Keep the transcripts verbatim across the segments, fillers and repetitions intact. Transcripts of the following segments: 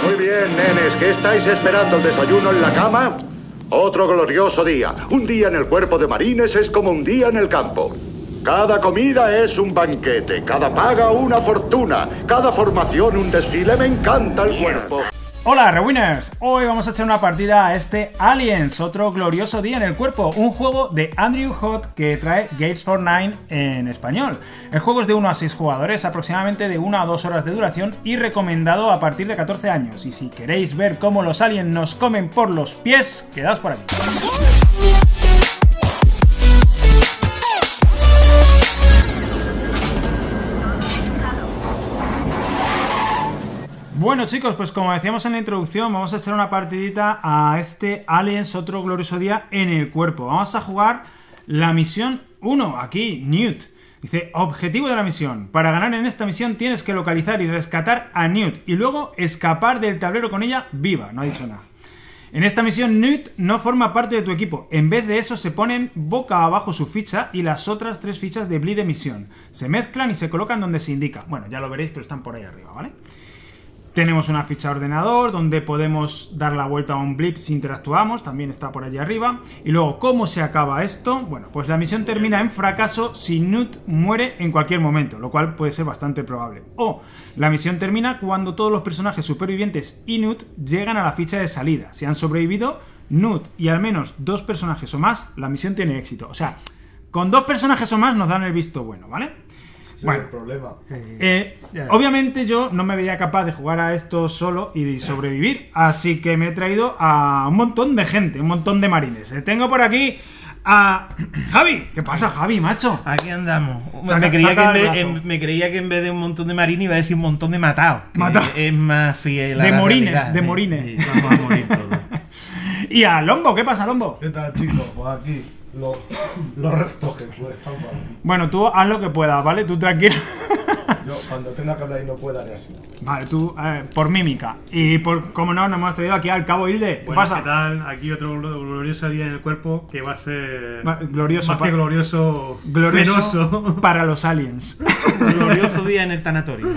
Muy bien, nenes, ¿qué estáis esperando? ¿El desayuno en la cama? Otro glorioso día. Un día en el cuerpo de marines es como un día en el campo. Cada comida es un banquete, cada paga una fortuna, cada formación un desfile. Me encanta el cuerpo. Hola, Rewinners. Hoy vamos a echar una partida a este Aliens, otro glorioso día en el cuerpo, un juego de Andrew Hot que trae Games for Nine en español. El juego es de uno a seis jugadores, aproximadamente de una a dos horas de duración y recomendado a partir de catorce años. Y si queréis ver cómo los aliens nos comen por los pies, quedaos por aquí. Bueno, chicos, pues como decíamos en la introducción, vamos a echar una partidita a este Aliens, otro glorioso día en el cuerpo. Vamos a jugar la misión uno, aquí, Newt. Dice, objetivo de la misión. Para ganar en esta misión tienes que localizar y rescatar a Newt y luego escapar del tablero con ella viva. No ha dicho nada. En esta misión, Newt no forma parte de tu equipo. En vez de eso, se ponen boca abajo su ficha y las otras tres fichas de Bleed de misión. Se mezclan y se colocan donde se indica. Bueno, ya lo veréis, pero están por ahí arriba, ¿vale? Tenemos una ficha de ordenador donde podemos dar la vuelta a un blip si interactuamos, también está por allí arriba. Y luego, ¿cómo se acaba esto? Bueno, pues la misión termina en fracaso si Newt muere en cualquier momento, lo cual puede ser bastante probable. O la misión termina cuando todos los personajes supervivientes y Newt llegan a la ficha de salida. Si han sobrevivido Newt y al menos dos personajes o más, la misión tiene éxito. O sea, con dos personajes o más nos dan el visto bueno, ¿vale? Sí, bueno, el problema. Eh, obviamente yo no me veía capaz de jugar a esto solo y de sobrevivir, así que me he traído a un montón de gente, un montón de marines. Tengo por aquí a Javi. ¿Qué pasa, Javi, macho? Aquí andamos. Saca, me, creía que en vez, brazo. en, me creía que en vez de un montón de marines iba a decir un montón de matados. Matao. Es más fiel a de la morines, realidad. de morines. Sí, vamos a morir todos. Y a Lombo, ¿qué pasa, Lombo? ¿Qué tal, chicos? Pues aquí, los, los restos que pues, están por aquí. Bueno, tú haz lo que puedas, ¿vale? Tú tranquilo. Yo, cuando tenga que hablar y no pueda, haré así. Vale, tú, eh, por mímica. Y por, como no, nos hemos traído aquí al Cabo Hilde. ¿Qué Bueno, pasa? ¿qué tal? Aquí otro glorioso día en el cuerpo que va a ser Va- glorioso más pa- que glorioso, Glorioso penoso. para los aliens. Glorioso día en el tanatorio.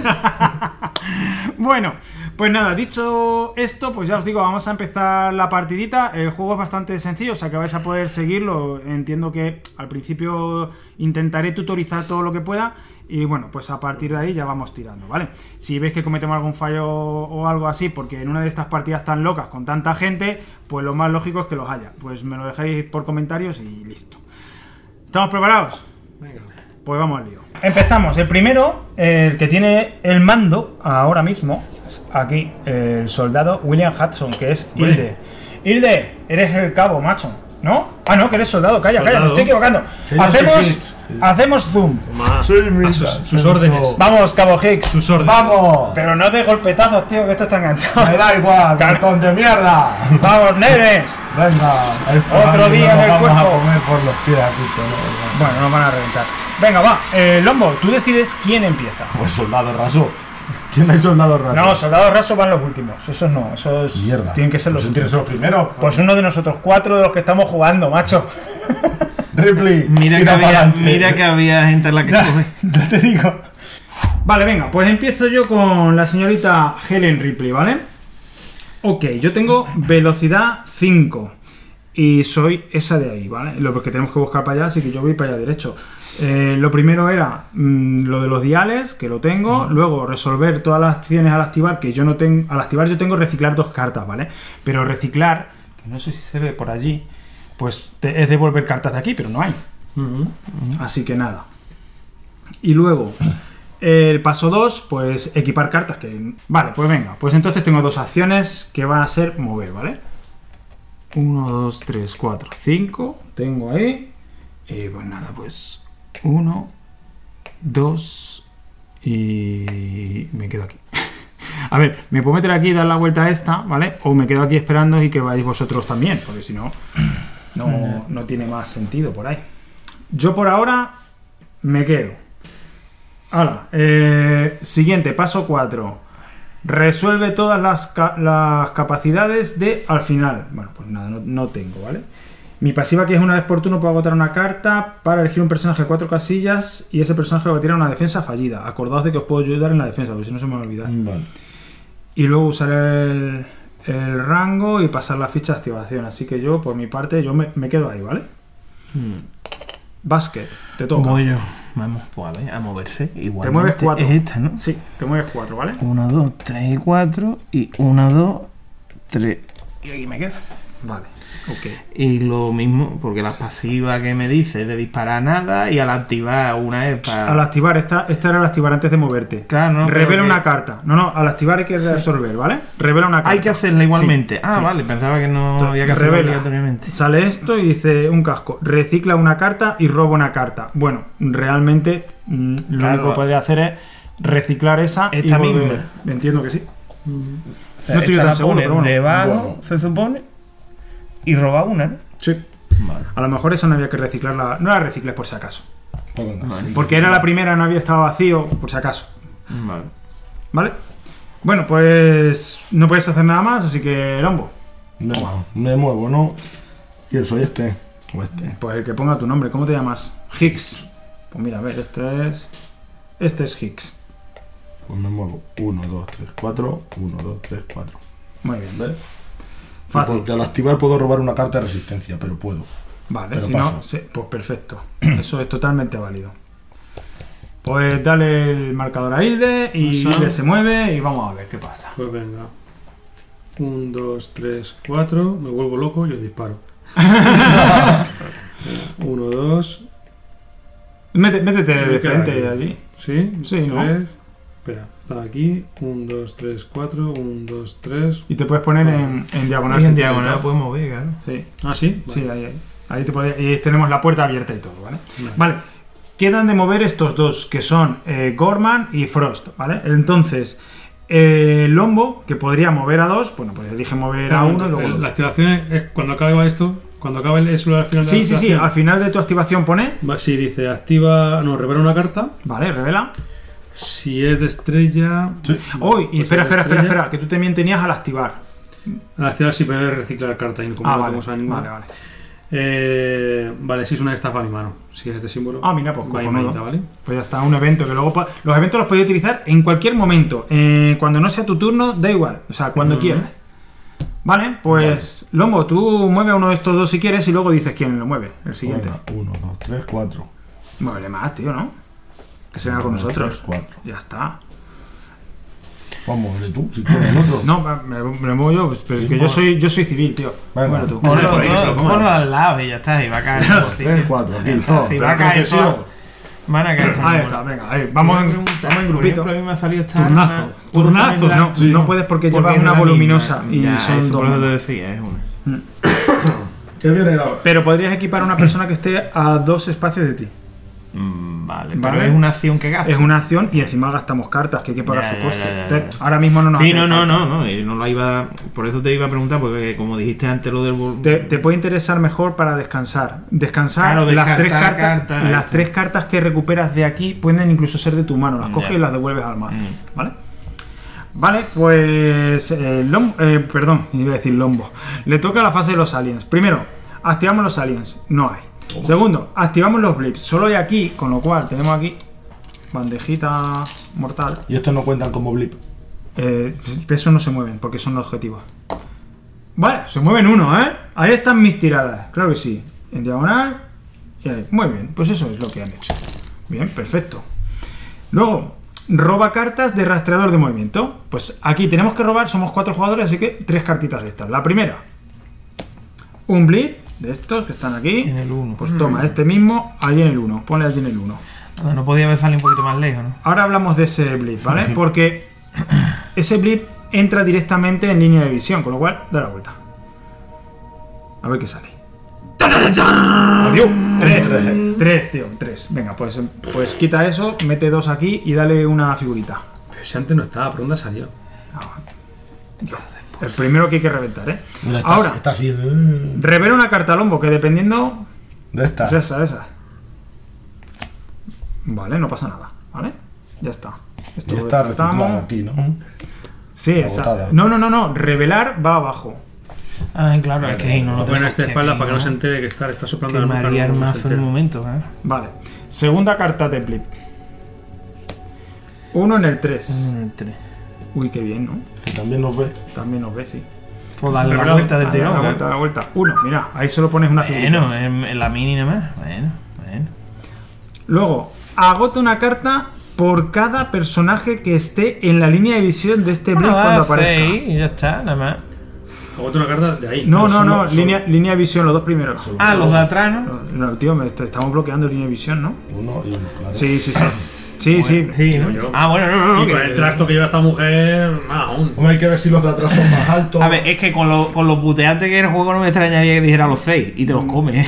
Bueno, pues nada, dicho esto, pues ya os digo, vamos a empezar la partidita. El juego es bastante sencillo, o sea que vais a poder seguirlo. Entiendo que al principio intentaré tutorizar todo lo que pueda. Y bueno, pues a partir de ahí ya vamos tirando, ¿vale? Si veis que cometemos algún fallo o algo así, porque en una de estas partidas tan locas con tanta gente, pues lo más lógico es que los haya. Pues me lo dejáis por comentarios y listo. ¿Estamos preparados? Venga. Pues vamos al lío. Empezamos. El primero, el que tiene el mando ahora mismo, es aquí, el soldado William Hudson, que es Hilde. Hilde, eres el cabo, macho, ¿no? Ah, no, que eres soldado, calla, calla, me estoy equivocando. Hacemos, hacemos zoom. Toma. Sí, mira. sus, sus órdenes. Vamos, cabo Hicks. Sus órdenes. ¡Vamos! Pero no de golpetazos, tío, que esto está enganchado. Me da igual, cartón de mierda. Vamos, nenes. Venga, estos Otro años día nos en el vamos cuerpo. a comer por los pies aquí, chaval. Bueno, nos van a reventar. Venga, va. Eh, Lombo, tú decides quién empieza. Pues soldado raso. ¿Quién hay soldado raso? No, soldados rasos van los últimos. Esos no, esos Mierda. tienen que ser los Pues últimos. tienes los primeros. Pues uno de nosotros cuatro de los que estamos jugando, macho. Ripley. Mira que, tira había, pa'lante. mira que había gente en la que Ya, come. ya te digo. Vale, venga, pues empiezo yo con la señorita Helen Ripley, ¿vale? Ok, yo tengo velocidad cinco y soy esa de ahí, ¿vale? Lo que tenemos que buscar para allá, así que yo voy para allá derecho. Eh, lo primero era mmm, lo de los diales, que lo tengo. Luego resolver todas las acciones al activar, que yo no tengo. Al activar yo tengo reciclar dos cartas, ¿vale? Pero reciclar, que no sé si se ve por allí, pues te, es devolver cartas de aquí, pero no hay. Así que nada. Y luego, el paso dos, pues equipar cartas. Que vale, pues venga. Pues entonces tengo dos acciones que van a ser mover, ¿vale? uno, dos, tres, cuatro, cinco. Tengo ahí. Y pues nada, pues uno, dos y me quedo aquí. A ver, me puedo meter aquí y dar la vuelta a esta, ¿vale? O me quedo aquí esperando y que vayáis vosotros también, porque si no, no, no tiene más sentido por ahí. Yo por ahora me quedo. Hala, eh, siguiente, paso cuatro. Resuelve todas las, ca las capacidades de al final. Bueno, pues nada, no, no tengo, ¿vale? Mi pasiva, que es una vez por turno, puedo agotar una carta para elegir un personaje de cuatro casillas y ese personaje va a tirar una defensa fallida. Acordaos de que os puedo ayudar en la defensa, porque si no se me va a olvidar. Vale. y luego usar el, el rango y pasar la ficha de activación. Así que yo, por mi parte, yo me, me quedo ahí, ¿vale? Hmm. Basket, te toca. Voy yo. Vamos, pues a ver, a moverse. Igual. Te mueves cuatro. Es esta, ¿no? Sí, te mueves cuatro, ¿vale? uno, dos, tres y cuatro. Y uno, dos, tres. Y aquí me quedo. Vale, ok. Y lo mismo, porque la pasiva que me dice es de disparar nada y al activar una es para... Al activar, esta, esta era al activar antes de moverte. Claro, no, Revela pero que- una carta. No, no, al activar hay que resolver, ¿vale? Revela una carta. Hay que hacerla igualmente. Sí, ah, sí. vale, pensaba que no había que hacerla Revela. obligatoriamente. Sale esto y dice un casco. Recicla una carta y roba una carta. Bueno, realmente mm, lo Claro. único que podría hacer es reciclar esa y Esta volver. misma. Entiendo que sí. O sea, No estoy esta tan la seguro, pone pero bueno. debajo, Bueno. se supone, y roba una, ¿no? Sí. Vale. A lo mejor esa no había que reciclarla. No la recicles por si acaso. Pues venga, sí. Porque era la primera, no había estado vacío, por si acaso. Vale. ¿Vale? Bueno, pues no puedes hacer nada más, así que Lombo. Venga, me muevo, ¿no? ¿Quién soy este? O este. Pues el que ponga tu nombre, ¿cómo te llamas? Hicks. Pues mira, a ver, este es. Este es Hicks. Pues me muevo. uno, dos, tres, cuatro. uno, dos, tres, cuatro. Muy bien. ¿Ves? Fácil. Porque al activar puedo robar una carta de resistencia, pero puedo. Vale, Pero si paso. no, sí, pues perfecto. Eso es totalmente válido. Pues dale el marcador a Hilde y Pasa. Hilde se mueve y vamos a ver qué pasa. Pues venga. uno, dos, tres, cuatro. Me vuelvo loco, yo disparo. uno, dos. Mete- métete Me de queda frente aquí. allí. Sí, Sí, ¿no? tres. Espera, está aquí. uno, dos, tres, cuatro. uno, dos, tres. Y te puedes poner en, en diagonal. Y en si diagonal quieres. puedes mover, claro. Sí, Ah, sí. sí, ahí, ahí. Ahí te puede- y tenemos la puerta abierta y todo, ¿vale? Vale. Vale. Quedan de mover estos dos, que son eh, Gorman y Frost, ¿vale? Entonces, eh, Lombo, que podría mover a dos, bueno, pues elige mover a uno y luego... el La otro. activación es, es cuando acaba esto. Cuando acaba el eso al final de Sí, la sí, sí, activación. al final de tu activación pone... Va, sí, dice activa. No, revela una carta. Vale, revela. Si es de estrella. Uy, y Pues espera, es espera, espera, estrella. espera, que tú también tenías al activar. Al activar sí puede reciclar carta y como Ah, no vale, tenemos a ninguna. vale, vale. Eh, vale, si es una estafa a mi mano. Si es este símbolo. Ah, mira, pues va cojonudo. imanita, ¿vale? Pues ya está, un evento que luego... po- Los eventos los podéis utilizar en cualquier momento. Eh, cuando no sea tu turno, da igual. O sea, cuando Ujú. quieras. Vale, pues Lombo, tú mueve a uno de estos dos si quieres y luego dices quién lo mueve. El siguiente. uno, dos, tres, cuatro. Muévele más, tío, ¿no? Que se haga con Uno, dos, nosotros. tres, cuatro. Ya está. Vamos, muévele tú, si quieres el otro. No, me, me muevo yo, pues, pero es que yo soy, yo soy civil, tío. Venga. Muévele tú. Ponlo, Ponlo, por ahí, que se lo todo- ponga. ponlo al lado y ya está, y va a caer todo. sí. tres, cuatro, aquí, Ya está, todo. sí, Pero va a caer concesión. todo. Van a caer todo. Ahí está, venga, ahí. Vamos en, vamos en grupito. Por ejemplo, a mí me ha salido esta Turnazo. arma. Turnazo. Puedo No, ponerla- no puedes porque, porque llevas es una la voluminosa misma. y Ya, son eso dos. por eso te manos. decía, es una. ¿Qué viene la Pero podrías equipar a una persona que esté a dos espacios de ti. Mm, Vale, Vale. pero es una acción que gasta. Es una acción y encima gastamos cartas que hay que pagar Ya, su ya, coste. ya, ya, ya. Entonces, ahora mismo no nos Sí, hace no, no, falta. no, no, eh, no la iba. Por eso te iba a preguntar, porque como dijiste antes lo del. vol- Te, te puede interesar mejor para descansar. Descansar, Claro, las, tres descartar cartas, cartas, las esto. tres cartas que recuperas de aquí pueden incluso ser de tu mano. Las coges Ya. y las devuelves al mazo. Mm. ¿Vale? Vale, pues. eh, Lom- eh, perdón, iba a decir Lombo. Le toca la fase de los aliens. Primero, activamos los aliens. No hay. Segundo, activamos los blips. Solo hay aquí, con lo cual tenemos aquí bandejita mortal. Y estos no cuentan como blip. Eh, esos no se mueven porque son los objetivos. Vale, se mueven uno, ¿eh? Ahí están mis tiradas, claro que sí. En diagonal y ahí. Muy bien, pues eso es lo que han hecho. Bien, perfecto. Luego, roba cartas de rastreador de movimiento. Pues aquí tenemos que robar, somos cuatro jugadores, así que tres cartitas de estas. La primera, un blitz de estos que están aquí. En el uno. Pues toma, este mismo, allí en el uno. Ponle allí en el uno. No, no podía haber salido un poquito más lejos, ¿no? Ahora hablamos de ese blip, ¿vale? Porque ese blip entra directamente en línea de visión, con lo cual, da la vuelta. A ver qué sale. ¡Adiós! Tres. Tres. Tres, tío, tres. Venga, pues, pues quita eso, mete dos aquí y dale una figurita. Pero si antes no estaba, ¿por dónde ha salido? El primero que hay que reventar, ¿eh? Mira, está, Ahora, está así. De, revela una carta Lombo, que dependiendo... de esta. Es esa, esa. Vale, no pasa nada, ¿vale? Ya está. Esto Y lo está descartamos. reciclada aquí, ¿no? Sí, La esa. botada. No, no, no, no. Revelar va abajo. Ah, claro, es que ahí no Lo lo ponen a tengo. esta Hostia, espalda que para que no se entere que está, está soplando Que la nuca, María no- no se Armazo en entere. el momento, ¿eh? Vale. Segunda carta de blip. Uno en el tres. En el tres. Uy, qué bien, ¿no? Que también nos ve. También nos ve, sí. Pues darle la Pero vuelta del Dale tirón. la vuelta, la vuelta. Uno, mira, ahí solo pones una figurita. Bueno, en, en la mini nada más. Bueno, bueno. Luego, agota una carta por cada personaje que esté en la línea de visión de este blitz Bueno, cuando da aparezca. seis y ya está, nada más. Agota una carta de ahí. No, no, Solo- no, solo- línea, línea de visión, los dos primeros. Solo- Ah, los de atrás, ¿no? No, no, tío, me est- estamos bloqueando línea de visión, ¿no? Uno y uno, claro. Sí, sí, sí. Sí, sí. Sí, ¿no? yo. Ah, bueno, no, no, no. Y con que- el trasto que lleva esta mujer, más aún. Hombre, hay que ver si los de atrás son más altos. A ver, es que con lo, con lo puteante que es el juego no me extrañaría que dijera los seis y te los come.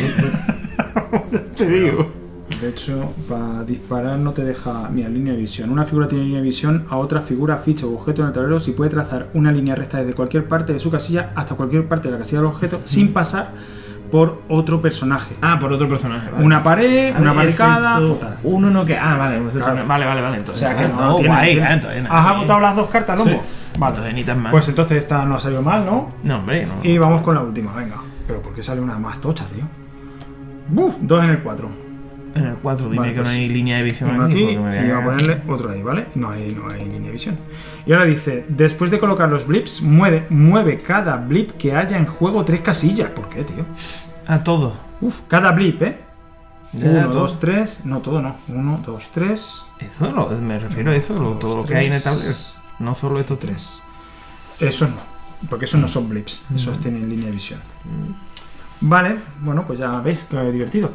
Te digo. De hecho, para disparar no te deja. Mira, línea de visión. Una figura tiene línea de visión a otra figura, ficha o objeto en el tablero si puede trazar una línea recta desde cualquier parte de su casilla hasta cualquier parte de la casilla del objeto sin pasar por otro personaje. Ah, por otro personaje. Vale. Una pared, una Vale, barricada. excepto o tal. Uno no que. Ah, vale, excepto Claro. una- vale, vale, vale. O Entonces, sea que ah, no, no tiene. guay, tiene- ah, entonces, nada, ¿Has bien. agotado las dos cartas, Lombo? Vale. Entonces ni tan mal. Pues entonces esta no ha salido mal, ¿no? No, hombre, no. Y vamos con la última, venga. Pero ¿por qué sale una más tocha, tío? Buf, dos en el cuatro. En el cuatro, dime Vale, que no pues, hay línea de visión Uno aquí. aquí porque me voy a y va a cagar. ponerle otro ahí, ¿vale? No hay, no hay línea de visión. Y ahora dice, después de colocar los blips, mueve, mueve cada blip que haya en juego tres casillas. ¿Por qué, tío? A todo. Uf, cada blip, ¿eh? Ya, Uno, todo. dos, tres. No, todo no. Uno, dos, tres. Eso lo, me refiero a eso, lo- todo lo que hay en el tablero. No solo estos tres. Eso no. Porque esos no son blips. Esos tienen línea de visión. Vale, bueno, pues ya veis que divertido.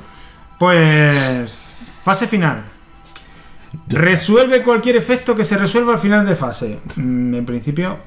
Pues. Fase final. Resuelve cualquier efecto que se resuelva al final de fase. Mm, En principio.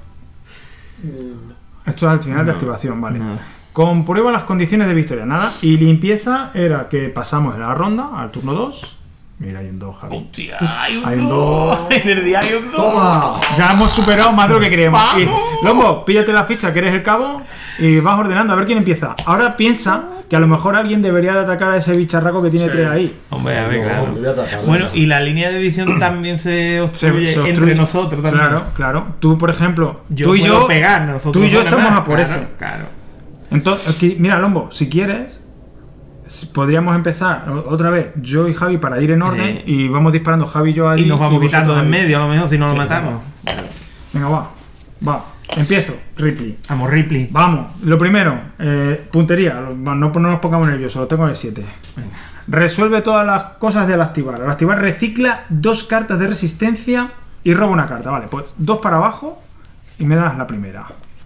Esto es al final de activación, vale. Nada. Comprueba las condiciones de victoria, nada. Y limpieza era que pasamos en la ronda al turno dos. Mira, hay un dos, Javi. Hostia, hay un Hay un dos. dos. En el día hay un dos. ¡Toma! Ya hemos superado más de lo que queríamos. Y, ¡Vamos! Lombo, píllate la ficha que eres el cabo y vas ordenando a ver quién empieza. Ahora piensa que a lo mejor alguien debería de atacar a ese bicharraco que tiene Sí. tres ahí. Hombre, a ver, No, claro. le voy a atacar, Bueno, venga. y la línea de visión también se obstruye, Se- se entre obstruye. nosotros también. Claro, claro. Tú, por ejemplo, Yo tú y puedo yo, pegar, nosotros tú y yo dos nada estamos más. a por Claro, ese. Claro. Entonces, aquí- mira, Lombo, si quieres, s- podríamos empezar o- otra vez yo y Javi para ir en orden Sí. y vamos disparando Javi y yo ahí. Y nos vamos quitando de vosotros en ahí. medio, a lo mejor, si no lo matamos. Venga, va. Va. Empiezo, Ripley. Vamos, Ripley. Vamos, lo primero, eh, puntería. Lo- No, no nos pongamos nerviosos, lo tengo en el siete. Resuelve todas las cosas del activar. Al activar recicla dos cartas de resistencia y roba una carta. Vale, pues dos para abajo y me das la primera.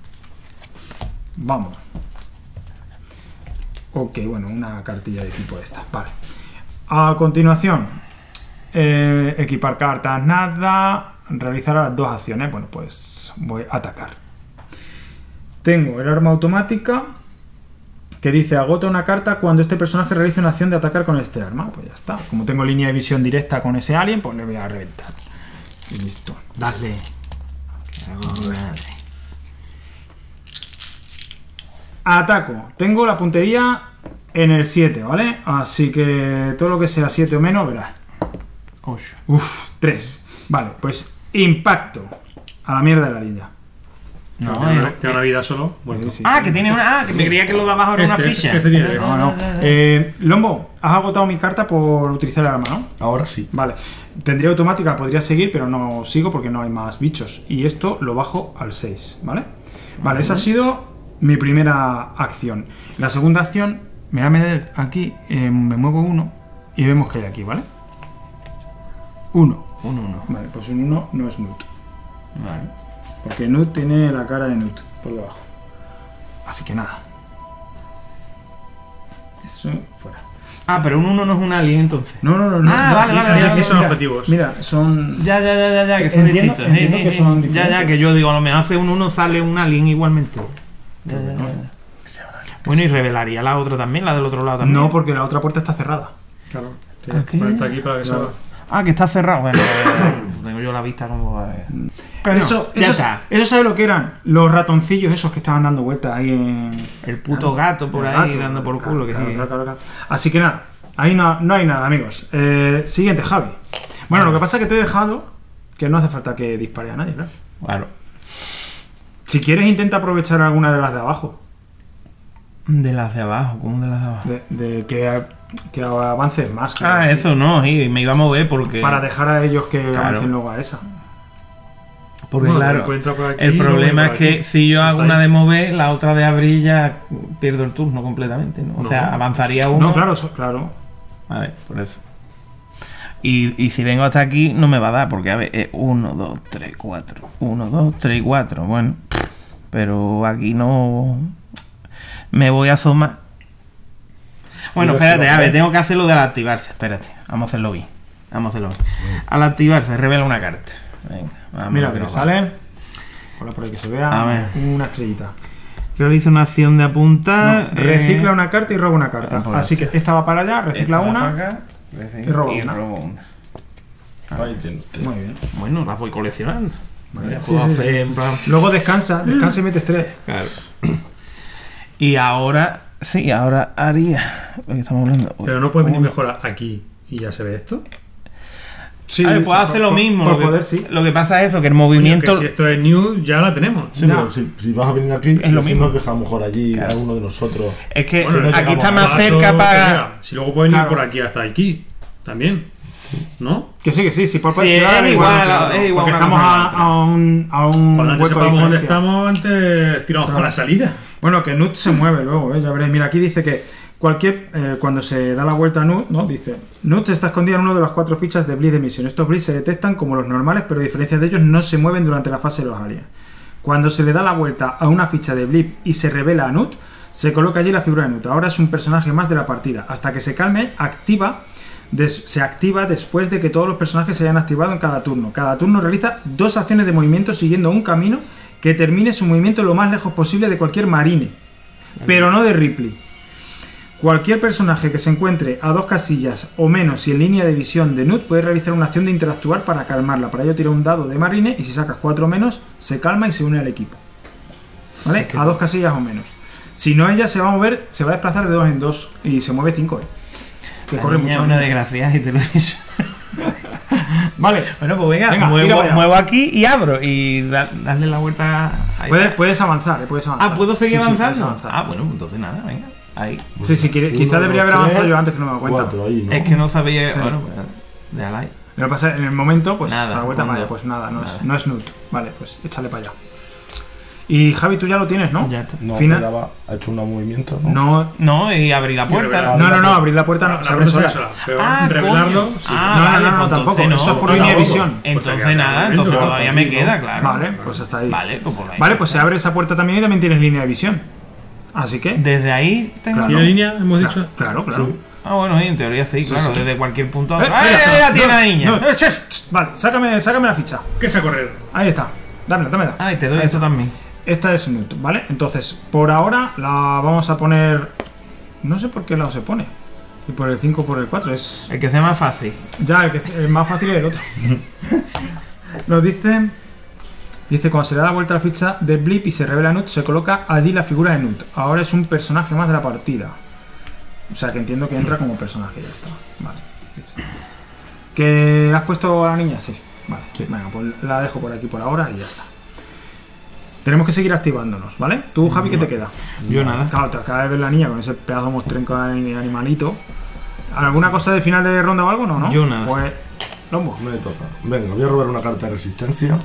Vamos. Ok, bueno, una cartilla de tipo esta. Vale. A continuación, eh, equipar cartas, nada. Realizar las dos acciones. Bueno, pues voy a atacar. Tengo el arma automática que dice agota una carta cuando este personaje realice una acción de atacar con este arma. Pues ya está. Como tengo línea de visión directa con ese alien, pues le voy a reventar. Y listo. Dale. Que hago mi madre. Ataco. Tengo la puntería en el siete, ¿vale? Así que todo lo que sea siete o menos, verás. Ocho. Uf, tres. Vale, pues impacto. A la mierda de la línea. No, Tiene una- eh, tiene una vida solo. Bueno, Sí, sí. Ah, que tiene una. Ah, que me creía que lo de abajo era una Este- ficha. este tiene. No, no. Eh, Lombo, has agotado mi carta por utilizar el arma, ¿no? Ahora sí. Vale. Tendría automática, podría seguir, pero no sigo porque no hay más bichos. Y esto lo bajo al seis, ¿vale? Vale, esa ha sido mi primera acción. La segunda acción, me voy a meter aquí, eh, me muevo uno y vemos que hay aquí, ¿vale? Uno. Uno, uno. Vale, pues un uno no es Nut. Vale. Porque Nut tiene la cara de Nut por debajo. Así que nada. Eso fuera. Ah, pero un uno no es un alien entonces. No, no, no. no Ah, no, vale, mira, vale, mira, vale, mira, son mira. objetivos. Mira, son. Ya, ya, ya, ya, ya, que son Entiendo- distintos. entiendo que son Ya, ya, diferentes. que yo digo, a lo mejor hace un uno sale un alien igualmente. Ya, ya, ya. Bueno, y revelaría la otra también, la del otro lado también. No, porque la otra puerta está cerrada. claro. ¿A qué? Ponerte aquí para que Claro. salga. Ah, que está cerrado. Bueno, tengo yo la vista como. a ver. Pero eso, no, ya eso, está. eso sabe lo que eran los ratoncillos esos que estaban dando vueltas ahí en. El puto gato por El ahí gato, dando por claro, culo. Que claro, sí. claro, claro, claro. Así que nada, ahí no, no hay nada, amigos. Eh, siguiente, Javi. Bueno, lo que pasa es que te he dejado que no hace falta que dispare a nadie, claro. Claro. Si quieres, intenta aprovechar alguna de las de abajo. De las de abajo, ¿cómo de las de abajo? De, de que, que avances más. Ah, quiero eso no, sí, me iba a mover porque. decir, para dejar a ellos que Claro. avancen luego a esa. Porque No, claro, puede entrar por aquí, el luego problema es por que aquí. si yo hago Está una ahí. de mover, la otra de abrir ya pierdo el turno completamente, ¿no? O No. sea, avanzaría uno. No, claro, eso- claro. A ver, por eso. Y, y si vengo hasta aquí, no me va a dar, porque a ver, es uno, dos, tres, cuatro. uno, dos, tres, cuatro. Bueno, pero aquí no. Me voy a asomar. Bueno, Mira, espérate, que a ver, lo- tengo que hacerlo de al activarse. Espérate, vamos a hacerlo bien. Vamos a hacerlo bien. Al activarse, revela una carta. Venga, vamos Mira, a ver que qué nos nos sale. Por por ahí que se vea. A ver. Una estrellita. Realiza una acción de apuntar. No, recicla eh, una carta y roba una carta. ah, pues Así que esta va para allá, recicla esta va una. para acá, y roba una. una. Ahí tiene usted. Muy bien. Bueno, las voy coleccionando. Vale. Puedo Sí, sí, hacer sí. en plan- Luego descansa, descansa y metes tres. Claro. Y ahora, sí, ahora haría lo que estamos hablando. Pero no puede venir Uno. mejor aquí y ya se ve esto. Sí, A ver, sí, puedo por- hacer lo por- mismo. Por lo, que, poder, sí. lo que pasa es eso, que el Coño, movimiento. que si esto es new, ya la tenemos. Sí, Ya. pero si, si vas a venir aquí, Es lo así mismo. nos dejamos por allí a uno de nosotros. Es que Bueno, aquí llegamos está a más Paso cerca que para. sea. Si luego pueden ir Claro. por aquí hasta aquí. También. ¿No? Que sí, que sí, sí, por Sí, poder. es da igual, claro, es igual Porque una estamos cosa que a, otra. a un, a un Cuando antes hueco de sepamos dónde diferencia. estamos, antes tiramos por la salida. Bueno, que Nut se mueve luego, ¿eh? Ya veréis. Mira, aquí dice que cualquier eh, cuando se da la vuelta a Nut, ¿no? Dice, Nut está escondida en una de las cuatro fichas de Blitz de misión. Estos Blitz se detectan como los normales, pero a diferencia de ellos no se mueven durante la fase de los aliens. Cuando se le da la vuelta a una ficha de Blip y se revela a Nut, se coloca allí la figura de Nut. Ahora es un personaje más de la partida. Hasta que se calme, activa des- se activa después de que todos los personajes se hayan activado en cada turno. Cada turno realiza dos acciones de movimiento siguiendo un camino que termine su movimiento lo más lejos posible de cualquier marine, pero no de Ripley. Cualquier personaje que se encuentre a dos casillas o menos y en línea de visión de Nut puede realizar una acción de interactuar para calmarla. Para ello tira un dado de marine y si sacas cuatro o menos, se calma y se une al equipo. ¿Vale? A dos casillas o menos. Si no, ella se va a mover, se va a desplazar de dos en dos y se mueve cinco. ¿eh? Que La corre niña mucho. es una desgracia y te lo he dicho. Vale. Bueno, pues venga, Venga, tira muevo, para allá. muevo aquí y abro y da- darle la vuelta. Ahí Puedes, está. puedes avanzar, ¿eh? Puedes avanzar. Ah, ¿puedo seguir Sí, sí, puedes avanzando? avanzar. Ah, bueno, pues entonces nada, venga. Ahí. Sí, sí, quiere- Uno, quizá debería haber dos, avanzado tres, yo antes que no me he dado cuenta. Cuatro ahí, ¿no? Es que no sabía. Sí. Bueno, pues déjala ahí. Lo que pasa es, en el momento, pues Nada, a la vuelta uno, para allá, pues nada, no, nada. Es, no es Nut. Vale, pues échale para allá. Y Javi, tú ya lo tienes, ¿no? Ya está. No, Final- me daba, ha hecho un movimiento, ¿no? No, No, y abrir la puerta. revelar. no, no, no, abrir la puerta no, La se abre puerta sola. sola, Pero Ah, revelarlo, coño. sí. Ah, No, no, vale, no, no, pues tampoco, entonces eso es por no, línea de tampoco. visión. Entonces Porque nada, queda entonces viendo. todavía me queda, claro. Vale, pues hasta ahí. Vale, pues por ahí. Vale, pues se abre esa puerta también y también tienes línea de visión. Así que. Desde ahí tengo. Claro. ¿Tiene línea? Hemos Claro, dicho. claro, claro. Sí. Ah, bueno, sí, en teoría sí, claro, sí. desde cualquier punto a Eh, otro. ahí ¡Ay, está. ahí la tiene No, la niña! no, eh, ch, ch, Vale, sácame, sácame la ficha. ¿Qué es a correr? Ahí está. Dámela, dámela. Ay, te doy Ahí esto está. también. Esta es Nut, ¿vale? Entonces, por ahora la vamos a poner. No sé por qué lado se pone. Y por el cinco o por el cuatro. Es. El que sea más fácil. Ya, el que es el más fácil es el otro. Nos dice. Dice, cuando se le da la vuelta a la ficha de Blip y se revela Nut, se coloca allí la figura de Nut. Ahora es un personaje más de la partida. O sea que entiendo que entra como personaje, ya está. Vale. Ya está. ¿Que has puesto a la niña? Sí. Vale. Venga, pues la dejo por aquí por ahora y ya está. Tenemos que seguir activándonos, ¿vale? Tú, Javi, ¿qué te queda? Yo nada. Claro, te acaba de ver la niña con ese pedazo mostrenco de animalito. ¿Alguna cosa de final de ronda o algo? No, ¿no? Yo nada. Pues, Lombo. Me toca. Venga, voy a robar una carta de resistencia.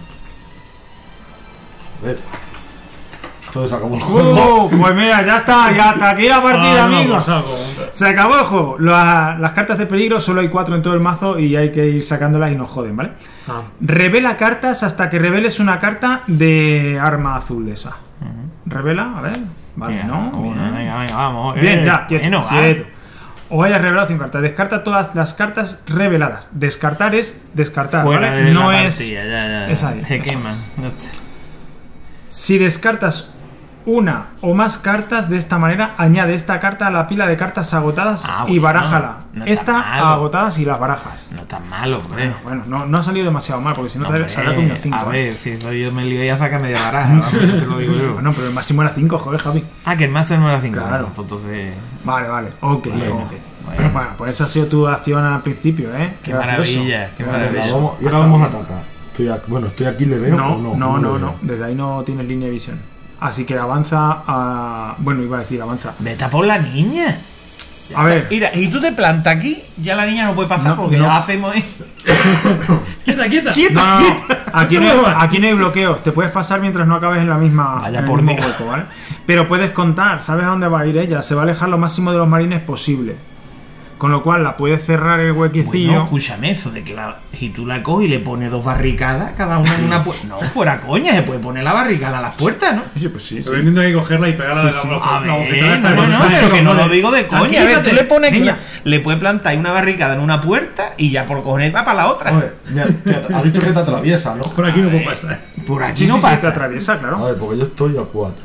Joder. Todo se acabó el juego. ¡Oh! Pues mira, ya está, ya hasta aquí la partida, Ah, no, amigos. pues algo. Se acabó el juego. La- las cartas de peligro solo hay cuatro en todo el mazo y hay que ir sacándolas y nos joden, ¿vale? Ah, Revela cartas hasta que reveles una carta de arma azul de esa. Revela, a ver. Vale, Venga, ¿no? una, Bien. venga, venga, vamos. Bien, eh, ya, quieto, bueno, va. quieto. O hayas revelado cinco cartas. Descarta todas las cartas reveladas. Descartar es descartar, Fuera ¿vale? de No la es. partida, ya, ya, ya. es ahí. Se queman. Ya está. Si descartas una o más cartas de esta manera, añade esta carta a la pila de cartas agotadas Ah, y bueno, barájala. no está esta malo. agotadas y las barajas. No tan malo, hombre. Bueno, no, no ha salido demasiado mal, porque si no, No, te hombre, saldrá con una cinco. a ver, si eso yo me lío y ya saca media baraja, vamos, te lo digo yo. Bueno, pero el máximo era cinco, joder, Javi. Ah, que el mazo no era cinco. Claro. Pues entonces. Vale, vale. Ok, Vale, ok. ok. Bueno. Bueno, pues esa ha sido tu acción al principio, ¿eh? Qué gracioso. maravilla, qué Venga, maravilla. vamos, y ahora vamos a atacar. Estoy aquí, bueno, estoy aquí, ¿le veo No, o no? no, le no, veo? no. Desde ahí no tienes línea de visión. Así que avanza a. Bueno, iba a decir avanza. Vete a por la niña. Ya A está. ver. Mira, y tú te plantas aquí, ya la niña no puede pasar No, porque no. ya hacemos. ¡Quieta, quieta! ¡Quieta, No, no, no. quieta! aquí, no hay, aquí no hay bloqueos. Te puedes pasar mientras no acabes en la misma Vaya en el por mismo Dios. hueco, ¿vale? Pero puedes contar, sabes a dónde va a ir ella. Se va a alejar lo máximo de los marines posible. Con lo cual la puedes cerrar el huequecillo. Bueno, escúchame, eso de que la, si tú la coges y le pones dos barricadas, cada una en una puerta. No, fuera coña, se puede poner la barricada a las puertas, ¿no? Oye, pues sí, sí. Pero intento que cogerla y pegarla Sí, sí. a A la ver, bofetada esta no, de no, Gonzalo. pero que no lo digo de coña. A ver, tú Tranquilízate, le pones, niña. le puedes plantar una barricada en una puerta y ya por cojones va para la otra. Oye, mira, te- ha dicho que te atraviesa, ¿no? Por aquí no puedo pasar. Por aquí Sí, no sí, sí, pasa. te atraviesa, A claro. ver, porque yo estoy a cuatro.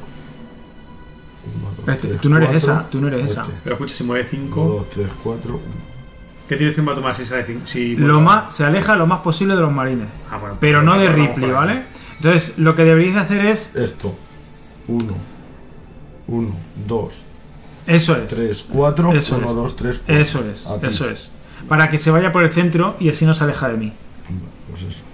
Este, tú no eres esa, tú no eres esa. Pero escucha, si mueve uno, cinco, dos, tres, cuatro. ¿qué dirección va a tomar si sale cinco? Si Lo más, se aleja lo más posible de los marines. Ah, bueno, Pero pues no de vamos por Ripley, ahí. ¿vale? Entonces, lo que deberíais hacer es. Esto. Uno. Uno, dos, Eso es. tres, cuatro. Eso Uno, es. dos, tres, cuatro. Eso es. A ti. Eso es. Para que se vaya por el centro y así no se aleja de mí. Pues eso.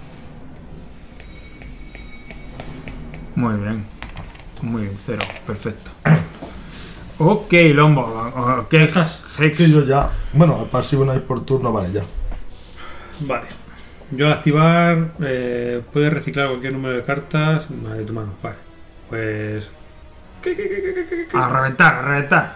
Muy bien. Muy bien, cero. Perfecto. Ok, Lombo. Ok, ¿Estás? Hex. Sí, yo ya. Bueno, el pasivo una vez por turno, vale, ya. Vale. Yo al activar eh, puedes reciclar cualquier número de cartas de tu mano. Vale. Pues. A reventar, a reventar.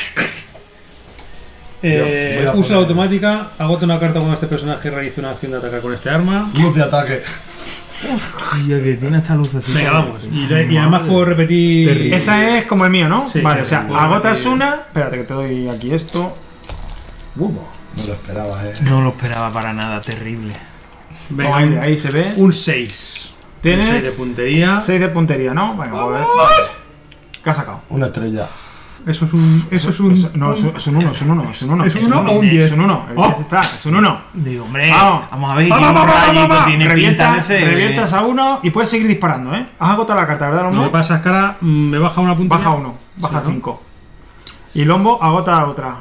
Eh, Voy a uso poner- la automática, agota una carta cuando este personaje realice una acción de atacar con este arma. Luz de ataque. Hostia, que tiene esta lucecita. Venga, vamos. Y, le- y además puedo repetir. Terrible. Esa es como el mío, ¿no? Sí, vale, o sí, sea, puedo agotas repetir. una. Espérate que te doy aquí esto. No lo esperaba, eh. No lo esperaba para nada, terrible. Venga, ahí, un, ahí se ve. un seis. Tienes Un seis de puntería. seis de puntería, ¿no? Venga, a ver. ¿Qué has sacado? Una estrella. Eso es un. Eso es un. Eso- no, es un- es un uno, es un uno, es un uno. ¿Es un uno o un Es diez? un uno. Oh. Está, es un uno. Digo, hombre, Vamos. vamos a ver, Va, tiene va, un va, va, va, rayito, va. tiene Revienta- pinta de ser. Revientas a uno y puedes seguir disparando, ¿eh? Has agotado la carta, ¿verdad, Lo que Lombo? pasa es que ahora mm, me baja una puntería. Baja uno, baja Sí, ¿no? cinco. Y Lombo agota otra.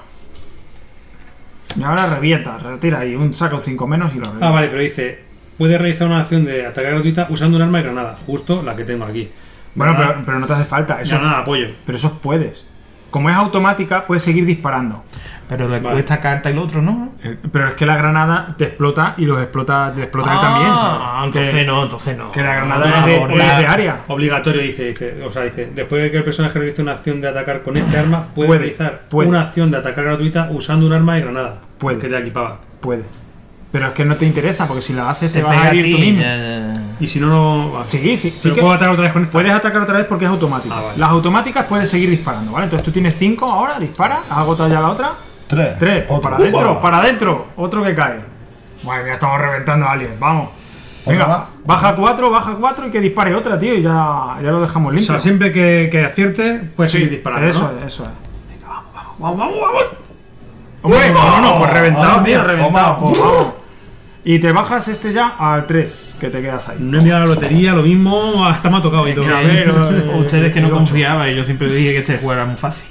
Y ahora revienta, retira ahí. Un saca un cinco menos y lo revienta. Ah, vale, pero dice. Puede realizar una acción de ataque gratuita usando un arma de granada. Justo la que tengo aquí. Bueno, ¿Verdad? pero, pero no te hace falta. Eso, Ya nada, apoyo. pero eso puedes. Como es automática, puedes seguir disparando. Pero le Vale. cuesta carta y el otro, ¿no? Eh, Pero es que la granada te explota y los explota, te explotan Ah, también, ¿sabes? entonces que, no, entonces no. que la granada No, es, de, por es la- de área. Obligatorio, dice, dice. O sea, dice. Después de que el personaje realice una acción de atacar con este arma, puede, Puede, realizar puede. una acción de atacar gratuita usando un arma de granada. Puede. Que te equipaba. Puede. Pero es que no te interesa, porque si la haces te, Te vas pega a a ir ti. tú mismo. ya, ya, ya. Y si no, no. va. Sí, sí, sí Pero que puedo atacar otra vez con esta. puedes atacar otra vez porque es automática. Ah, vale. Las automáticas puedes seguir disparando, ¿vale? Entonces tú tienes cinco ahora, dispara, has agotado ya la otra. Tres. Tres, pues Otro. para adentro, ¡Upa! para adentro. Otro que cae. Madre mía, estamos reventando a alguien, vamos. Otra Venga, más. baja cuatro, baja cuatro y que dispare otra, tío, y ya, ya lo dejamos O limpio. sea, siempre que, que acierte, puedes Sí, seguir disparando. eso ¿no? es, eso es. Vamos, vamos, vamos. Hombre, no, no, pues reventado, Madre tío, mía, reventado. toma. Pues vamos. Y te bajas este ya al tres, que te quedas ahí. No he mirado la lotería, lo mismo, hasta me ha tocado y todo. que a ver, eh, Ustedes que no el ocho. confiaban y yo siempre dije que este juego era muy fácil.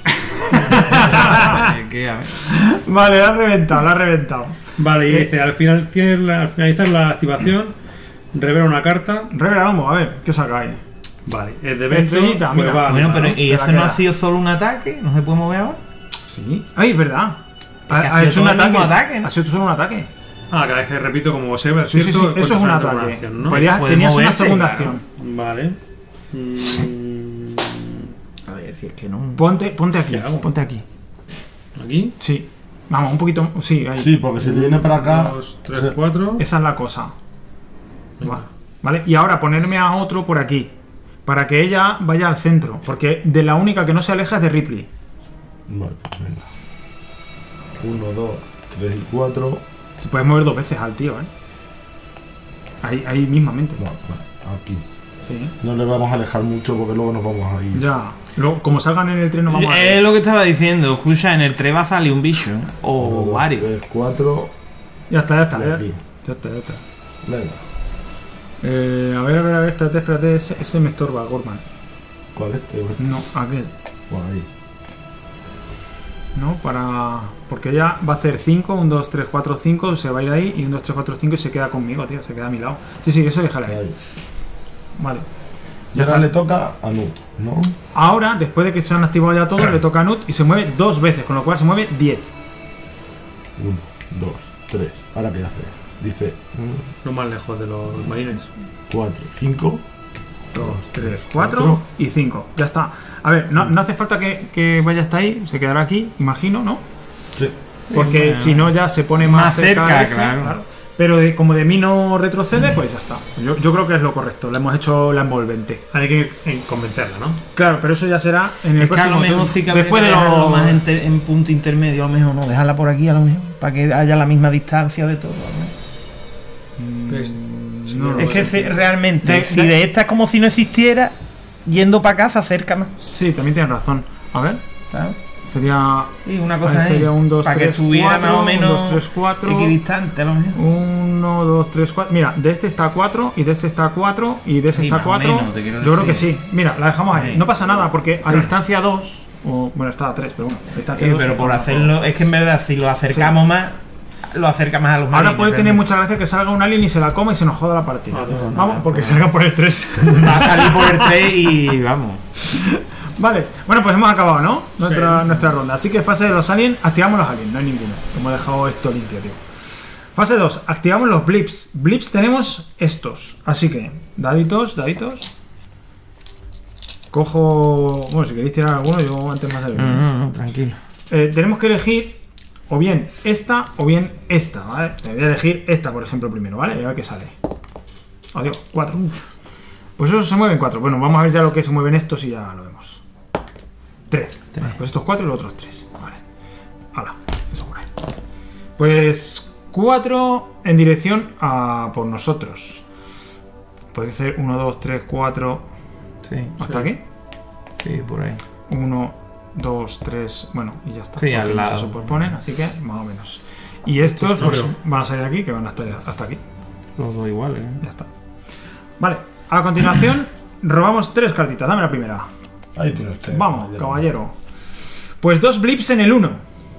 Es que, a ver. Vale, la has reventado, la has reventado. Vale, y Eh. dice, al, final, al finalizar la activación, revela una carta. Revela Lombo, a ver, ¿qué saca ahí? Vale, es de dentro, Estrellita, pues mira. va, Bueno, va, pero ¿no? ¿y Te la eso no ha queda. sido solo un ataque? ¿No se puede mover ahora? Sí. Ay, es verdad. que Ha, ha ha sido hecho un todo el ataque. mismo ataque, ¿no? Ha sido solo un ataque. Ah, cada vez que repito, como se ve, Sí, sí, sí, cierto, eso es un cuenta como ataque. una acción, ¿no? Podías- Puede tenías una moverse, segunda claro. acción. Vale. Mm, A ver, si es que no. Ponte, ponte aquí, ¿Qué hago? ponte aquí. aquí. Sí. Vamos, un poquito. Sí, ahí. Sí, porque si te viene para acá. Dos, tres, cuatro. Esa es la cosa. Venga. Va- Vale, y ahora ponerme a otro por aquí. Para que ella vaya al centro. Porque de la única que no se aleja es de Ripley. Vale, venga. Uno, dos, tres y cuatro. Se puede mover dos veces al tío, ¿eh? Ahí, ahí mismamente. No, vale, aquí. Sí. No le vamos a alejar mucho porque luego nos vamos a ir. Ya. Luego, como salgan en el tren, no vamos a Es lo que estaba diciendo. Escucha, en el tren va a salir un bicho. ¿eh? O Uno, dos, varios. tres, cuatro. Ya está, ya está. Y Ya, aquí. ya está, ya está. Venga. Eh, a ver, a ver, a ver, espérate, espérate. Ese, ese me estorba, Gorman. ¿Cuál es este? No, aquel. Por ahí. ¿No? Para. Porque ella va a hacer cinco, un, dos, tres, cuatro, cinco, se va a ir ahí, y un, dos, tres, cuatro, cinco y se queda conmigo, tío, se queda a mi lado. Sí, sí, eso déjale ahí. Ahí. Vale. Y Ya ahora está. le toca a Nut, ¿no? Ahora, después de que se han activado ya todos, le toca a Nut y se mueve dos veces, con lo cual se mueve diez. Uno, dos, tres. ¿Ahora qué hace? Dice No más lejos de los marines. cuatro, cinco, dos, tres, cuatro cuatro. y cinco. Ya está. A ver, no, no hace falta que, que vaya hasta ahí. Se quedará aquí, imagino, ¿no? Sí. Porque bueno. si no ya se pone más, Más cerca, cerca, a ese, claro. Pero de, como de mí no retrocede, pues ya está. Yo, yo creo que es lo correcto. Le hemos hecho la envolvente. Hay que eh, convencerla, ¿no? Claro, pero eso ya será en el Es que a próximo lo mejor turno. sí que habría Después que de dejarlo lo más en, ter- en punto intermedio, a lo mejor no, dejarla por aquí a lo mejor, para que haya la misma distancia de todo. ¿no? Pues, no lo Es que sé. se- realmente, De- si de- de esta es como si no existiera, yendo para acá se acerca más. Sí, también tienes razón. A ver, ¿sabes? sería. Y una Ahí cosa sería ahí, un dos, para que tres, estuviera cuatro, más o un, menos dos, tres, cuatro. equidistante a lo mejor. uno, dos, tres, cuatro. Mira, de este está cuatro, y de este está cuatro, y de este Sí, está más o cuatro. menos, te quiero Yo creo que decir. sí. Mira, la dejamos ahí. Sí. No pasa nada, porque a distancia dos. O, bueno, está a tres, pero bueno. A distancia Sí, dos, pero por no, hacerlo, es que en verdad si lo acercamos más, lo acerca más a los Ahora marines, puede tener realmente. mucha gracia que salga un alien y se la coma y se nos joda la partida. Ah, no, no, Vamos, no, porque no. salga por el tres. Va a salir por el tres y vamos. Vale, bueno, pues hemos acabado, ¿no? Nuestra, Sí. nuestra ronda. Así que fase de los aliens, activamos los aliens, no hay ninguno. Hemos dejado esto limpio, tío. Fase dos, activamos los blips. Blips tenemos estos. Así que, daditos, daditos. Cojo. Bueno, si queréis tirar alguno, yo antes más de No, no, no, tranquilo. eh, tenemos que elegir o bien esta o bien esta, ¿vale? Voy a elegir esta, por ejemplo, primero, ¿vale? Y a ver qué sale. Adiós, cuatro. Pues eso se mueven cuatro. Bueno, vamos a ver ya lo que se mueven estos y ya lo vemos. Tres. Tres. Vale, pues estos cuatro y los otros tres. Vale. Hala, eso por ahí. Pues cuatro en dirección a por nosotros. Puede ser uno, dos, tres, cuatro. Sí, ¿Hasta Sí. aquí? sí, por ahí. uno, dos, tres, bueno, y ya está. Sí, Porque al no lado. se superponen, así que más o menos. Y estos pues, Claro. van a salir aquí, que van a estar hasta aquí. Los dos iguales, ¿eh? Ya está. Vale, a continuación robamos tres cartitas. Dame la primera. Ahí tiene usted. Vamos, caballero. Pues dos blips en el uno.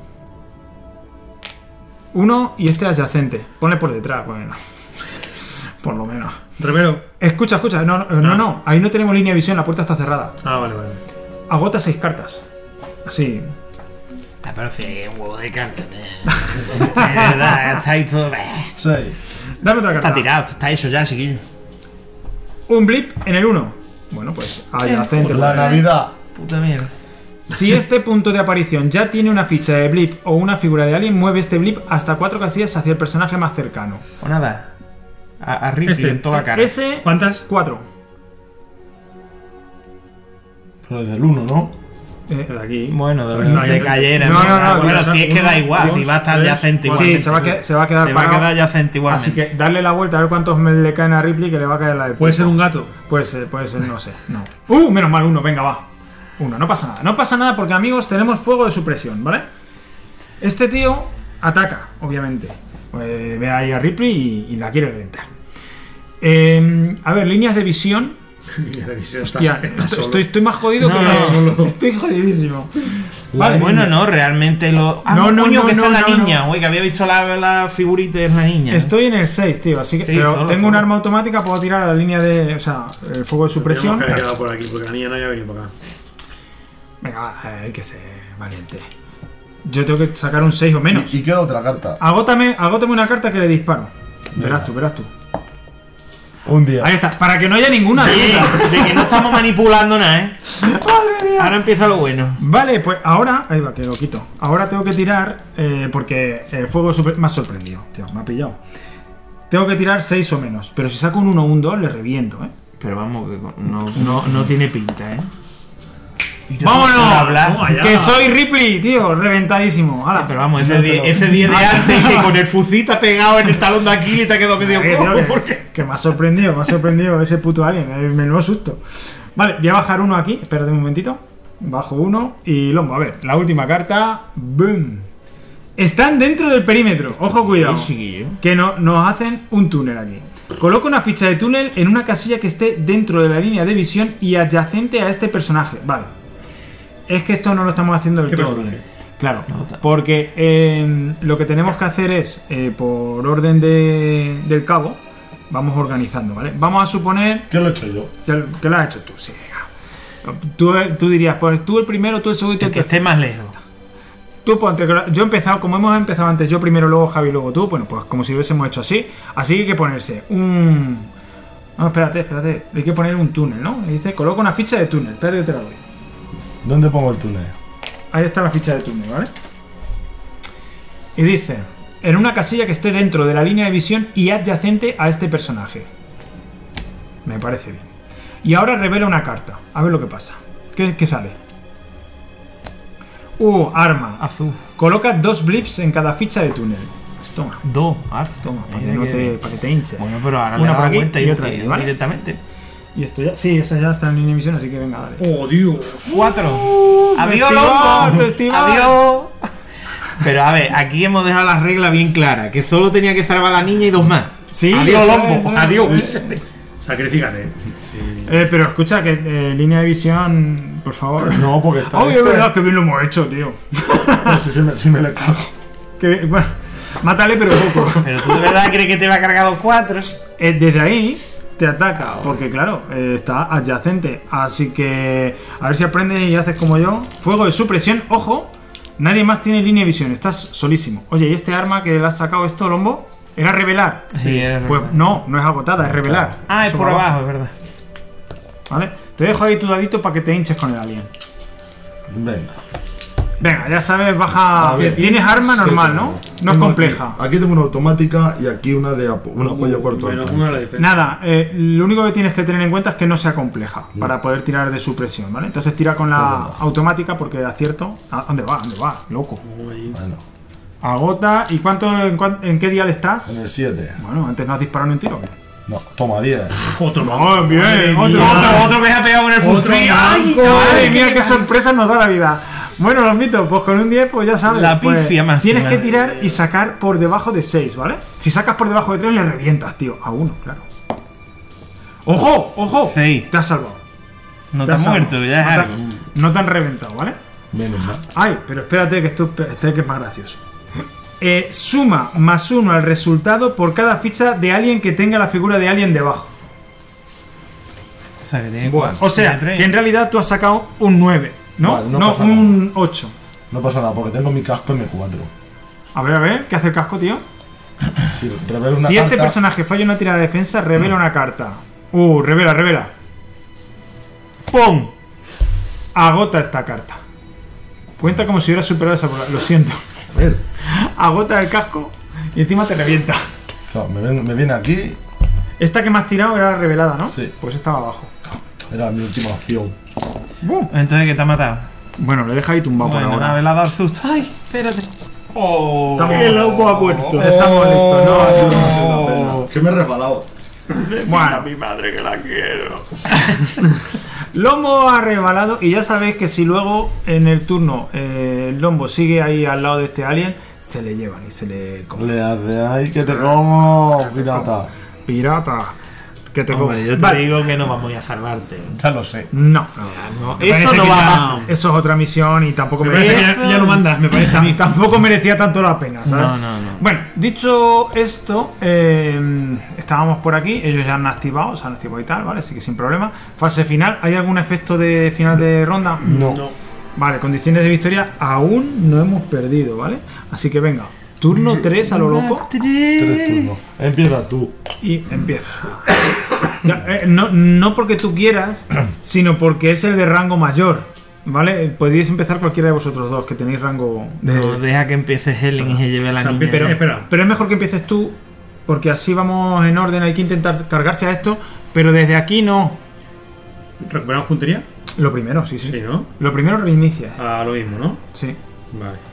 Uno y este adyacente. Ponle por detrás, bueno. Por lo menos. Remero. Escucha, escucha. No, no, no, no. Ahí no tenemos línea de visión, la puerta está cerrada. Ah, vale, vale. Agota seis cartas. Así. Ah, pero si hay un huevo de cartas. Está ahí todo. seis. Dame otra carta. Está tirado, está hecho ya, chiquillo. Un blip en el uno. Bueno, pues adyacente. La Navidad. Puta mierda. Si este punto de aparición ya tiene una ficha de blip o una figura de alien, mueve este blip hasta cuatro casillas hacia el personaje más cercano. O nada. A, a Ripley Este. en toda la cara. Ese. ¿Cuántas? cuatro. Pero desde el uno, ¿no? Eh, De aquí. Bueno, de, Pues no, de yo- cayera. no, no, no, Bueno, no, si es que uno, da igual, dos, si va a estar tres, adyacente cuatro. igual. sí, se va, a que- se va a quedar Se va a parado. quedar adyacente igualmente. Así que darle la vuelta a ver cuántos me le caen a Ripley, que le va a caer la del ¿Puede ser pulpo. un gato? Puede ser, puede ser, no sé. No. Uh, menos mal uno, venga, va. Uno, no pasa nada. No pasa nada porque, amigos, tenemos fuego de supresión, ¿vale? Este tío ataca, obviamente. Eh, ve ahí a Ripley y, y la quiere reventar. Eh, a ver, líneas de visión. Hostia, estoy, estoy, estoy más jodido No, que no, solo. Estoy jodidísimo. Vale, Bueno, no, realmente lo. Ah, No, no, no, coño, no, que no, esa es la no, niña, no. güey, que había visto la, la figurita de la niña. Estoy en el seis, tío, así que. Sí, pero solo, tengo solo. un arma automática, puedo tirar a la línea de. O sea, el fuego de supresión. Tenemos que haber quedado por aquí, porque la niña no había venido para acá. Venga, va, eh, hay que ser valiente. Yo tengo que sacar un seis o menos. Y, y queda otra carta. Agótame, agótame una carta que le disparo. Verás tú, verás tú. Un día. Ahí está, para que no haya ninguna Sí, duda. de que no estamos manipulando nada, ¿eh? Ahora empieza lo bueno. Vale, pues ahora. Ahí va, que lo quito. Ahora tengo que tirar. eh, porque el fuego super, me ha sorprendido, tío, me ha pillado. Tengo que tirar seis o menos. Pero si saco un uno o un dos, le reviento, ¿eh? Pero vamos, que no, no, no tiene pinta, ¿eh? ¡Vámonos! Por hablar. Toma ya. Que soy Ripley, tío, reventadísimo. Hala. Pero vamos, ese diez ese diez de antes que con el fusil te ha pegado en el talón de Aquiles y te ha quedado medio Eh, cojo. tío, ¿Por que, qué? que me ha sorprendido, me ha sorprendido ese puto alien, eh, menudo susto. Vale, voy a bajar uno aquí, espérate un momentito. Bajo uno y lombo. A ver, la última carta. ¡Boom! Están dentro del perímetro. Ojo, cuidado. Sí, chiquillo. Que no, nos hacen un túnel aquí. Coloca una ficha de túnel en una casilla que esté dentro de la línea de visión y adyacente a este personaje. Vale. Es que esto no lo estamos haciendo del ¿Qué todo personaje? bien. Claro, porque eh, lo que tenemos que hacer es, eh, por orden de, del cabo, vamos organizando, ¿vale? Vamos a suponer ¿Qué lo he hecho yo? que, que lo has hecho tú, sí. venga. Tú, tú dirías, pues tú el primero, tú el segundo y tú El el que tercero. esté más lejos. tú ponte. Yo he empezado, como hemos empezado antes, yo primero, luego Javi, luego tú. Bueno, pues como si hubiésemos hecho así. Así que hay que ponerse un. No, espérate, espérate. Hay que poner un túnel, ¿no? Y dice, coloca una ficha de túnel. Espérate que te la doy. ¿Dónde pongo el túnel? Ahí está la ficha de túnel, ¿vale? Y dice, en una casilla que esté dentro de la línea de visión y adyacente a este personaje. Me parece bien. Y ahora revela una carta. A ver lo que pasa. ¿Qué, qué sale? Uh, arma. Azul. Coloca dos blips en cada ficha de túnel. Pues toma, Dos, arce. toma, para que, Mira no que- te, para que te hinche. Bueno, pero ahora Una le da por la aquí vuelta y y, otra y- aquí, ¿vale? directamente. Y esto ya, sí, esa ya está en línea de visión, así que venga, dale. ¡Oh, Dios! Cuatro. ¡Adiós, festival, Lombo! festival. ¡Adiós! Pero a ver, aquí hemos dejado la regla bien clara, que solo tenía que salvar a la niña y dos más. Sí, Adiós, eso Lombo. es, Adiós. Sacrifícate. Sí. Eh, pero escucha, que eh, línea de visión, por favor. No, porque está. Ay, es verdad, que bien lo hemos hecho, tío. No sé si me, si me le cago. Que bien- bueno, mátale, pero poco. Pero tú de verdad crees que te va a cargar los cuatro. Eh, desde ahí te ataca, porque claro, eh, está adyacente. Así que a ver si aprendes y haces como yo. Fuego de supresión, ojo. Nadie más tiene línea de visión, estás solísimo. Oye, ¿y este arma que le has sacado esto, Lombo? ¿Era revelar? Sí, es Pues revelar. no, no es agotada, es revelar. Ah, es Eso por va abajo, es verdad. ¿Vale? Te dejo ahí tu dadito para que te hinches con el alien. Venga. Venga, ya sabes, baja. A ver, Tienes arma normal, ¿no? No es Tengo compleja. Aquí, aquí tengo una automática y aquí una de apo- un apoyo corto Menos alcance. una de la diferencia. Nada, eh, lo único que tienes que tener en cuenta es que no sea compleja para poder tirar de supresión, ¿vale? Entonces tira con la automática porque acierto. ¿A dónde va? ¿Dónde va? Loco. Bueno, Agota. ¿Y cuánto, en, cuán- en qué dial en estás? el siete. Bueno, antes no has disparado ni un tiro. No, toma diez. Otro más. Oh, bien, otro, Otro, otro que se ha pegado en el Otro fusil. blanco. ¡Ay! Madre ay, mía, qué sorpresa nos da la vida. Bueno, los mitos, pues con un diez, pues ya sabes. La pues, pifia máxima. tienes que tirar y sacar por debajo de seis, ¿vale? Si sacas por debajo de tres, le revientas, tío. A uno, claro. ¡Ojo! ¡Ojo! Seis. Te has salvado. No Te te has has muerto, salvado. ya es no algo. te, no te han reventado, ¿vale? Menos mal. Ay, pero espérate que esto este que es más gracioso. Eh, suma más uno al resultado por cada ficha de alien que tenga la figura de alien debajo. O sea, que tiene Bueno, cuatro, o sea, tiene tres. que en realidad tú has sacado un nueve, ¿no? Vale, no no, pasa un ocho. No pasa nada, porque tengo mi casco M cuatro. A ver, a ver, ¿qué hace el casco, tío? Si revelo una Si este carta- personaje falla una tirada de defensa, revela una carta. Uh, revela, revela. ¡Pum! Agota esta carta. Cuenta como si hubiera superado esa prueba. Lo siento. A ver, Agota el casco y encima te revienta. claro, me, ven- me viene aquí. Esta que me has tirado era revelada, ¿no? Sí. Pues estaba abajo. Era mi última opción. ¡Bum! Entonces, ¿qué te ha matado? Bueno, le deja ahí tumbado Bueno, por una ahora. vez le ha dado el susto. ¡Ay! Espérate. ¡Oh! Estamos- El loco ha muerto. Estamos listos, ¿no? Oh, no, no, no, no. Que me he resbalado. Bueno, Mi madre que la quiero. Lombo ha rebalado y ya sabéis que si luego en el turno eh, el Lombo sigue ahí al lado de este alien, se le llevan y se le comen. Le hace ahí que te como, pirata. Pirata, que te Hombre, comen. yo te Vale. digo que no vamos a salvarte. Ya lo sé. No, No, Me parece eso no que va ya- a pasar. eso es otra misión y tampoco Me parece que merecía, ya, ya lo mandas, me parece a mí. tampoco merecía tanto la pena, ¿sabes? No, no, no. Bueno, dicho esto, eh, estábamos por aquí, ellos ya han activado, se han activado y tal, ¿vale? Así que sin problema. Fase final, ¿hay algún efecto de final de ronda? No. Vale, condiciones de victoria, aún no hemos perdido, ¿vale? Así que venga, turno tres a lo loco Tres turnos. Empieza tú. y empieza. Ya, eh, no, no porque tú quieras, sino porque es el de rango mayor, ¿vale? Podríais empezar cualquiera de vosotros dos, que tenéis rango de... No, deja que empiece Helen y se lleve a la O sea, niña. pero- ya. espera. Pero es mejor que empieces tú, porque así vamos en orden, hay que intentar cargarse a esto, pero desde aquí no. ¿Recuperamos puntería? Lo primero, sí, sí. Sí, ¿no? Lo primero reinicia, A lo mismo, ¿no? sí. Vale.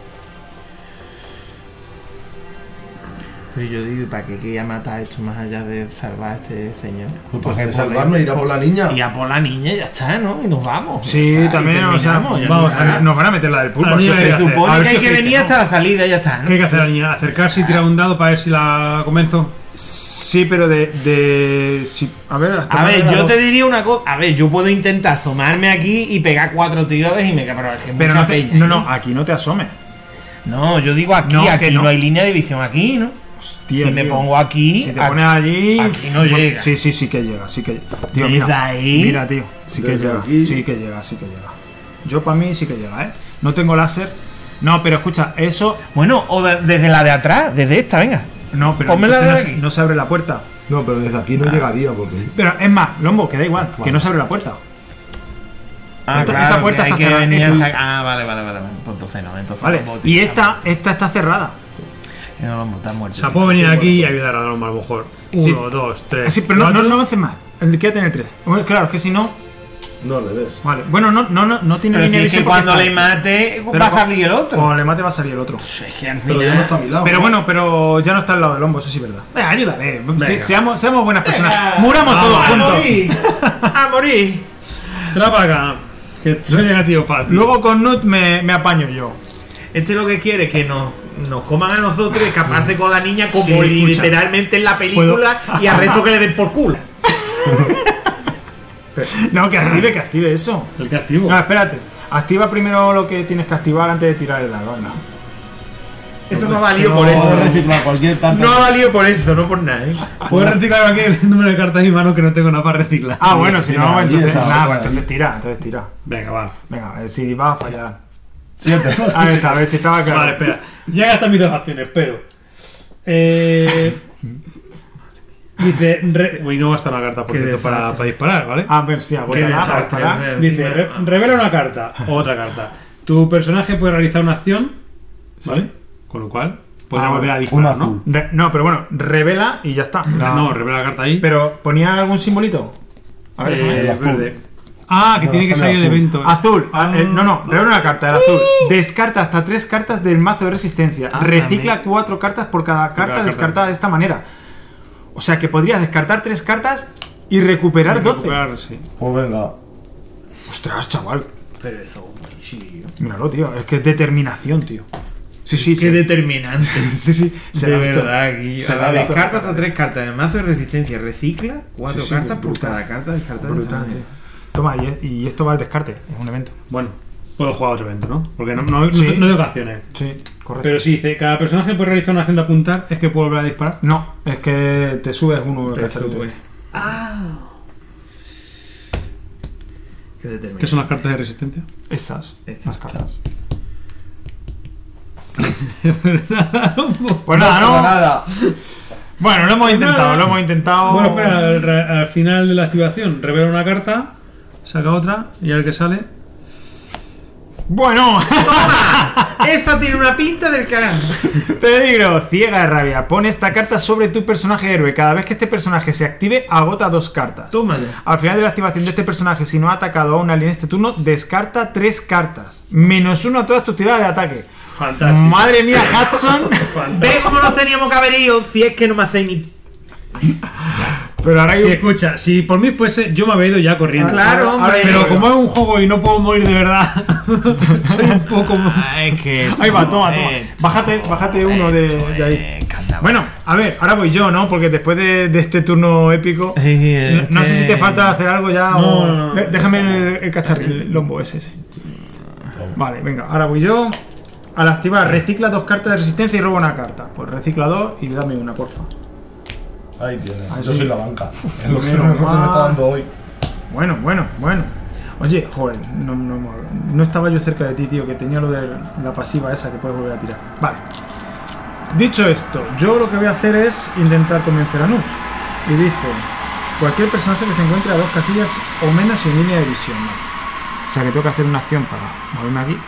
Pero yo digo, ¿para qué quería matar esto más allá de salvar a este señor? Pues Porque para de por salvarme, él- ir a por la niña. Y a por la niña ya está, ¿no? Y nos vamos. Sí, Ya está, y también, o sea, terminamos, ya vamos, está. nos van a meter la del pulpo. A la así niña que- le Se hace- a supone ver que si hay que hacéis venir no. hasta la salida, ya está, ¿no? ¿Qué hay que hacer la niña? ¿Acercarse y tirar un dado para ver si la convenzo? Sí, pero de... de si- a ver, hasta A ver, dónde yo la te dos. diría una cosa. A ver, yo puedo intentar asomarme aquí y pegar cuatro tiros y me pero es que Pero mucha no, te- peña, no, ¿eh? no, aquí no te asomes. No, yo digo aquí, No, que aquí no. no. hay línea de visión aquí, ¿no? Hostia, si me tío. pongo aquí, Si te aquí- pones allí... aquí no pues- llega. Sí, sí, sí que llega, sí que llega. Tío, Desde mira, ahí- mira, tío, sí que Desde llega, aquí- sí que llega, sí que llega. Yo para mí sí que llega, ¿eh? No tengo láser, No, pero escucha, eso. Bueno, o de- desde la de atrás, desde esta, venga. No, pero Pónmela entonces de no, aquí. no se abre la puerta. No, pero desde aquí no llegaría porque. Pero es más, Lombo, que da igual, que Vale. no se abre la puerta. Ah, Esta- claro, esta puerta que hay está que cerrada, venir eso. hasta- Ah, vale, vale, vale. vale. Pues entonces no, entonces Vale. no, Y esta, esta está cerrada. No, no, está muerto. O sea, puedo venir aquí y ayudar a Lombo a lo mejor. Uno, Sí. dos, tres. Sí, pero no, no, cuatro. no avances más. El de quédate en el tres. Bueno, claro, es que si no. No le des. Vale. Bueno, no, no, no, no tiene Pero línea si de es que visión porque cuando está- le mate Pero va a con- salir el otro. Cuando le mate va a salir el otro. Es que al Pero ya no está a mi lado. Pero ¿no? bueno, pero ya no está al lado del Lombo, eso sí es verdad. Venga, ayúdale. Se- seamos, seamos buenas personas. Venga. Muramos A todos juntos. morir. A morir. Trae para acá. Que soy negativo fácil. Luego con Nut me, me apaño yo. Este lo que quiere es que nos, nos coman a nosotros y escaparse con la niña como Sí, escucha. literalmente en la película y al resto que le den por culo. No, que active, que active eso. El que activo. No, espérate. Activa primero lo que tienes que activar antes de tirar el dado. Anda. Eso no ha valido No, por Puedo eso. reciclar cualquier carta. No ha valido por eso, no por nada. ¿eh? Puedo reciclar aquí el número de cartas en mi mano que no tengo nada para reciclar. Ah, bueno, si sí, no, ahí entonces. está, Nada, ahí. pues entonces tira, entonces tira. Venga, va. Venga, a ver si va a fallar. Siete. Ahí está, a ver si estaba claro. Vale, espera. Ya gastan mis dos acciones, pero. Eh. Dice. Re... Uy, no gasta una carta, por Qué cierto, para, desastre. para disparar, ¿vale? A ver si voy Qué a dar, desastre, para- o sea, Dice, re- revela una carta o otra carta. Tu personaje puede realizar una acción, ¿vale? Con lo cual, podrá Ah, volver a Un disparar, azul. ¿no? Re- No, pero bueno, revela y ya está. La- No, revela la carta ahí. Pero ponía algún simbolito. A ver, déjame. Eh, el azul. verde. Ah, que No, tiene que sale salir el azul. evento. Azul. Ah, eh, no, no, revela una carta, el azul. Descarta hasta tres cartas del mazo de resistencia. Ah, Recicla también. cuatro cartas por cada carta cada carta. descartada de esta manera. O sea que podrías descartar tres cartas y recuperar doce. Recuperar, sí. Pues venga. Ostras, chaval. Pero eso, sí. Míralo, tío. Es que es determinación, tío. Sí, sí, Qué sí. determinante. Sí, sí. Se De la ha visto. verdad, Guillo. Se A la ha ver, visto. descarta hasta tres cartas en el mazo de resistencia. Recicla cuatro Sí, sí, cartas por brutal. cada carta descartada. de esta Brutal, tío. manera. Toma, y, y esto va al descarte. Es un evento. Bueno, puedo jugar otro evento, ¿no? Porque no, no, no, Sí. no tengo acciones. Sí, correcto. Pero si dice, cada personaje puede realizar una acción de apuntar, es que puedo volver a disparar. No, es que te subes uno Te el salto sube. este. Qué determinante. ¿Qué son las cartas de resistencia? Esas. Esas. Las cartas. Pues nada, No, ¿no? nada. Bueno, lo hemos intentado, lo hemos intentado. Bueno, espera, al, re- al final de la activación, revela una carta, saca otra y a ver qué sale. Bueno, Eso tiene una pinta del carajo. peligro, ciega de rabia. Pone esta carta sobre tu personaje héroe. Cada vez que este personaje se active, agota dos cartas. Toma ya. Al final de la activación de este personaje, si no ha atacado a un alien este turno, descarta tres cartas. Menos uno a todas tus tiradas de ataque. Fantástico. Madre mía, Hudson. ¿Ves cómo nos teníamos que haber ido si es que no me hacéis ni. Pero ahora hay Si un- escucha, si por mí fuese, yo me había ido ya corriendo. Claro, hombre. Pero como es un juego y no puedo morir de verdad, soy un poco. Ah, es que. Ahí va, toma, toma. Eh, Bájate, bájate uno de, de ahí. eh, candaba. Bueno, a ver, ahora voy yo, ¿no? Porque después de, de este turno épico, Sí, sí, no, no sé este- si te falta hacer algo ya No, o... no, no. De- déjame el, el cacharril, el lombo ese, ese. Vale, venga, ahora voy yo. Al activar, recicla dos cartas de resistencia y roba una carta. Pues recicla dos y dame una, porfa. Ahí tienes. Ahí Yo sí. soy la banca. Es lo que menos me me mal. está dando hoy. Bueno, bueno, bueno. Oye, joder, no, no, no estaba yo cerca de ti, tío, que tenía lo de la pasiva esa que puedes volver a tirar. Vale. Dicho esto, yo lo que voy a hacer es intentar convencer a Nut. Y dice, cualquier personaje que se encuentre a dos casillas o menos en línea de visión. ¿Vale? O sea que tengo que hacer una acción para moverme aquí.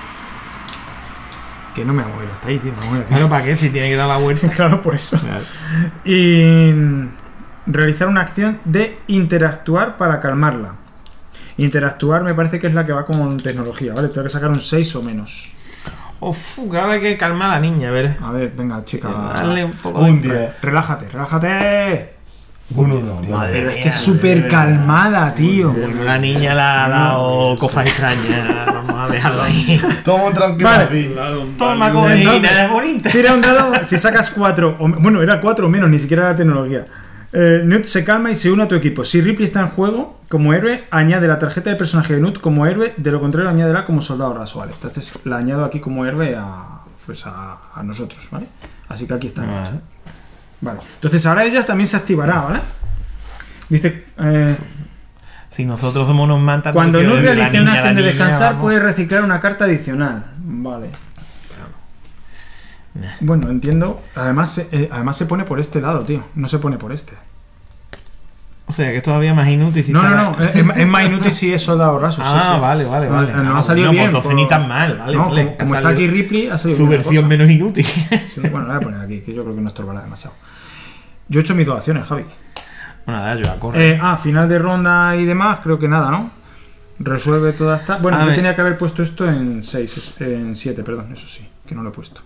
Que no me voy a mover hasta ahí, tío. Me voy a mover aquí. Claro, ¿para qué? Si tiene que dar la vuelta. Claro, por eso. Y realizar una acción de interactuar para calmarla. Interactuar me parece que es la que va con tecnología, ¿vale? Tengo que sacar un seis o menos. Uf, que ahora hay que calmar a la niña, a ver. A ver, venga, chica. Darle un poco de. Un diez. Relájate, relájate. Un uno. Madre Pero es mía, que es súper de calmada, tío. verdad. La niña le ha dado cosas extrañas. Vamos a dejarlo ahí. Toma tranquilo. Vale. aquí. Toma, Entonces, cojina, bonita. Tira un dado, si sacas cuatro, o, bueno, era cuatro o menos, ni siquiera era tecnología. Eh, Nut se calma y se une a tu equipo. Si Ripley está en juego como héroe, añade la tarjeta de personaje de Nut como héroe, de lo contrario, añádela como soldado raso, ¿vale? Entonces la añado aquí como héroe a, pues a, a nosotros, ¿vale? Así que aquí está. Nut. Vale. Vale. Entonces ahora ella también se activará, ¿vale? Dice, eh, Si nosotros somos unos mantas. cuando no Nut quiero decir, la realice una niña, la acción de niña, descansar, vamos. puede reciclar una carta adicional. Vale. Bueno, entiendo. Además, se- eh, además se pone por este lado, tío. No se pone por este. O sea, que es todavía más inútil. Si No, está- no, no. Es, es más inútil si es soldado raso. sí, Ah, sí. vale, vale, No, vale. no, no Ah, ha salido bueno, bien. pues entonces por- ni tan mal, vale, No, vale. como, como Ha está aquí salido Ripley, ha salido su bien la versión cosa. menos inútil. Sí, bueno, la voy a poner aquí, que yo creo que no estorbará demasiado. Yo he hecho mis dos acciones, Javi. Bueno, nada, yo a correr. Eh, ah, final de ronda y demás, creo que nada, ¿no? Resuelve toda esta. Bueno, A yo ver. tenía que haber puesto esto en seis, en siete, perdón, eso sí, que no lo he puesto.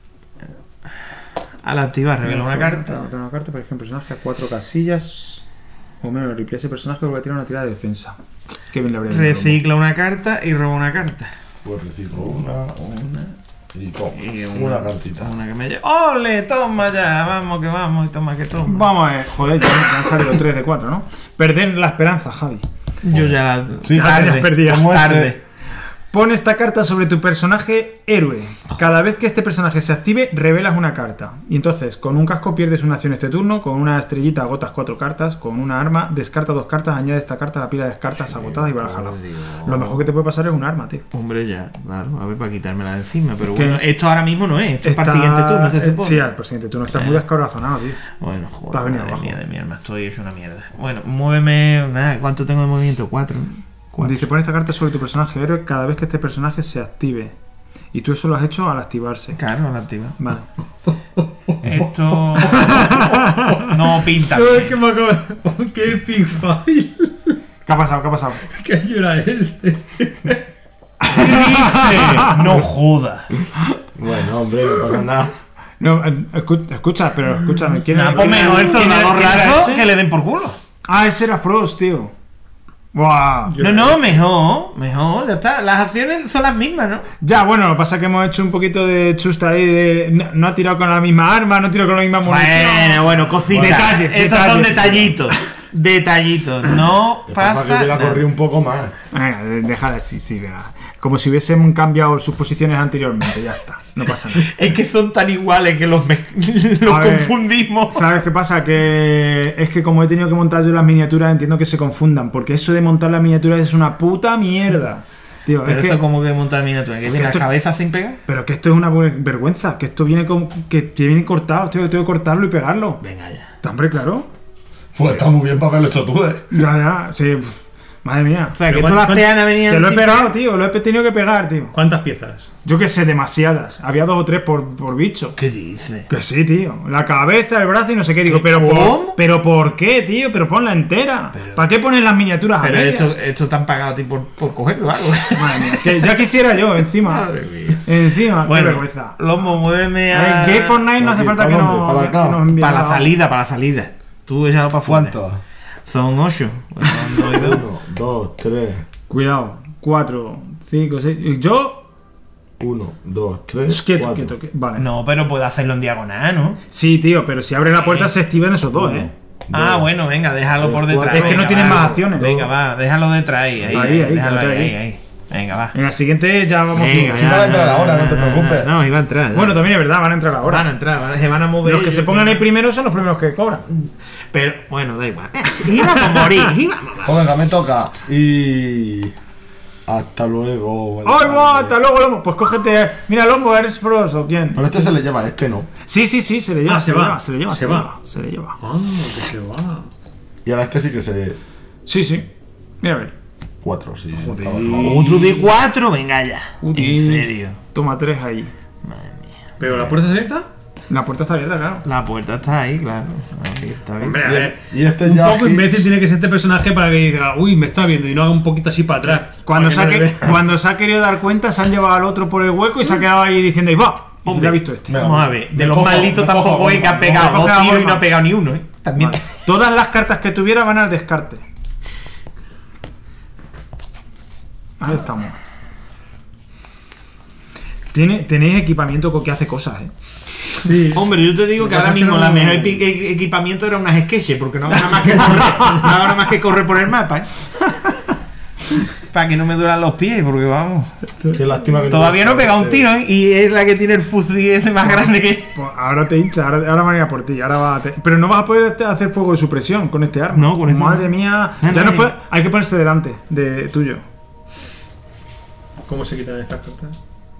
Al activar, revela una carta. Otra una carta, por ejemplo, personaje a cuatro casillas. O menos, replay ese personaje que va a tirar una tirada de defensa. Qué bien le habría venido. Recicla una carta y roba una carta. Pues reciclo una, Una y toma. y Una, una, cartita. Una que me lleve. ¡Ole! Toma ya, vamos que vamos y toma que toma. Vamos a ver, joder, ya, ya han salido tres de cuatro, ¿no? Perder la esperanza, Javi. Yo ya la. Sí, ya tarde. tenías perdida. Tarde. Pon esta carta sobre tu personaje héroe. Cada vez que este personaje se active, revelas una carta. Y entonces, con un casco pierdes una acción este turno, con una estrellita agotas cuatro cartas, con una arma descarta dos cartas, añade esta carta a la pila de cartas agotadas y barajala. Lo mejor que te puede pasar es un arma, tío. Hombre, ya, claro, a ver, para quitármela de encima. Pero Que- bueno, esto ahora mismo no es, esto es para el Está- siguiente turno, se eh, supone. Sí, al siguiente turno. Estás muy descorazonado, tío. Bueno, Te has joder, venido madre abajo. mía de mi alma, estoy hecho una mierda. Bueno, muéveme. Nada, ¿cuánto tengo de movimiento? Cuatro. Cuatro. Dice, pon esta carta sobre tu personaje héroe cada vez que este personaje se active. Y tú eso lo has hecho al activarse. Claro, la activa. Vale. Esto. No pinta. No, es bien. que me acabo de... ¡Qué epic fail! ¿Qué ha pasado? ¿Qué ha pasado? ¿Qué año era este? ¿Qué dice? No joda. Bueno, hombre, no pasa nada. No, eh, escu- escucha, pero escúchame. ¿quién Nada, era- pues mejor el quién era- soldado quién era raso ese? que le den por culo. Ah, ese era Frost, tío. Buah. Yo No, era no, este. mejor, mejor, ya está. Las acciones son las mismas, ¿no? Ya, bueno, lo que pasa es que hemos hecho un poquito de chusta ahí de. No, no ha tirado con la misma arma, no ha tirado con la misma munición. Bueno, bueno, cositas. Detalles, Estos son detalles. detallitos. Detallitos. No Es para que pasa. hubiera nada. corrido un poco más. Venga, déjala así, sí, venga. Como si hubiesen cambiado sus posiciones anteriormente, ya está. No pasa nada. Es que son tan iguales que los, mez- los A ver, confundimos. ¿Sabes qué pasa? Que es que como he tenido que montar yo las miniaturas, entiendo que se confundan. Porque eso de montar las miniaturas es una puta mierda. Tío, Pero es eso que. como que montar miniatura, que viene esto- la cabeza sin pegar. Pero que esto es una ver- vergüenza. Que esto viene con. Que te viene cortado. Tío, tengo que cortarlo y pegarlo. Venga ya. Hombre, claro. Pues está muy bien para haberlo hecho tú, eh. Ya, ya. Sí. pf, Madre mía. O sea, que Pero todas las ¿cuántas- peanas venían. Te lo he sin pegado, pegar. tío. Lo he tenido que pegar, tío. ¿Cuántas piezas? Yo que sé, demasiadas. Había dos o tres por, por bicho. ¿Qué dices? Que sí, tío. La cabeza, el brazo y no sé qué. Digo, pero por, ¿Cómo? pero ¿por qué, tío? Pero ponla entera. ¿Para qué pones las miniaturas a Pero medias? esto, esto te han pagado a ti por, por cogerlo algo. Madre mía, que ya quisiera yo, encima. Madre mía. Encima, qué Bueno, vergüenza. Lombo, muéveme A ver, a. Gay Fortnite no hace ¿Para falta que dónde? nos, ¿Para acá? que nos envíe Para la nada. salida, para la salida. Tú échalo para afuera. ¿Cuántos? Son ocho. Son dos y dos. Uno, dos, tres. Cuidado. Cuatro, cinco, seis. Yo. Uno, dos, tres. Es quieto, cuatro. quieto, quieto. Vale. No, pero puedo hacerlo en diagonal, ¿no? Sí, tío, pero si abre la puerta se activan esos dos, Uno, eh. Ah, dos. bueno, venga, déjalo tres, por detrás. cuatro. Es que no venga, tienen va. más acciones. Venga, va, déjalo detrás ahí. Ahí, Ahí, ahí, déjalo ahí, déjalo ahí, ahí. ahí. Venga, va. En la siguiente ya vamos. Venga, si ya, va a entrar ya, ahora, ya, no te ya, preocupes. No, iba a entrar. ya. Bueno, también es verdad, van a entrar ahora. van a entrar, van a- se van a mover. Los que se ellos pongan ahí primero. primero son los primeros que cobran. Pero, bueno, da igual. Íbamos a morir, íbamos a Pues venga, me toca. Y. Hasta luego. ¡Ay, va! Hasta luego, Lomo. Pues cógete. Mira, Lomo, ¿eres Frost o quién? Pero este se le lleva, este no. Sí, sí, sí, se le lleva. Ah, se, se le va. lleva, se le lleva. Se Se le va. lleva. Se le lleva. ¡Ah, que se va! Y ahora este sí que se. Sí, sí. Mira, a ver. Cuatro, sí. Joder. estaba claro. Otro de cuatro, venga ya. Y- En serio. Toma tres ahí. ¿Pero la puerta está abierta? La puerta está abierta, claro. La puerta está ahí, claro. Aquí está bien. Hombre, a ver. Y este Un ya. poco imbécil tiene que ser este personaje para que diga, uy, me está viendo y no haga un poquito así para atrás. Cuando Para se, ha que no le que- vea. cuando se ha querido dar cuenta, se han llevado al otro por el hueco y se ha quedado ahí diciendo, ¡y va! Y se le ha visto este. Venga, Vamos a ver. De me los cojo- malditos me cojo tampoco es que ha Gorman. pegado Me dos coge a tiros y no Gorman. ha pegado ni uno, ¿eh? También. Vale. Todas las cartas que tuviera van al descarte. Ahí estamos. Tiene, tenéis equipamiento con que hace cosas, eh. Sí. Hombre, yo te digo que Lo que ahora pasa es que mismo no- la mejor epi- e- equipamiento era unas sketches, porque no hago nada más que correr, no hago nada más que correr por el mapa, ¿eh? Para que no me duelan los pies, porque vamos. Qué lástima que Todavía no he pegado un este- tiro, ¿eh? Y es la que tiene el fusil ese más grande que. Pues ahora te hincha, ahora, ahora van a ir a por ti. Ahora va a te- Pero no vas a poder este- hacer fuego de supresión con este arma. No, con este Madre no. mía. No, Ya no, no puede- hay que ponerse delante de tuyo. ¿Cómo se quitan estas cartas?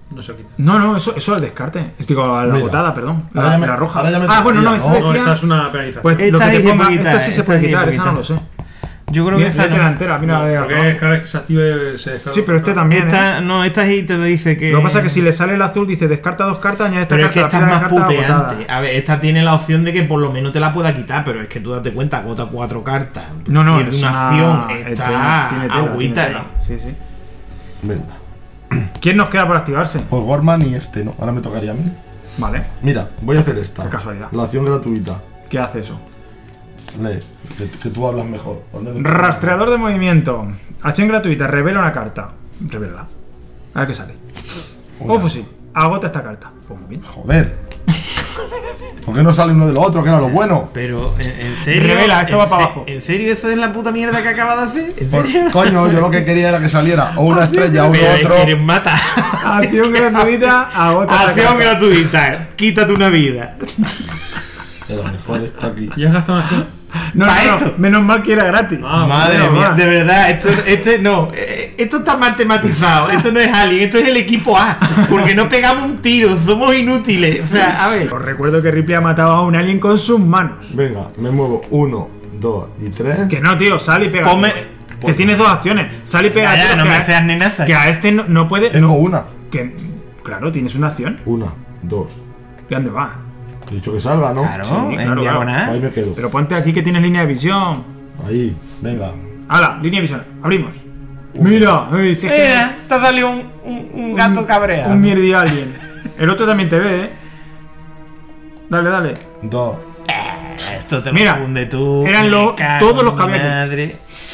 No se quita. No, no, eso, eso es el descarte. Es digo, la Mira. botada, perdón. La, Ahora ya me- la roja. ahora ya me Ah, bueno, no, tocaría, esa ¿no? No, decía. esta es una penalización. Pues Esta lo que sí te se ponga, puede quitar, esta sí se esta puede sí se quitar, puede esa no lo quitar. sé. Yo creo que Mira, esta esta es no. delantera, mira, No, de porque atrás. cada vez que se active se descarga. Sí, pero este también. ¿eh? Esta, no, esta sí te dice que. Lo que pasa es que si le sale el azul, dice descarta dos cartas, añade esta Pero es que carta, esta es la más primera carta puteante. agotada. A ver, esta tiene la opción de que por lo menos te la pueda quitar, pero es que tú date cuenta, agota cuatro cartas. No, no, Pierde es una una acción. eh, Está tiene- tiene tela, agüita, tiene tela. eh. Sí, sí. Venga. ¿Quién nos queda por activarse? Pues Gorman y este, ¿no? Ahora me tocaría a mí. Vale. Mira, voy a hacer esta. Qué casualidad. La acción gratuita. ¿Qué hace eso? Lee, que, que tú hablas mejor. ¿Dónde me- Rastreador de movimiento. Acción gratuita. Revela una carta. Revela. A ver qué sale. Una. O fusil. Agota esta carta. Pues muy bien. Joder. ¿Por qué no sale uno de lo otro, que era lo bueno? Pero, ¿en, en serio? Revela, esto ¿En va para se- abajo. ¿En serio eso es la puta mierda que acabas de hacer? ¿En Por- serio? coño, yo lo que quería era que saliera o una estrella o uno Pero es otro. que eres mata. Acción gratuita. Agota esta Acción carta. gratuita. Quítate una vida. Pero mejor está aquí. ¿Y has gastado una acción? No, ¿Pa' no, no, esto? menos mal que era gratis. Ah, Madre menos mía, mal. de verdad, esto, este no, eh, esto está mal tematizado, esto no es Alien, esto es el equipo A, porque no pegamos un tiro, somos inútiles, o sea, a ver. Os recuerdo que Ripley ha matado a un alien con sus manos. Venga, me muevo uno, dos y tres. Que no, tío, sal y pega. Ponme- Que tienes dos acciones. Sal y pega. Ya, ya, tío, no que me a- seas nenaza. Que a este no, no puede. Tengo no- una. que, claro, tienes una acción. Una, dos. ¿Y dónde va? Te he dicho que salga, ¿no? Claro, Sí, en claro, claro. diagonal. Ahí me quedo. Pero ponte aquí que tienes línea de visión. Ahí, venga. ¡Hala! Línea de visión. Abrimos. Mira, uy, si es que- Mira, te ha salido un, un, un gato cabreado. un mierdi alien. El otro también te ve, ¿eh? Dale, dale. Dos. Esto te lo Mira, funde tú. eran me lo- cago todos los en que había mi aquí. madre.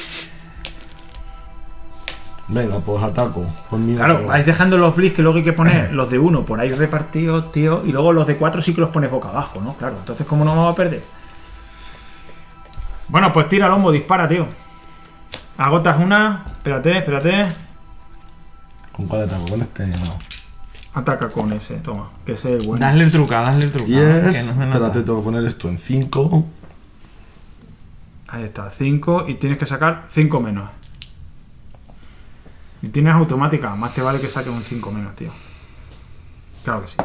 Venga, pues ataco. Con mi Claro, otro. vais dejando los blitz que luego hay que poner los de uno por ahí repartidos, tío. Y luego los de cuatro sí que los pones boca abajo, ¿no? Claro, entonces, ¿cómo no vamos a perder? Bueno, pues tira Lombo, dispara, tío. Agotas una. Espérate, espérate. ¿Con cuál ataco? Con este, no. Ataca con ese, toma. Que ese es el bueno. Dale el truca, dale el truca. Y que es. no se nota. Espérate, tengo que poner esto en cinco. Ahí está, cinco. Y tienes que sacar cinco menos. Y tienes automática. Más te vale que saques un cinco menos, tío. Claro que sí.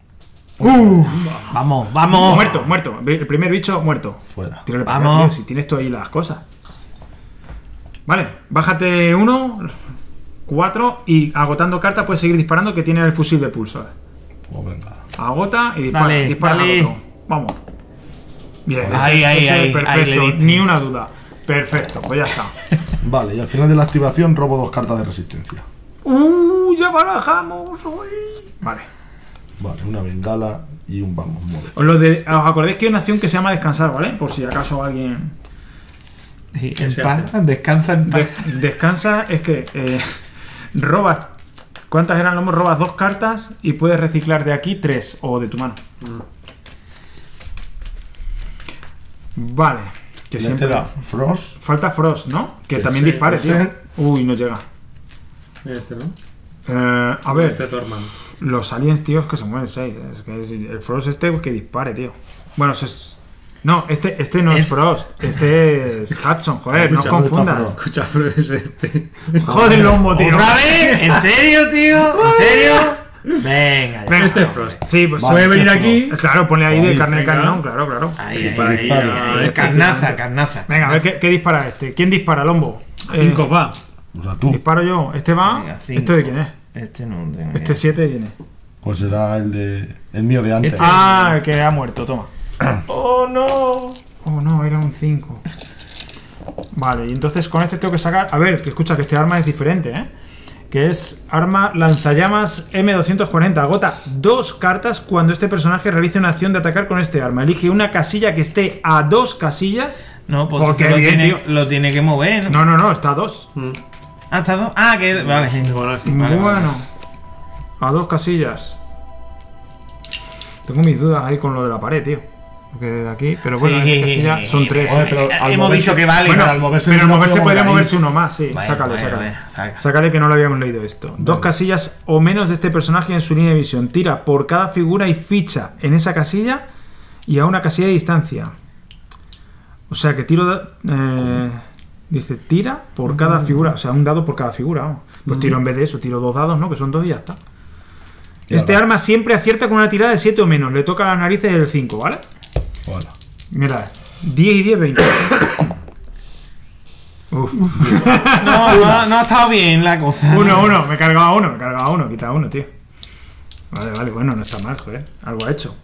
Vamos, vamos. Muerto, muerto. El primer bicho, muerto. Fuera. Tírale para Vamos. acá, tío, si tienes tú ahí las cosas. Vale, bájate uno, cuatro y agotando cartas puedes seguir disparando que tiene el fusil de pulso. Pues venga. Agota y dispara, Dale, dispara al dale. otro. Vamos. Bien, Ahí, ese- ahí, ese ahí, es ahí perfecto, le diste. ni una duda. Perfecto, pues ya está. Vale, y al final de la activación robo dos cartas de resistencia. ¡Uh! Ya barajamos hoy. Vale. Vale, una bengala y un vamos, mueve. Os, lo de- os acordáis que hay una acción que se llama descansar, ¿vale? Por si acaso alguien. Sí, en se paz, descansa en paz. De- descansa es que eh, robas. ¿Cuántas eran lomos? Robas dos cartas y puedes reciclar de aquí tres o de tu mano. Vale. Que Le siempre. queda Frost. Falta Frost, ¿no? Que Sí, también sí, dispare, tío. ese. Uy, no llega. Este, ¿no? Eh, a ver, Este es tu hermano. los aliens, tío, es que se mueven seis. Es que es- el Frost este que dispare, tío. Bueno, eso es. No, este, este no es, Es- Frost. Este es Hudson, joder, no os Escucha, ¿dónde está confundas. Frost? Escucha, pero es este. Joder, Lombo, tío. ¿Otra vez? ¿En serio, tío? ¿En serio? Venga, ya. Venga. Este es Frost. Sí, pues Vale, puede este venir es aquí. Claro, ponle ahí de Ahí, carne de venga. cañón, claro, claro. Ahí, ahí, Para ahí, disparar. ahí. Carnaza, carnaza. Venga, a ver qué, qué dispara este. ¿Quién dispara, Lombo? Eh, Cinco va. O sea, tú. disparo yo. ¿Este va? Venga, cinco. ¿Este de quién es? Este no tengo Este siete de quién es. Pues será el de. El mío de antes. Este- Ah, el que ha muerto, toma. ¡Oh, no! Oh, no, era un cinco. Vale, y entonces con este tengo que sacar. A ver, que escucha que este arma es diferente, ¿eh? Que es arma lanzallamas eme doscientos cuarenta. Agota dos cartas cuando este personaje realice una acción de atacar con este arma. Elige una casilla que esté a dos casillas. No, pues Porque lo, bien, tiene, tío. lo tiene que mover. No, no, no, está a dos. Ah, está dos. Ah, que. Vale, sí. Bueno, sí. Vale, bueno, vale. a dos casillas. Tengo mis dudas ahí con lo de la pared, tío. Porque de aquí, pero bueno, Sí. estas casillas son tres. Oye, pero al Hemos moverse- dicho que vale. Bueno, pero al moverse pero al no moverse puedo podría mover ahí. moverse uno más, sí. Vale, sácale, vale, sácale. vale, saca. Sácale que no lo habíamos leído esto. Dos casillas o menos de este personaje en su línea de visión. Tira por cada figura y ficha en esa casilla y a una casilla de distancia. O sea que tiro. de- eh, dice tira por cada figura. O sea, un dado por cada figura. Vamos. Pues tiro en vez de eso, tiro dos dados, ¿no? Que son dos y ya está. Ya Este va. arma siempre acierta con una tirada de siete o menos. Le toca a las narices el cinco, ¿vale? Hola. Mira, diez y diez, veinte. Uf. No, no, no ha estado bien la cosa. Uno, ¿no? uno, me he cargado a uno, me he cargado a uno, quita uno, tío. Vale, vale, bueno, no está mal, joder. Algo ha hecho.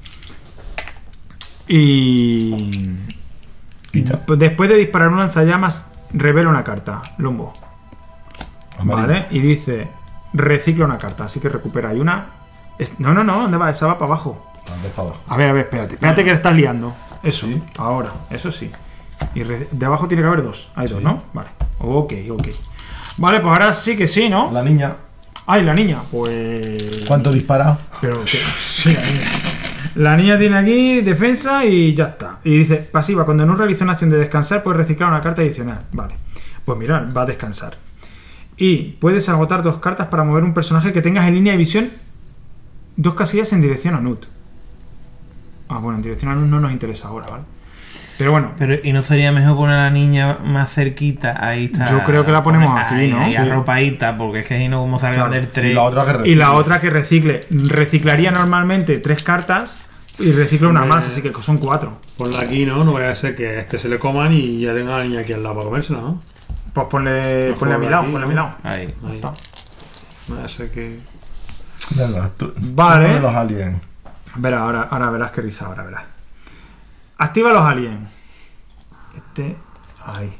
Y. Quita. pues después de disparar un lanzallamas, revela una carta, Lumbo. Amarillo. Vale, y dice: recicla una carta, así que recupera. Hay una. Es- No, no, no, ¿dónde va? Esa va para abajo. Antes para abajo. A ver, a ver, espérate. Espérate que le estás liando. Eso, Sí. ahora, eso sí. Y re- de abajo tiene que haber dos. Hay dos, Sí. ¿no? Vale. Ok, ok. Vale, pues ahora sí que sí, ¿no? La niña, Ay, la niña. Pues. ¿cuánto dispara? Pero que. Sí, la niña. La niña tiene aquí defensa y ya está. Y dice: pasiva, cuando no realiza una acción de descansar, puedes reciclar una carta adicional. Vale. Pues mirad, va a descansar. Y puedes agotar dos cartas para mover un personaje que tengas en línea de visión. Dos casillas en dirección a Nut. Ah, bueno, en dirección a Nut no nos interesa ahora, ¿vale? Pero bueno, Pero, ¿y no sería mejor poner a la niña más cerquita? Ahí está. Yo creo que la ponemos Poner- aquí, ahí, ¿no? Ahí Sí. arropadita, porque es que si no, como salgan Claro. del tres. Y la otra que y recibe. la otra que recicle. Reciclaría normalmente tres cartas y recicla una Hombre. más, así que son cuatro. Ponla aquí, ¿no? No vaya a ser que a este se le coman y ya tenga a la niña aquí al lado para comérsela, ¿no? Pues ponle, Mejor ponle a mi lado, aquí, ponle a ¿no? mi lado. Ahí. Ahí. está. No vaya a ser que. Venga, tú- Vale. uno de los aliens. Verá, ahora, ahora verás qué risa, ahora verás. Activa los aliens. Este. Ahí.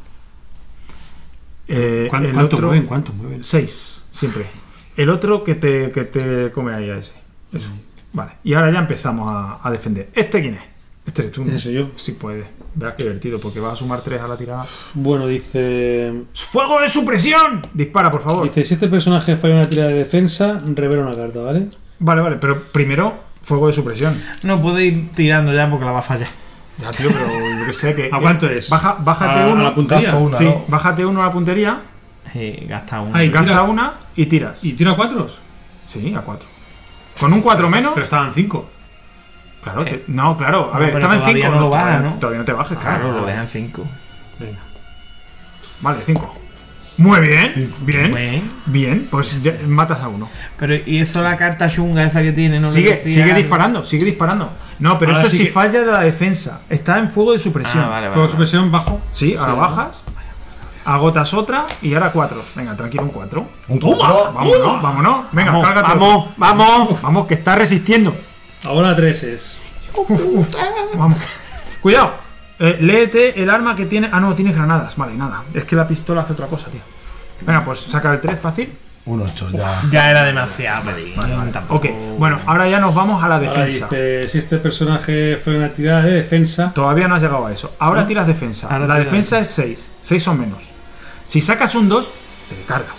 Eh, ¿Cuánto, el cuánto otro. mueven? ¿Cuánto mueven? seis, siempre. El otro que te, que te come ahí a ese. Eso. Vale. Y ahora ya empezamos a, a defender. ¿Este quién es? Este eres tú, ¿no? Ese soy yo. Sí puede. Verás qué divertido, porque vas a sumar tres a la tirada. Bueno, dice. ¡Fuego de supresión! Dispara, por favor. Dice: si este personaje falla una tirada de defensa, revela una carta, ¿vale? Vale, vale, pero primero, fuego de supresión. No puedo ir tirando ya porque la va a fallar. Ya, tío, pero yo que sé que. ¿A cuánto es? Baja, bájate ¿A- a uno. la puntería? Gasto una, Sí, ¿no? bájate uno a la puntería, Sí, gasta uno. Ay, gasta tira- una y tiras. ¿Y tira cuatros? Sí, a cuatro. Con un cuatro menos. Pero estaban cinco. Claro, te- no, claro. A no, ver, pero estaba en todavía cinco. no lo baja, todavía, ¿no? todavía no te bajes, claro. Claro, lo dejan cinco. Venga. Vale, cinco. Muy bien, bien, Bien. bien. Pues ya matas a uno. Pero, ¿y eso la carta chunga esa que tiene? ¿No le sigue, decía sigue algo? disparando, sigue disparando. No, pero Ahora eso sí sí que- falla de la defensa. Está en fuego de supresión. Ah, vale, vale. Fuego de supresión bajo. Sí, ahora Sí. bajas. Agotas otra y ahora cuatro. Venga, tranquilo, un cuatro. Un cuatro. Vámonos, vámonos. Venga, Vamos, cárgate vamos, otro. vamos. Vamos, que está resistiendo. Ahora tres es. Vamos. Cuidado. Eh, léete el arma que tiene. Ah, no, tiene granadas. Vale, nada. Es que la pistola hace otra cosa, tío. Venga, pues saca el tres fácil. Un ocho, ya. Ya era demasiado pedir. Tampoco- Ok, bueno, ahora ya nos vamos a la Ahora defensa. dice: si este personaje fue una tirada de defensa, Todavía no has llegado a eso. Ahora tiras defensa. Ahora la tira defensa es seis. seis o menos. Si sacas un dos, te cargas.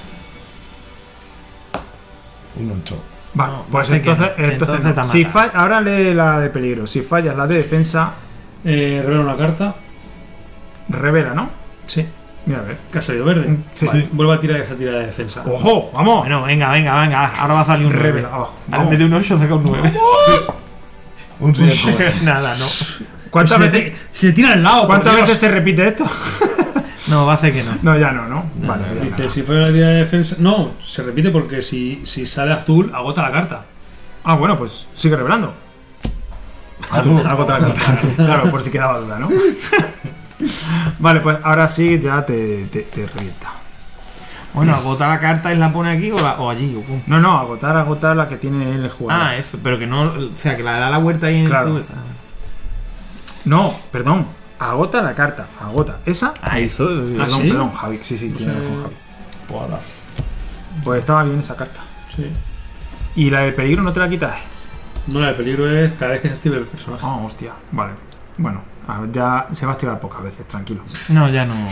Un ocho. Vale, No, pues parece que entonces, no. entonces, Entonces no. te Si mata. fa- ahora lee la de peligro. Si fallas la de defensa, eh, revela una carta. revela, ¿no? Sí. Mira, a ver. Que ha salido verde. Sí. Vale, vuelve a tirar esa tirada de defensa. ¡Ojo! ¡Vamos! Bueno, venga, venga, venga. Ahora va a salir un nueve. Revela, abajo. Ahora en vez de un ocho saca un nueve. Un siete. Nada, no. ¿Cuántas si, veces, le, si le tira al lado, ¿cuántas por Dios. veces se repite esto? No, va a hacer que no. No, ya no, ¿no? Vale, ya Dice: nada. si fuera una tirada de defensa. No, se repite porque si, si sale azul, agota la carta. Ah, bueno, pues sigue revelando. Azul. Algo te va a contar. Claro, por si quedaba duda, ¿no? Vale, pues ahora sí ya te, te, te revienta. Bueno, agota la carta y la pone aquí o, la- o allí. O cómo. No, no, agotar, agotar la que tiene el jugador. Ah, eso, pero que no. O sea, que la da la vuelta ahí en Claro. el. No, perdón. Agota la carta. Agota. ¿Esa? Ah, eso. Ah, Perdón, ¿sí? perdón, Javi. Sí, sí, tiene sé. razón, Javi. Voilà. Pues estaba bien esa carta. Sí. ¿Y la de peligro no te la quitas? No, la de peligro es cada vez que se active el personaje. Oh, hostia. Vale. Bueno, a ver, ya se va a activar pocas veces, tranquilo. No, ya no.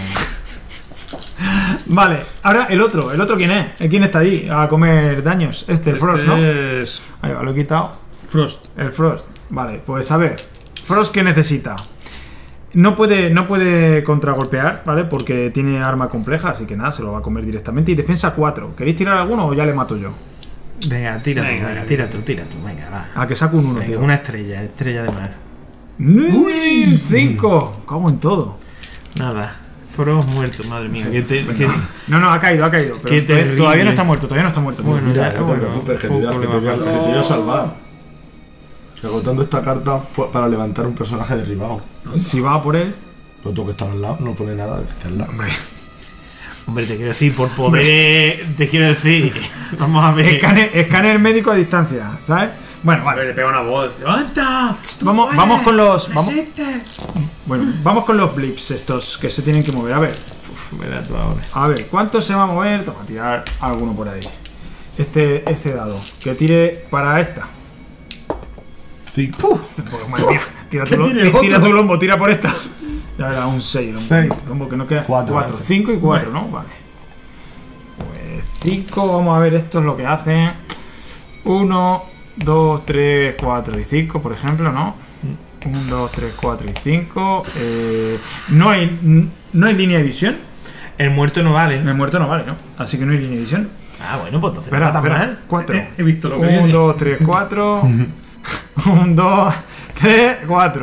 Vale, ahora el otro. ¿El otro quién es? ¿Quién está ahí a comer daños? Este, el Este Frost, ¿no? es Ahí va, lo he quitado. Frost. El Frost. Vale, pues a ver. Frost, ¿qué necesita? No puede, no puede contragolpear, ¿vale? Porque tiene arma compleja, así que nada, se lo va a comer directamente. Y defensa cuatro. ¿Queréis tirar alguno o ya le mato yo? Venga, tira tú, Venga, venga, venga. tira tú, tira tú, venga, va. A que saco un uno, Venga, tío. una estrella, estrella de mar. ¡Uy! ¡Cinco! ¿Cómo en todo? Nada. Frost muerto, madre mía. Que te, que, No, no, ha caído, ha caído. Pero Qué terrible. todavía no está muerto, todavía no está muerto. tío. Bueno, Mira, ya, no te bueno, preocupes, que te voy a- poco que te voy a- le va a que te voy a salvar. O sea, agotando esta carta fue para levantar un personaje derribado. Si va por él. Pero tú que estás al lado, no pone nada de que esté al lado. Hombre. Hombre, te quiero decir, por poder. Te quiero decir. Vamos a ver. Escáner, escáner médico a distancia, ¿sabes? Bueno, A vale. ver, le pega una voz. ¡Levanta! Vamos, vamos con los. Vamos, ¡Resiste! bueno, vamos con los blips estos que se tienen que mover. A ver. Me da tú ahora. A ver, ¿cuánto se va a mover? Toma, tirar alguno por ahí. Este, este dado. Que tire para esta. Cinco. Pues, madre mía, tira tu, Que lo- tire el tira otro. tu lombo, tira por esta. Ya era un seis. Seis. Lombo que no queda. Cuatro. cuatro. cinco y cuatro, ¿no? Vale. Pues cinco, vamos a ver, esto es lo que hace. uno, dos, tres, cuatro y cinco, por ejemplo, ¿no? uno, dos, tres, cuatro y cinco. Eh, no, hay, no hay línea de visión. El muerto no vale. El muerto no vale, ¿no? Así que no hay línea de visión. Ah, bueno, pues entonces Espera, no está tan espera. mal. cuatro. Eh, he visto lo que uno, viene. dos, tres, cuatro. uno, dos, tres, cuatro.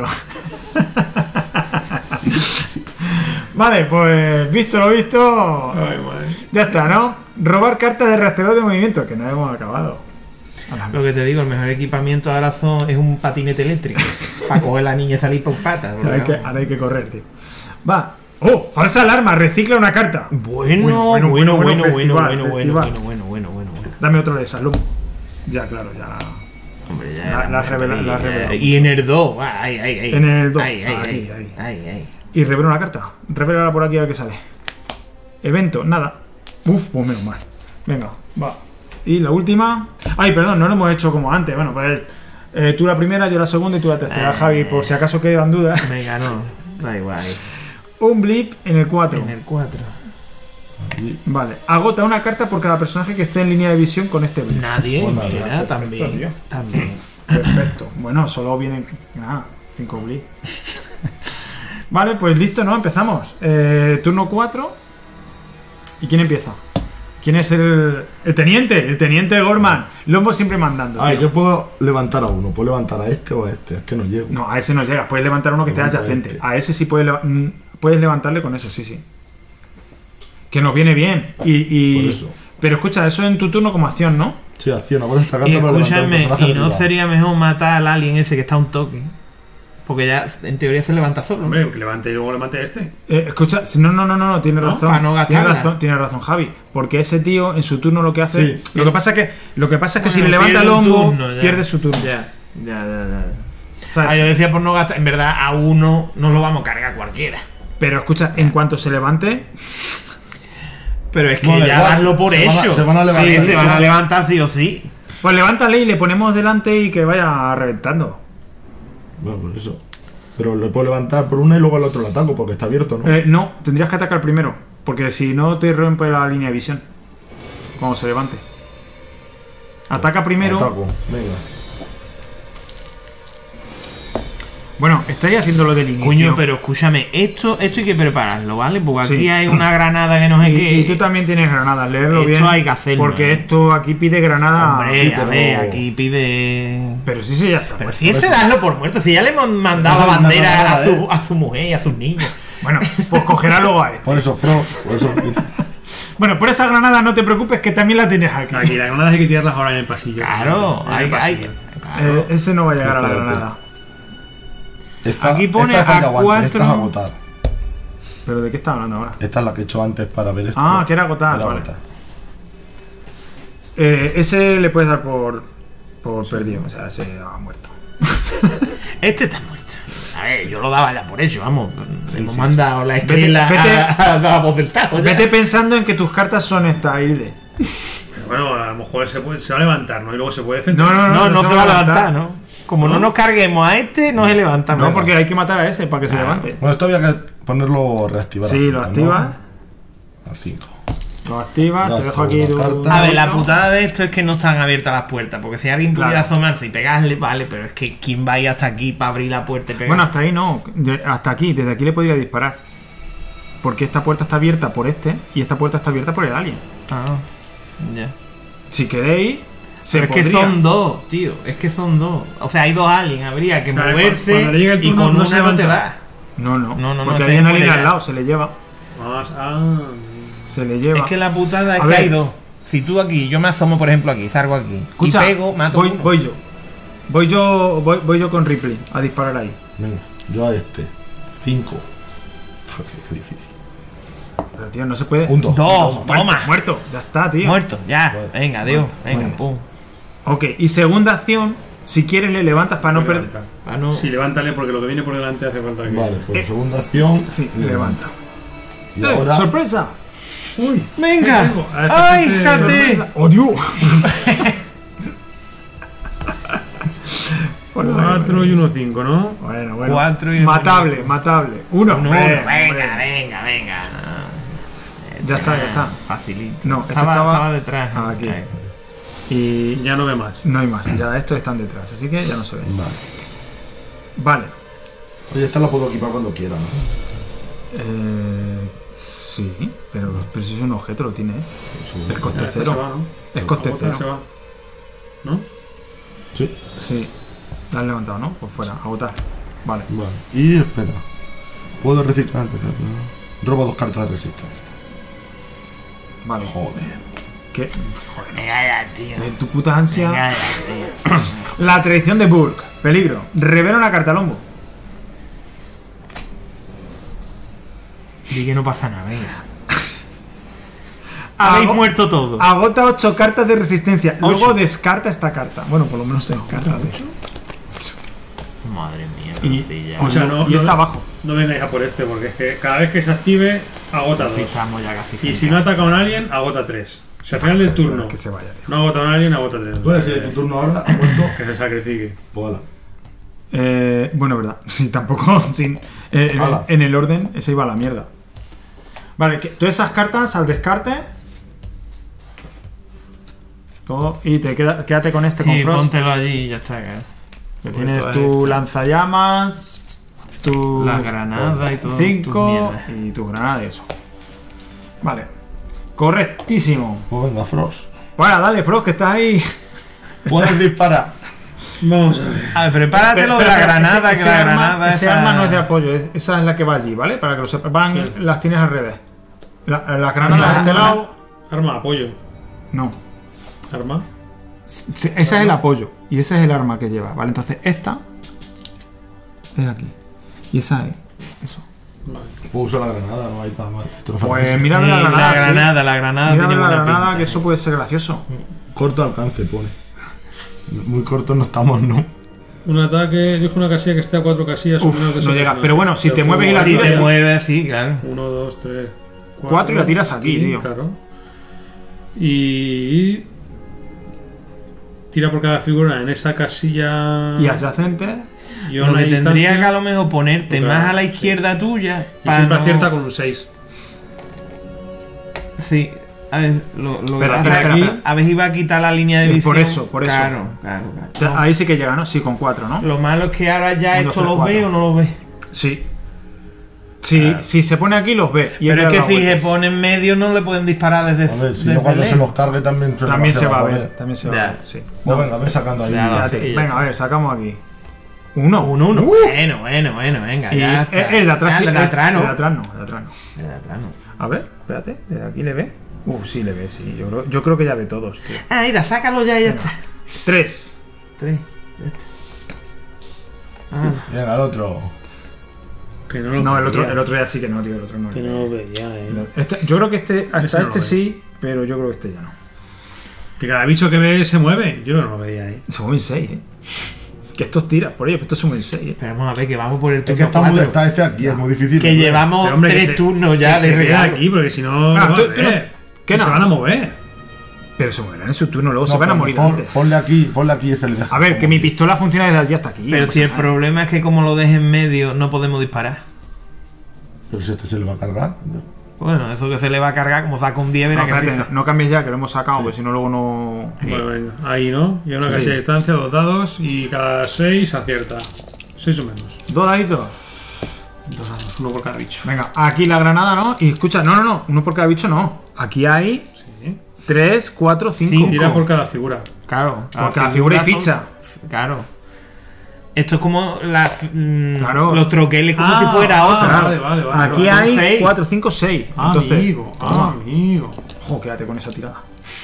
Vale, pues visto lo visto. Ay, madre. Ya está, ¿no? Robar cartas de rastreador de movimiento, que no hemos acabado. Ala. Lo que te digo, el mejor equipamiento ahora son, es un patinete eléctrico. Para coger a la niña y salir por patas. Ahora hay, que, ahora hay que correr, tío. Va. ¡Oh! Falsa alarma, recicla una carta. Bueno, Bueno, bueno, bueno, bueno, bueno, bueno, festival, bueno, bueno, festival. bueno, bueno, bueno, bueno, bueno. Dame otro de salud. Ya, claro, ya. Hombre, ya La- era la has muy revelado- la has feliz, revelado ya. Y en el dos, ay, ay, ay. En el dos, Ay, ay, aquí, ay, ahí. ay, ay. Y revela una carta. Revela por aquí a ver qué sale. Evento, nada. Uf, pues menos mal. Venga, va. Y la última. Ay, perdón, no lo hemos hecho como antes. Bueno, pues eh, tú la primera, yo la segunda y tú la tercera, Eh. Javi, por si acaso quedan dudas. Me ganó. Da igual. Un blip en el cuatro. En el cuatro. Vale. Agota una carta por cada personaje que esté en línea de visión con este blip. Nadie. Pues nada, Hostia, perfecto, también. tío. También. Perfecto. Bueno, solo vienen. Nada, cinco blip. Vale, pues listo, ¿no? Empezamos. Eh, turno cuatro. ¿Y quién empieza? ¿Quién es el, el teniente? El teniente Gorman. Lombo siempre mandando. Ah, tío. yo puedo levantar a uno. Puedo levantar a este o a este. A este no llego. No, a ese no llegas. Puedes levantar uno que esté Levanta adyacente. este. A ese sí puedes, leva- mm, puedes levantarle con eso, sí, sí. Que nos viene bien. Y, y- Por eso. Pero escucha, eso en tu turno como acción, ¿no? Sí, acción. Aguanta esta carta Y para levantar un escúchame, personaje ¿y no derribado. sería mejor matar al alien ese que está a un toque? Porque ya en teoría se levanta solo. ¿no? Hombre, que levante y luego levante a este. Eh, escucha, si no, no, no, no, no, tiene ¿No? razón. Para no tiene gastarla. razón, tiene razón, Javi. Porque ese tío en su turno lo que hace. Sí. Lo que pasa es que, lo que pasa es que si le Bueno, levanta el pierde un Lombo, turno, ya. pierde su turno. Ya, ya, ya, ya. ¿Sabes? Ah, yo decía por no gastar. En verdad, a uno no lo vamos a cargar cualquiera. Pero escucha, en cuanto se levante, Pero es que No, da ya igual. darlo por Se van a- hecho. se van a levantar. Sí, se Sí, van a sí. levantar sí o sí. pues levántale y le ponemos delante y que vaya reventando. Bueno, por eso. Pero le puedo levantar por una y luego al otro lo ataco porque está abierto, ¿no? Eh, no, tendrías que atacar primero. Porque si no te rompe la línea de visión. Cuando se levante. Ataca primero. Ataco. Venga. Bueno, estáis haciendo lo del inicio. Coño, pero escúchame, esto, esto hay que prepararlo, ¿vale? Porque aquí Sí. hay una granada que no sé Y, qué. y tú también tienes granadas, leerlo Esto bien. hay que hacerlo, Porque ¿eh? esto aquí pide granada. Hombre, sí, a pero- ver, aquí pide. Pero sí, sí, ya está. Pero pues. si ese darlo por muerto, si ya le hemos mandado Eso la es una bandera granada, a su, ¿eh? a su mujer y a sus niños. Bueno, pues cogerá luego a este. Por eso, Frost. Por eso. Bueno, por esa granada no te preocupes que también la tienes aquí. Aquí, las granadas hay que tirarlas ahora en el pasillo. Claro, En el hay, hay, pasillo. claro. Eh, ese no va a llegar a la Espérate. granada. Esta, Aquí pone esta es la que a aguanta, cuatro. Esta es agotar. ¿Pero de qué está hablando ahora? Esta es la que he hecho antes para ver esto. Ah, que era agotar, Era vale. agotar. Eh, ese le puedes dar por, por perdido. O sea, ese ha muerto. Este está muerto. A ver, yo lo daba ya por eso, vamos. Hemos sí, mandado la Vete- esquela vete- a, a la voz del tajo. ya. Vete pensando en que tus cartas son esta, Hilde. Pero bueno, a lo mejor se, puede, se va a levantar, ¿no? Y luego se puede defender. No, no, no. No, no, se se va a levantar, ¿no? Como no, nos carguemos a este, no se levanta. No, venga. porque hay que matar a ese para que se Claro. levante. Bueno, esto había que ponerlo reactivar. a Sí, cinco, lo ¿no? activas. A cinco. Lo activas, Ya te dejo está, aquí una tu. carta. A ver, la putada de esto es que no están abiertas las puertas. Porque si alguien pudiera Claro. asomarse y pegarle, vale, pero es que ¿quién va a ir hasta aquí para abrir la puerta y pegar? Bueno, hasta ahí no. De- Hasta aquí, desde aquí le podría disparar. Porque esta puerta está abierta por este y esta puerta está abierta por el alien. Ah, ya. Si queréis, se Pero es que podría. son dos, tío. Es que son dos. O sea, hay dos aliens. Habría que Claro, moverse cuando le llegue el y turno, con no una se no te levanta. da. No, no, No, no, no, porque se hay una puede línea ya. al lado, se le lleva. Más. Ah. Se le lleva. Es que la putada es A que ver. hay dos. Si tú aquí, yo me asomo, por ejemplo, aquí, salgo aquí. Escucha, y pego, mato voy, uno. voy yo. Voy yo, voy, voy yo con Ripley a disparar ahí. Venga, yo a este. cinco. Joder, qué difícil. Pero tío, no se puede. Un dos. Dos, Muerto, toma. muerto, ya está, tío. Muerto, ya. Bueno, Venga, adiós. Venga, Bueno. pum. Ok, y segunda acción, si quieres le levantas para no perder. Levanta. Ah, no. Sí, levántale porque lo que viene por delante hace falta que. Vale, pues Eh, segunda acción. Sí, levanta. Y ¡Eh, ahora. ¡Sorpresa! Uy. Venga. ¿qué tengo? A esta ¡Ay, gente- jate! ¡Sorpresa! ¡Oh, Dios! cuatro y uno cinco, ¿no? Bueno, bueno. Cuatro y- matable, matable. Uno. Uno, hombre, venga, hombre. venga, venga. Ya está, ya está. Facilito. No, este estaba, estaba- estaba detrás. Ah, aquí. Ahí. Y Ya no ve más. no hay más. Ya estos están detrás, así que ya no se ven. Vale. Vale. Oye, esta la puedo equipar cuando quiera, ¿no? Eh, sí, pero, pero si es un objeto, lo tiene, ¿eh? Seguro. Es coste Ya, esta se va, cero. ¿no? Es coste Agota, se cero. va. ¿No? Sí. Sí. La han levantado, ¿no? Pues fuera, agotar. Vale. Vale. Y espera. Puedo reciclar. Robo dos cartas de resistencia. Vale. Joder. ¿Qué? Venga ya, tío. Eh, tu puta ansia. Venga ya, tío. La traición de Burke. Peligro. Revela una carta al lombo. Di que no pasa nada, venga. Habéis Ago- muerto todos. Agota ocho cartas de resistencia. Ocho. Luego descarta esta carta. Bueno, por lo menos se descarta. de hecho. Madre mía, Y, Rocilla. O sea, no- y no- está abajo. No vengáis a por este porque es que cada vez que se active, agota Sí, dos. estamos ya casi Y si cerca. no ataca a un alien, agota tres. O sea, al final del turno, Que se vaya, tío. no agota a un alien, agota tres. Puedes decir tu turno ahora. ¿Ha muerto? Que se sacrifique. Pues ala. Eh, bueno, verdad. Sí, tampoco. Sin, eh, en, el, Ala. en el orden, ese iba a la mierda. Vale, que, todas esas cartas al descarte. Todo. Y te queda, quédate con este con Y Frost. póntelo allí y ya está. Que Que Pues tienes todas tu estas. lanzallamas, tu La granada y todo. cinco y tu granada y eso. Vale. Correctísimo. Pues venga, Frost. Bueno, dale, Frost, que estás ahí. Puedes disparar. Vamos a ver. A ver, prepárate lo de Pero, la pero, granada, ese- que ese la arma, granada ese esa- arma no es de apoyo, es- esa es la que va allí, ¿vale? Para que lo sepas. Van, ¿Qué? las tienes al revés. La- las granadas Ah, de este arma. lado. Arma, apoyo. No. Arma. Sí, ese es el apoyo. Y ese es el arma que lleva, ¿vale? Entonces esta es aquí. Y esa es. Eso. Vale. Puedo usar la granada, no hay nada más. Esto no Pues falta. mírame Eh, la granada. la sí. granada, la granada Mírame tiene la buena granada, pinta. que eso puede ser gracioso. Corto alcance, pone. Muy cortos no estamos, ¿no? Un ataque, elijo una casilla que esté a cuatro casillas. Uf, o menos de no ese llega. personaje. Pero bueno, si te Pero mueves y la puedo- Si tiras- te mueves, sí, claro. Uno, dos, tres, cuatro. Cuatro y la tiras aquí, Sí, tío. Claro. Y. Tira por cada figura en esa casilla. Y adyacente. y a Lo una que tendría distancia, que a lo mejor ponerte Claro, más a la sí. izquierda tuya. Y para siempre no- acierta con un seis. Sí. A ver, lo, lo Espera, que pasa espera, aquí, espera. a ver, iba a quitar la línea de Eh, visión. por eso, por eso. Claro, claro, claro. O sea, ahí sí que llega, ¿no? Sí, con cuatro, ¿no? Lo malo es que ahora ya Un, dos, esto tres, los cuatro. ve o no los ve. Sí. Si, si se pone aquí, los ve. Y Pero él es da que la si vuelta. se pone en medio no le pueden disparar desde, A ver, si desde no cuando se lejos. los cargue también se, También se va a ver. ver. También se va a Ya. ver, sí. Pues No, venga, ve sacando ahí. Ya, espérate. sí, ya Venga, está. a ver, sacamos aquí. Uno. Un uno. Bueno, bueno, bueno, venga, Y ya el, está. el de atrás Ah, sí. el de es- atrás, ¿no? El de atrás no. El de atrás no. El de atrás no. A ver, espérate. ¿Desde aquí le ve? Uh, sí le ve, sí. Yo creo, yo creo que ya ve todos, tío. Ah, mira, sácalo ya y ya está. Tres. Tres. Ya está. Ah, Venga, el otro. Que no lo No, el veía. otro, el otro ya sí que no, tío. El otro no. Que no lo veía, eh. Este- yo creo que este, hasta Ese no lo este ve. sí, pero yo creo que este ya no. Que cada bicho que ve se mueve. Yo no lo veía ahí. Se mueven seis, eh. Que estos tiras por ello, que estos se mueven seis, eh. esperemos a ver que vamos por el Es que turno está, muy, cuatro. está este aquí, es muy difícil. Que de ver. llevamos Pero, hombre, que tres se- turnos ya que de se vea regalo. aquí, porque si no. Ah, no tú- va a tú no- ver. ¿qué Que no? se van a mover. Pero se moverán en su turno, luego No, se van a pero morir pon- antes. Ponle aquí, ponle aquí ese le deja. A ver, que mi pistola funciona desde allí hasta aquí. Pero no si el pasa nada. problema es que como lo deje en medio no podemos disparar. Pero si este se le va a cargar. Bueno, eso que se le va a cargar, como saca un diez, No, verá que espérate, empieza. no, no cambies ya, que lo hemos sacado, porque si no luego no... Bueno, venga. Ahí, ¿no? Y a una Sí. casilla de distancia, dos dados. Y cada seis acierta. Seis o menos. Dos daditos. Dos dados, uno por cada bicho. Venga, aquí la granada, ¿no? Y escucha, no, no, no, uno por cada bicho no. Aquí hay Sí. tres, cuatro, cinco. Cinco. Tira por cada figura. Claro. Por cada figura y son- ficha. Claro. Esto es como la, mm, Claro. los troqueles, como Ah, si fuera ah, otra. Vale, vale, vale. Aquí vale. hay seis. cuatro, cinco, seis. Ah, Entonces, amigo, toma. ah, amigo. Ojo, quédate con esa tirada.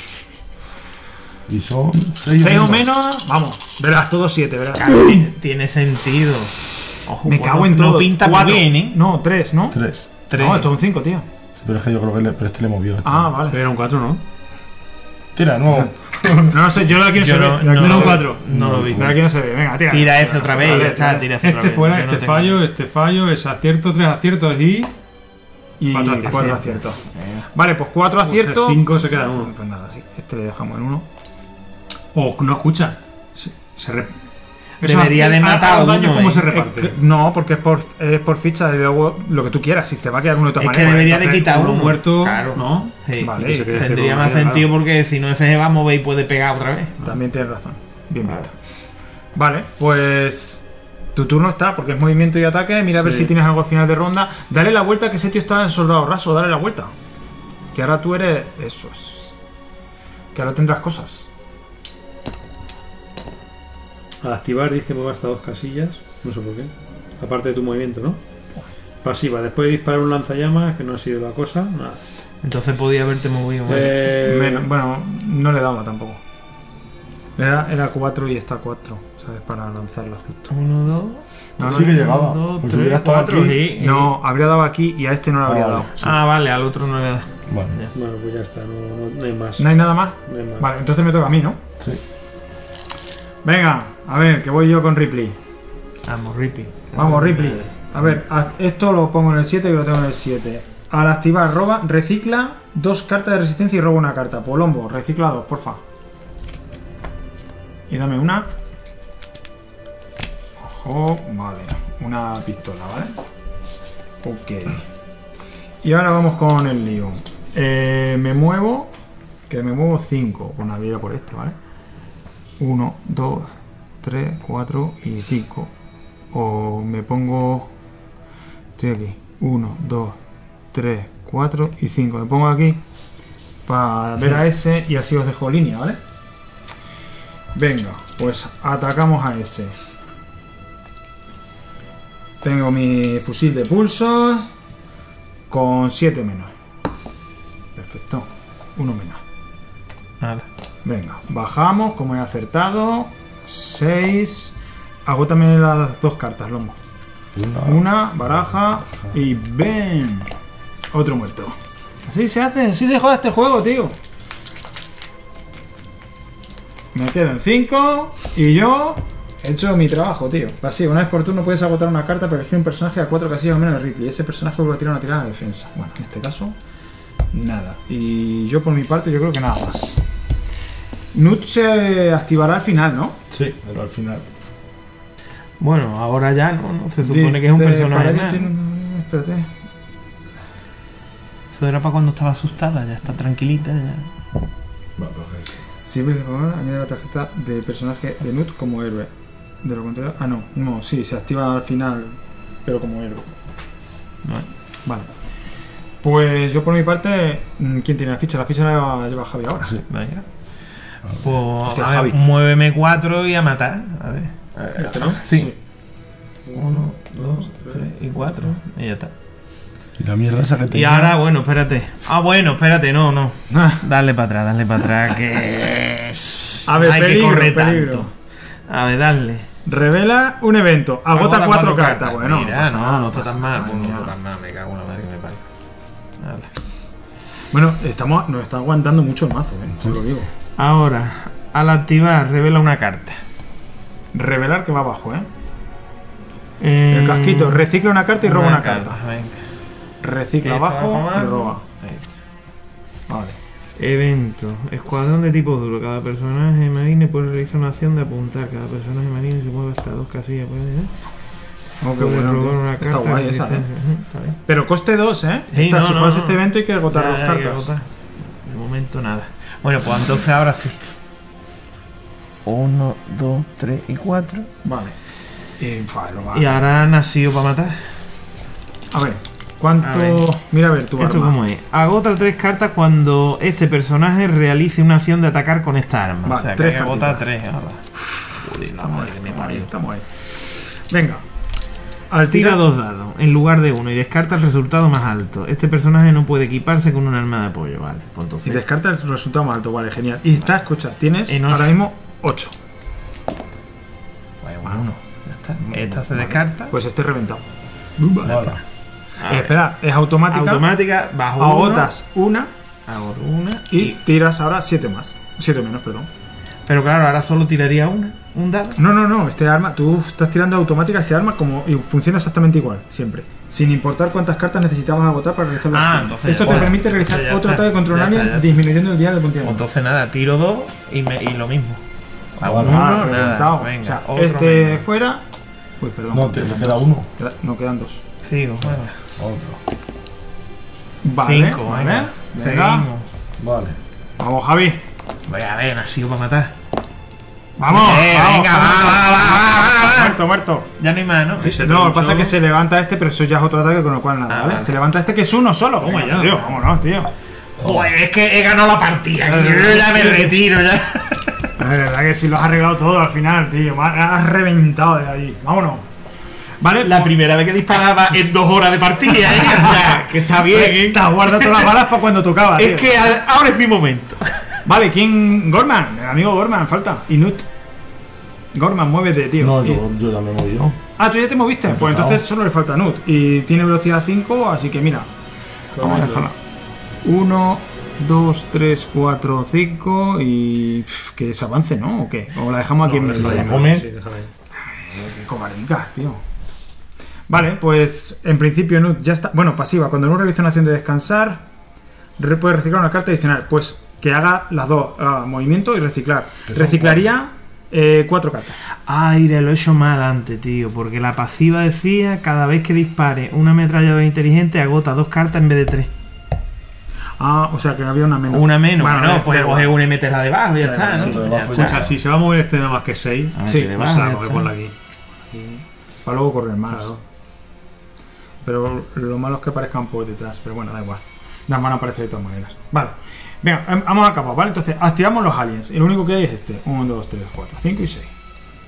Y son seis seis o menos, vamos. Verás, todos siete, verás. Claro, tiene- Tiene sentido. Ojo, Me pues cago no- en todo. No pinta muy Cuatro. bien, ¿eh? No, tres, ¿no? Tres. Tres. No, esto es un cinco, tío. Sí, pero es que yo creo que le, pero este le movió. Este. Ah, vale. Era un cuatro, ¿no? Tira, nuevo. No lo sé, yo aquí no Yo se ve. no, Aquí no, no no, se ve. cuatro. No lo vi. Pero aquí no se ve. Venga, tira. Tira ese otra vez, Vale, ya está, tira. tira ese otra Este vez. fuera, Yo no este tengo- fallo, este fallo, es acierto, tres aciertos y. Y Cuatro cuatro, aciertos. aciertos. Vale, pues cuatro aciertos. cinco se queda en uno. Pues nada, sí. Este le dejamos en uno. O no escucha. Se, se re- Debería de hace- matar hago daño, uno, ¿cómo eh. se Es reparte? que- no, porque es por, es por ficha y luego lo que tú quieras. Si te va a quedar uno de todas Es que maneras. debería de entonces- quitar uno uno. muerto, Claro. ¿no? Sí. Vale, Y que se quede Tendría ese más con- sentido claro. porque si no F G va a mover y puede pegar otra vez. También tienes razón. Bien visto. Vale, pues tu turno está, porque es movimiento y ataque. Mira a ver Sí. si tienes algo al final de ronda. Dale la vuelta, que ese tío está en soldado raso. Dale la vuelta. Que ahora tú eres. Eso es. Que ahora tendrás cosas. Al activar dice mueve hasta dos casillas. No sé por qué. Aparte de tu movimiento, ¿no? Pasiva. Después de disparar un lanzallamas, que no ha sido la cosa. Nada. Entonces podía haberte movido. ¿vale? Eh, Menos- bueno, no le daba tampoco. Era, era cuatro y está cuatro, ¿sabes? Para lanzarla justo. Uno, dos. No, no, sí que no, llegaba. Uno, dos, Porque tres, hubiera estado cuatro, aquí. sí. No, habría dado aquí y a este no le Ah, habría vale. dado. Sí. Ah, vale, al otro no le da. Bueno, Bueno, pues ya está. No, no- no hay más. ¿No hay nada más? No hay más. Vale, entonces me toca a mí, ¿no? sí. Venga, a ver, que voy yo con Ripley. Vamos, Rippy. Vamos, Ripley. A ver, a- esto lo pongo en el siete, que lo tengo en el siete. Al activar, roba, recicla dos cartas de resistencia y roba una carta. Polombo, recicla dos, porfa. Y dame una. Ojo, vale. Una pistola, ¿vale? Ok. Y ahora vamos con el lío. Eh, me muevo. Que me muevo cinco. Bueno, voy a ir a por este, ¿vale? uno, dos, tres, cuatro y cinco. O me pongo. Estoy aquí. uno, dos, tres, cuatro y cinco. Me pongo aquí para ver a ese y así os dejo línea, ¿vale? Venga, pues atacamos a ese. Tengo mi fusil de pulso con siete menos. Perfecto. uno menos. Nada. Venga, bajamos, como he acertado. seis. Agótame las dos cartas, lomo. Una. Una, baraja y ven. Otro muerto. Así se hace, así se juega este juego, tío. Me quedo en cinco y yo he hecho mi trabajo, tío. Así, una vez por turno puedes agotar una carta para elegir un personaje a cuatro casillas o menos de Ripley. Ese personaje vuelve a tirar una tirada de defensa. Bueno, en este caso, nada. Y yo por mi parte, yo creo que nada más. Nut se activará al final, ¿no? Sí, pero al final. Bueno, ahora ya no, no se supone que es un Dice, personaje para más. ello tiene un- Espérate. Eso era para cuando estaba asustada, ya está tranquilita. Ya. Va, pero que- Si ves de favor, añade la tarjeta de personaje de Nut como héroe. De lo contrario. Ah, no, no, sí, se activa al final, pero como héroe. Vale. Vale. Pues yo por mi parte, mm, ¿quién tiene la ficha? La ficha la lleva Javi ahora. Sí. Venga. Pues Hostia, a ver, Javi. muéveme cuatro y a matar. A ver. A ver. Este, ¿no? Sí. Uno, dos, tres y cuatro. Y ya está. Y la mierda esa que Y tenía. ahora, bueno, espérate. Ah, bueno, espérate, no, no. Ah, Dale para atrás, dale para atrás, que es- A ver, hay peligro, que correr peligro. tanto. A ver, dale. Revela un evento. Agota, cuatro cartas. Bueno, Mira, pasa no, nada, no está pasa tan mal. nada, Bueno, no ya. está tan mal, me cago en la madre que me parió. Dale. Bueno, estamos, nos está aguantando mucho el mazo, eh, os lo digo. Ahora, al activar, revela una carta. Revelar que va abajo, eh. Eh, El casquito, recicla una carta y roba una, carta. Venga. Recicla Que está abajo abajo, y roba. Ahí está. Vale. Evento. Escuadrón de tipo duro. Cada personaje marine puede realizar una acción de apuntar. Cada personaje marine se mueve hasta dos casillas. Puede, ¿eh? Oh, qué Puede bueno, robar tío. una Está carta guay de esa, eh. resistencia. Ujú, está bien. Pero coste dos, ¿eh? Sí, Esta, no, si no, juegas no. este evento hay que agotar Ya, dos hay que cartas. agotar. De momento nada. Bueno, pues entonces ahora sí. Uno, dos, tres y cuatro. Vale. Y, pua, lo va. Y ahora ha nacido para matar. A ver, ¿cuánto...? A ver. Mira a ver tu ¿Esto arma. cómo es? Agota tres cartas cuando este personaje realice una acción de atacar con esta arma. Vale, o sea, que tres hay que agotar cartitas. tres. ahora. Joder, la Estamos madre ahí, que me estamos ahí, parió. estamos ahí. Venga. Al Tira tiro dos dados en lugar de uno y descarta el resultado más alto. Este personaje no puede equiparse con un arma de apoyo, vale. Pues Y entonces, descarta el resultado más alto, vale, genial. Y está, escucha, tienes En ocho. ahora mismo ocho. pues un uno. Ya está. Esta se descarta. Pues esté reventado. Vale. Eh, espera, es automática. Automática, bajo Agotas una uno, hago una y, y. tiras ahora siete más. siete menos, perdón. Pero claro, ahora solo tiraría una, un dado. No, no, no, este arma, tú estás tirando automática este arma como y funciona exactamente igual, siempre. Sin importar cuántas cartas necesitabas agotar para realizar la Ah, acción. entonces Esto ya te está. permite realizar Entonces ya otro está. ataque contra un Ya está, alien ya está. disminuyendo el día de Pues continuidad. entonces nada, tiro dos y, me, y lo mismo. Hago Vale. uno, Ah, nada. reventado. Venga, o sea, otro este menos. fuera. Uy, perdón. No, te te queda uno. Queda- No, quedan dos. Sigo, venga. Otro. Vale, Cinco, vale. venga. Venga. Seguimos. Vale. Vamos, Javi. Voy a ver, nacido para matar. Vamos, Eh, vamos, venga, vamos. va, va, va, va, va. Muerto, muerto. Ya no hay más, ¿no? Sí, se no, lo que tronchó. pasa es que se levanta este, pero eso ya es otro ataque, con lo cual nada, Ah, ¿vale? vale. Se levanta este que es uno solo. Toma Venga, ya. tío, vámonos, tío. Joder, es que he ganado la partida. Yo ya me retiro, ya. Es verdad que si lo has arreglado todo al final, tío. Me has reventado de ahí. Vámonos. Vale, La primera vez que disparaba en dos horas de partida, ¿eh? O sea, que está bien, ¿eh? te has guardado todas las balas para cuando tocaba. Es tío. que a- ahora es mi momento. Vale, ¿quién? Gorman, el amigo Gorman, falta. Y Nut. Gorman, muévete, tío. No, Y- yo, yo ya me he movido. Ah, tú ya te moviste. Pues empezado. entonces solo le falta Nut. Y tiene velocidad cinco, así que mira. Vamos a dejarla. uno, dos, tres, cuatro, cinco y. pff, que se avance, ¿no? ¿O qué? O la dejamos aquí en medio. déjala, come. Sí, déjala ahí. Qué cobardica, tío. Vale, pues en principio Nut ya está. Bueno, pasiva. Cuando Nut realiza una acción de descansar, re- puede reciclar una carta adicional. Pues que haga las dos: haga movimiento y reciclar. son Reciclaría eh, cuatro cartas. Ay, lo he hecho mal antes, tío. Porque la pasiva decía: cada vez que dispare una ametralladora inteligente, agota dos cartas en vez de tres. Ah, o sea que había una menos. Una menos, Bueno, bueno, da- pues da coge igual. una y metes la debajo y ya Da está, igual, ¿no? sí, lo debajo Ya ya. está. O sea, si se va a mover este nada más que seis, A ver, Sí, que no debajo, se ya la coge, está. ponla aquí. Para luego correr más. Claro. Pero lo malo es que aparezcan por detrás. Pero bueno, da igual. Las van a aparecer de todas maneras. Vale. Venga, em- vamos a acabar, ¿vale? Entonces, activamos los aliens. Y lo único que hay es este. uno, dos, tres, cuatro, cinco y seis.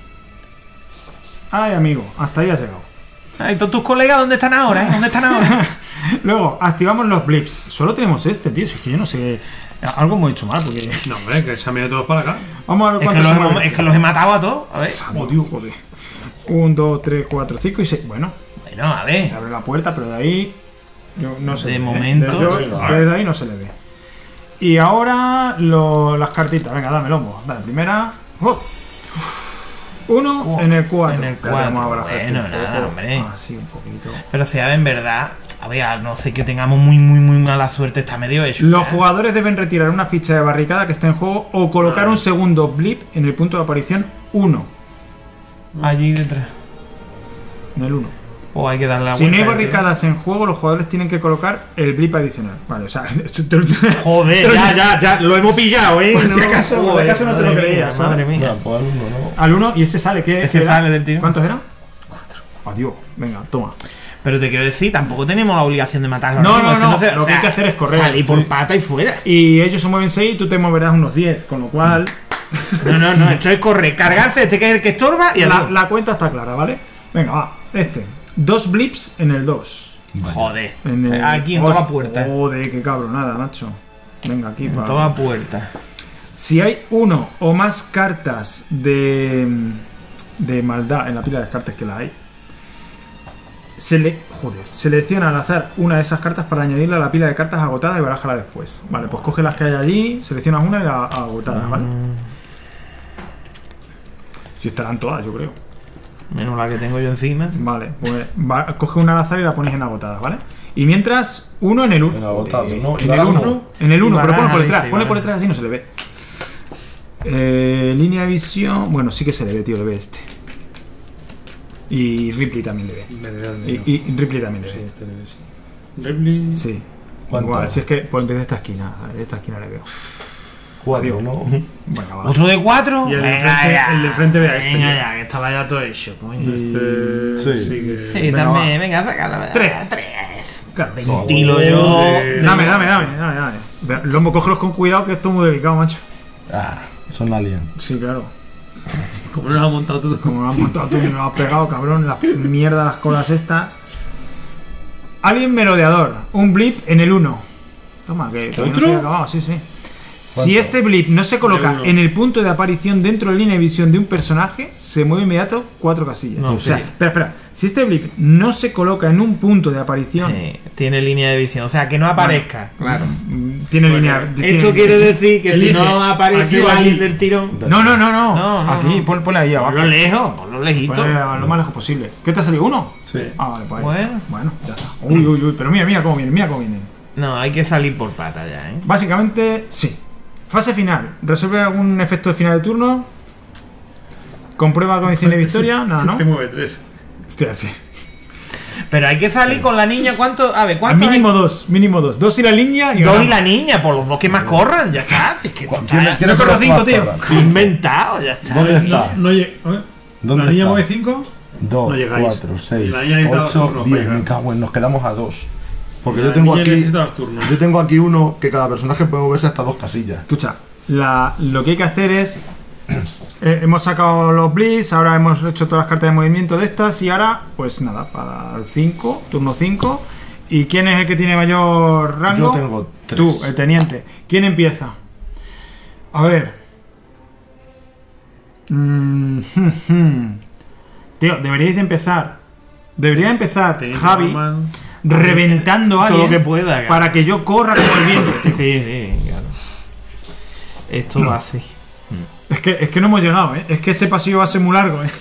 Ay, amigo, hasta ahí has llegado. Ay, ¿todos tus colegas dónde están ahora, eh? ¿Dónde están ahora? Luego, activamos los blips. Solo tenemos este, tío. Si es que yo no sé. Algo hemos hecho mal, porque. No, hombre, que se han venido todos para acá. Vamos a ver es, que cuántos los se hemos- mueven. es que los he matado a todos. A ver. Oh, Dios, joder. uno, dos, tres, cuatro, cinco y seis. Bueno, Bueno, a ver. se abre la puerta, pero de ahí. Yo no sé. De momento- Desde, desde ahí no se le ve. Y ahora lo- las cartitas. Venga, dame lombo. Dale, primera. ¡Oh! Uno en el cuatro. En el cuatro. Bueno, nada, hombre. Así un poquito. Pero si a ver, en verdad, a ver, a no sé que tengamos muy, muy, muy mala suerte, está medio hecho. Los ya. jugadores deben retirar una ficha de barricada que esté en juego o colocar un segundo blip en el punto de aparición uno. Allí detrás. En el uno. O hay que darle la Si no hay vuelta, barricadas en juego, los jugadores tienen que colocar el blip adicional. Vale, o sea, tío. Joder, ya, ya, ya, lo hemos pillado, eh. Por si acaso- por si acaso no te lo madre creías, mía, madre Mira, mía. pues al uno, ¿no? al uno y ese sale. ¿Qué Ese qué da? sale del tiro. ¿Cuántos eran? Cuatro. Adiós. Venga, toma. Pero te quiero decir, tampoco tenemos la obligación de matarlos. No, mismos, no, no, entonces, lo o que hay sea, que hacer es correr. Salir por Sí. pata y fuera. Y ellos se mueven seis y tú te moverás unos diez, con lo cual No, no, no, esto es correr, cargarse, este que es el que estorba y la, adiós. la cuenta está clara, ¿vale? Venga, va. Este. Dos blips en el dos. Joder. En el- Aquí en Joder, toda puerta. Joder, qué cabronada, macho. Venga, aquí En para. toda puerta. Si hay uno o más cartas de, de maldad en la pila de descartes que la hay, se le, joder, selecciona al azar una de esas cartas para añadirla a la pila de cartas agotada y barájala después. Vale, pues coge las que hay allí, seleccionas una y la agotada, ¿vale? Si estarán todas, yo creo. Menos la que tengo yo encima. Vale, pues va- coge una al azar y la pones en agotada, ¿vale? Y mientras, uno en el uno. En agotado, ¿no? Y En el barajo. uno, en el Y uno, pero baraja, ponlo por dice, detrás, ponle vale. por detrás así no se le ve. Eh, línea de visión, bueno, sí que se le ve, tío, le ve este. Y Ripley también le ve. Me da el Y, medio. y Ripley también le Sí, ve. este debe ser. Ripley. Sí. ¿Cuánto? Igual, si es que por desde esta esquina, de esta esquina le veo. Cuatro, ¿no? Venga, va. ¿Otro de cuatro? Y el de Venga frente- ya. el de frente ve a este, Venga tío. ya, que estaba ya todo hecho, coño. Este. Sí. Sí, que. Sí, Venga, también, venga, sácala. Tres. Tres. Claro. Ventilo yo. Joder. Dame, dame, dame, dame, dame. Ve- Lombo, cógelos con cuidado que esto es muy delicado, macho. Ah, son aliens. Sí, claro. Como no lo has montado tú. Como lo has montado tú y me lo has pegado, cabrón. Las mierdas, las colas estas. Alien merodeador. Un blip en el uno. Toma, que todavía no se ha acabado. Sí, sí. Si este blip no se coloca uno. en el punto de aparición dentro de la línea de visión de un personaje, se mueve inmediato cuatro casillas. No, o sea, sí. espera, espera. Si este blip no se coloca en un punto de aparición, Eh, tiene línea de visión, o sea, que no aparezca. Claro. mm, tiene Bueno, línea. Esto tiene- quiere decir que Elige. si no aparece Aquí el o aquí. alien del tirón. No, no, no, no. No, no, Aquí, no. pon- ponle ahí abajo. Ponlo lejos, ponlo lejito. Ponle a lo más lejos posible. ¿Qué te ha salido? ¿Uno? Sí. Ah, vale, pues ahí. Bueno. Bueno, ya está. Uy, uy, uy. Pero mira, mira cómo viene, mira cómo viene. No, hay que salir por pata ya, ¿eh? Básicamente, sí. Fase final. ¿Resuelve algún efecto de final de turno? ¿Comprueba condición de victoria? Nada, Sí, ¿no? te mueve tres. Hostia, sí. Pero hay que salir con la niña, ¿cuánto? A ver, Al ¿cuánto? mínimo dos, mínimo dos. Dos y la línea y hay? Dos y ganamos. la niña, por los dos que más corran, ya está. Si es que ¿Quién- está quién yo es corro el cinco, más tío. para? inventado, ya está. ¿Dónde No, está? no llega. a ver. ¿Dónde ¿La niña está? mueve cinco? dos, No llegáis. cuatro, seis, Y la niña necesita dos ocho, turnos diez. para Me llegar. cago en, nos quedamos a dos. Porque La yo tengo niña aquí. necesita dos turnos. Yo tengo aquí uno que cada personaje puede moverse hasta dos casillas. Escucha, la, lo que hay que hacer es. eh, hemos sacado los blips, ahora hemos hecho todas las cartas de movimiento de estas y ahora, pues nada, para el cinco, turno cinco. ¿Y quién es el que tiene mayor rango? Yo tengo tres. Tú, el teniente. ¿Quién empieza? A ver. Mm, Tío, deberíais de empezar. Debería empezar Teniendo Javi Norman. reventando a Todo lo alguien que pueda, claro. para que yo corra como el viento. Sí, sí, claro. Esto va así. Es que, es que no hemos llegado, ¿eh? Es que este pasillo va a ser muy largo, ¿eh?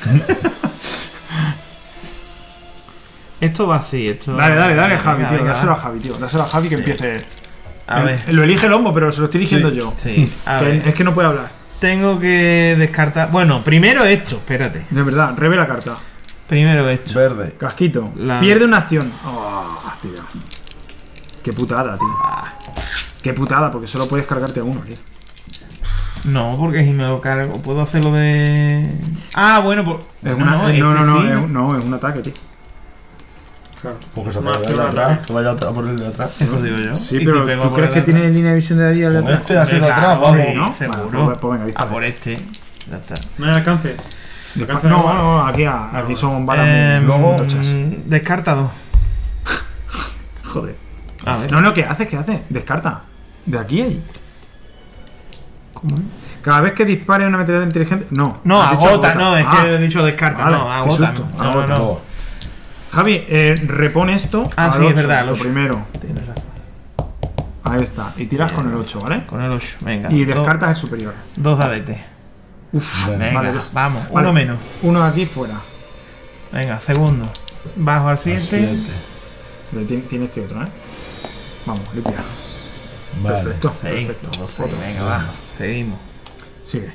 Esto va así, esto. Dale, dale, dale, Venga, Javi, tío. venga, Dáselo a va. Javi, tío. Dáselo a Javi que empiece. A Él- ver. él lo elige el hombo, pero se lo estoy diciendo yo. Sí, a Que ver. es que no puede hablar. Tengo que descartar. Bueno, primero esto, espérate. De verdad, revela carta. Primero esto. Verde. Casquito. La- Pierde una acción. Oh, tío. Qué putada, tío. Qué putada, porque solo puedes cargarte a uno, tío. No, porque si me lo cargo, puedo hacerlo de. Ah, bueno, pues. Es bueno, una- no, eh, no, este no, no, sí, es, un- no, es un ataque, tío. Claro. Porque se Más vaya que de un atrás. ataque. Se vaya a por el de atrás. Eso digo yo. Sí, Y pero si pego ¿tú por crees el que de tiene atrás? línea de visión de ahí al de Con atrás? este así de Claro, atrás, sí, vamos. ¿no? seguro. Bueno, pues- pues venga, a dispara. por este. Ya está. No hay alcance. Dispa- Alcance No, de no, no, aquí, aquí son balas Eh, muy luego- tochas. mm, descarta dos. Joder. A ver. No, no, ¿qué haces? ¿Qué haces? Descarta. De aquí a ahí. ¿Cómo es? Cada vez que dispare una metralleta inteligente. No. No, has dicho agota, no, es Ah, que he dicho descarta. vale, no, qué agota. susto, No, no, agota. no. Dos. Javi, eh, repone esto. Ah, al sí, es ocho, verdad, Lo los- primero. Tienes razón. Ahí está. Y tiras con el ocho, ¿vale? Con el ocho. Venga. Y dos- descartas el superior. Dos dadetes. Uf, Venga, vale, dos. vamos. Vale, Uno menos. Uno de aquí fuera. Venga, segundo. Bajo al siete. Siete. Pero tiene, tiene este otro, ¿eh? Vamos, limpia. Vale. Perfecto, Seis. perfecto. Dos, seis. Otro. Venga, va. Seguimos. Sigue.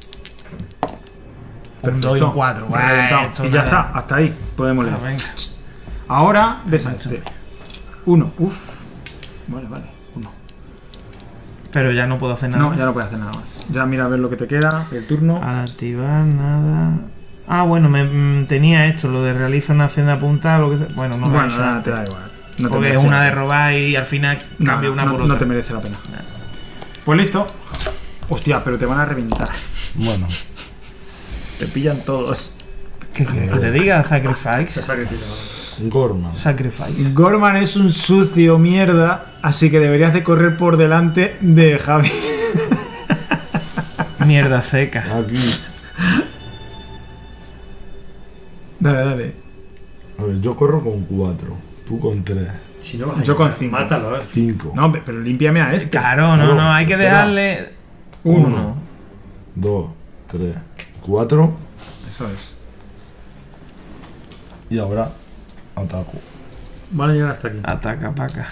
Un dos y un cuatro. Guay, Reventado. esto Y ya nada. está, hasta ahí. Podemos leer. Ah, venga. Ahora, desastre. Uno. Uf. Vale, vale. Uno. Pero ya no puedo hacer nada. No, más. ya no puedes hacer nada más. Ya mira a ver lo que te queda, el turno. Al activar nada. Ah, bueno, me, mm, tenía esto, lo de realiza una acción de apuntar, lo que sea. Bueno, no lo he bueno, hecho nada, antes. te da igual. No te Porque es merece una la de pena. robar y al final No, cambio una no, por no otra. te merece la pena. Pues listo. Hostia, pero te van a reventar. Bueno. Te pillan todos. ¿Qué quieres que te diga? Sacrifice. Se sacrifica. Gorman. Sacrifice. Gorman es un sucio mierda, así que deberías de correr por delante de Javi. Mierda seca. Aquí. Dale, dale. A ver, yo corro con cuatro. Tú con tres. Si no vas a Yo con llegar, cinco. Mátalo, eh. Cinco. No, pero límpiame a este. Claro, no, Claro, no, hay que espera. dejarle Uno. uno. Dos, tres, cuatro. Eso es. Y ahora ataco. Van a llegar hasta aquí. Ataca, paca.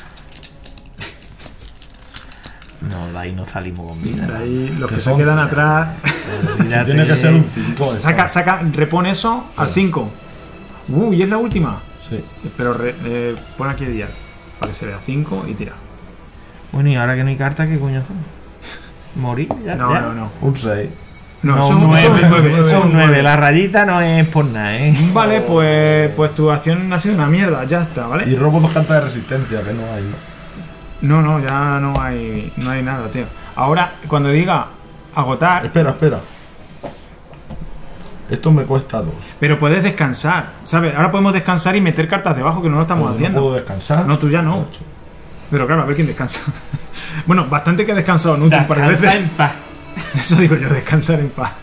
No, de ahí no salimos con vida. De ahí, los Que que se son- quedan atrás. Olvídate. Tiene que ser un cinco. Saca, saca, repone eso al cinco. Uh, y es la última. Sí. Pero re- eh, pon aquí el dial. Para que se vea cinco y tira. Bueno, y ahora que no hay carta, ¿qué coño son? ¿Morir? ¿Ya? No, ya? no, no. Un seis. No, No, eso un es un- eso es un nueve, nueve, eso eso es es un un nueve. nueve. La rayita no es por nada, ¿eh? Vale, pues, pues tu acción ha sido una mierda, ya está, Y ¿vale? robo dos cartas de resistencia, que no hay, ¿no? No, no, ya no hay, no hay nada, tío. Ahora, cuando diga agotar, Espera, espera. Esto me cuesta dos. Pero puedes descansar, ¿sabes? Ahora podemos descansar y meter cartas debajo, que no lo estamos Pero yo haciendo. No puedo descansar. No, tú ya no. Ocho. Pero claro, a ver quién descansa. Bueno, bastante que he descansado nunca un par de Descansa veces. en paz. Eso digo yo, descansar en paz.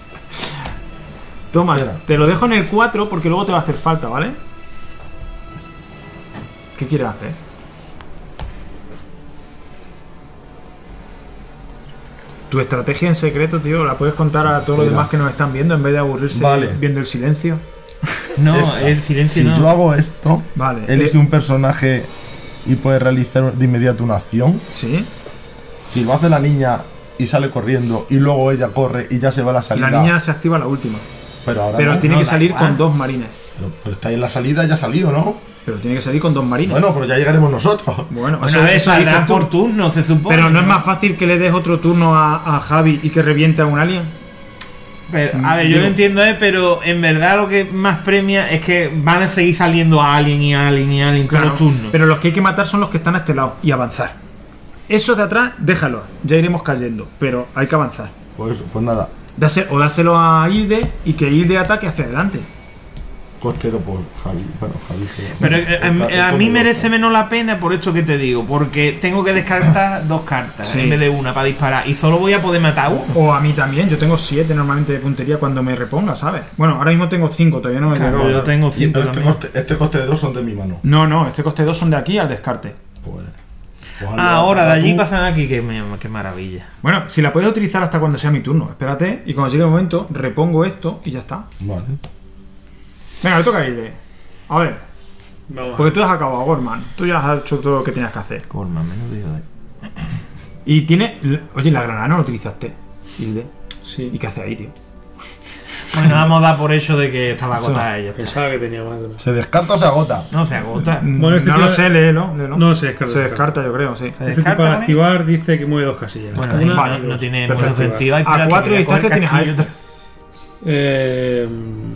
Toma, Espera. te lo dejo en el cuatro porque luego te va a hacer falta, ¿vale? ¿Qué quieres hacer? Tu estrategia en secreto, tío, la puedes contar a todos los Mira. demás que nos están viendo en vez de aburrirse Vale. viendo el silencio. No, Esta. el silencio Si no. yo hago esto, Vale. elige eh, un personaje y puedes realizar de inmediato una acción. Sí. Si lo hace la niña y sale corriendo y luego ella corre y ya se va a la salida. La niña se activa la última. Pero ahora Pero no. tiene no, que da salir igual. con dos marines. Pero, pero está ahí en la salida, ya ha salido, ¿no? Pero tiene que salir con dos marines. Bueno, pero ya llegaremos nosotros. Bueno, Bueno, a ver, eso saldrá dices tú. por turno, se supone. Pero no es más fácil que le des otro turno a, a Javi y que reviente a un alien. Pero, a ver, yo Digo- lo entiendo, ¿eh? Pero en verdad lo que más premia es que van a seguir saliendo a Alien y Alien y Alien todos Claro, los turnos. pero los que hay que matar son los que están a este lado y avanzar. Esos de atrás, déjalos, ya iremos cayendo, pero hay que avanzar. Pues, pues nada, Dase- o dáselo a Hilde y que Hilde ataque hacia adelante. coste dos por Javi. Bueno, Javi se- Pero eh, a, está- a es mí como merece dos. menos la pena por esto que te digo, porque tengo que descartar dos cartas Sí. en vez de una para disparar y solo voy a poder matar uno. O a mí también, yo tengo siete normalmente de puntería cuando me reponga, ¿sabes? Bueno, ahora mismo tengo cinco, todavía no me he Claro, llegado. yo tengo Y cinco este también. coste, este coste de dos son de mi mano. No, no, este coste dos son de aquí al descarte. Pues, pues hazlo, Ah, ahora de hazlo allí tú. pasan aquí, qué, qué maravilla. Bueno, si la puedes utilizar hasta cuando sea mi turno, espérate, y cuando llegue el momento, repongo esto y ya está. Vale. Venga, le toca a Hilde. A ver, Vamos. porque tú has acabado, Gorman. Tú ya has hecho todo lo que tenías que hacer. Colma, menos digo de... Y tiene. Oye, la granada no la utilizaste, Hilde. Sí. ¿Y qué hace ahí, tío? Bueno, vamos a dar por hecho de que estaba Eso. agotada ella. Pensaba que tenía más de una. ¿Se descarta o se agota? No, se agota. Bueno, este no tío- lo sé, léelo, léelo. No, se descarta, Se se descarta, yo creo, sí. Se Este tipo descarta para con activar dice que mueve dos casillas. Bueno, Una, vale, dos. no tiene Perfecto. mucho sentido. Ay, A espérate, cuatro que voy a distancias coger tienes casquillo. a esta. Eh,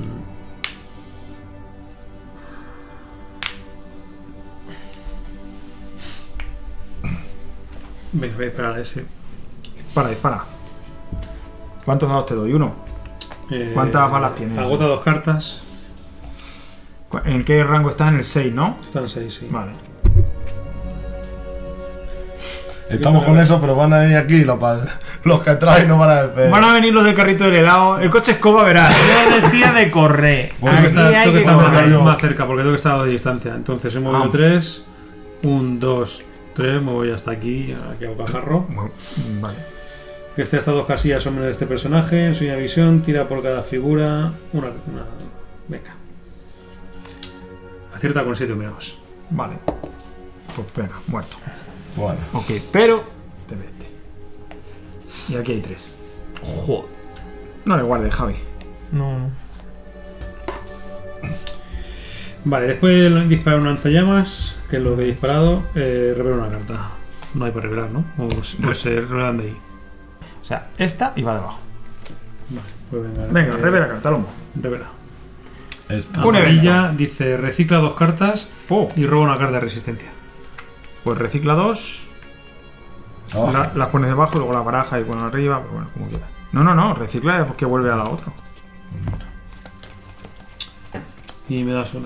Venga, voy a esperar a ese. Para, dispara. ¿Cuántos dados te doy? ¿Uno? Eh, ¿Cuántas balas tienes? Agota dos cartas. ¿Cu- ¿En qué rango estás? En el seis, ¿no? Están seis, sí. Vale. Estamos con eso, pero van a venir aquí los, pa- los que traen no van a decir. Van a venir los del carrito del helado. El coche escoba, verás. Yo decía de correr. Bueno, Tengo que Aquí estar, hay tengo que que estar más, correr. correr. más cerca porque tengo que estar a dos de distancia. Entonces he movido Ah. tres. Un, dos, tres. Me voy hasta aquí. Aquí hago cajarro. Vale. Que esté hasta dos casillas son de este personaje. Enseña visión. Tira por cada figura. Una. una venga. Acierta con siete menos. Vale. Pues venga, muerto. Bueno, Ok, pero. Te vete. Y aquí hay tres. Joder. No le guardes, Javi. No, no. Vale, después de disparar un lanzallamas, que es lo que he disparado, eh, revelo una carta. No hay para revelar, ¿no? O pues se revelan de ahí. O sea, esta y va debajo. Vale, pues venga. Venga, eh, revela carta, lomo. Revela. esto. Un Amarilla dice recicla dos cartas Oh, y roba una carta de resistencia. pues recicla dos. Abajo. la- las pones debajo, luego las barajas y pones arriba. Pero bueno, como quieras. No, no, no, recicla porque vuelve a la otra. Y me das una.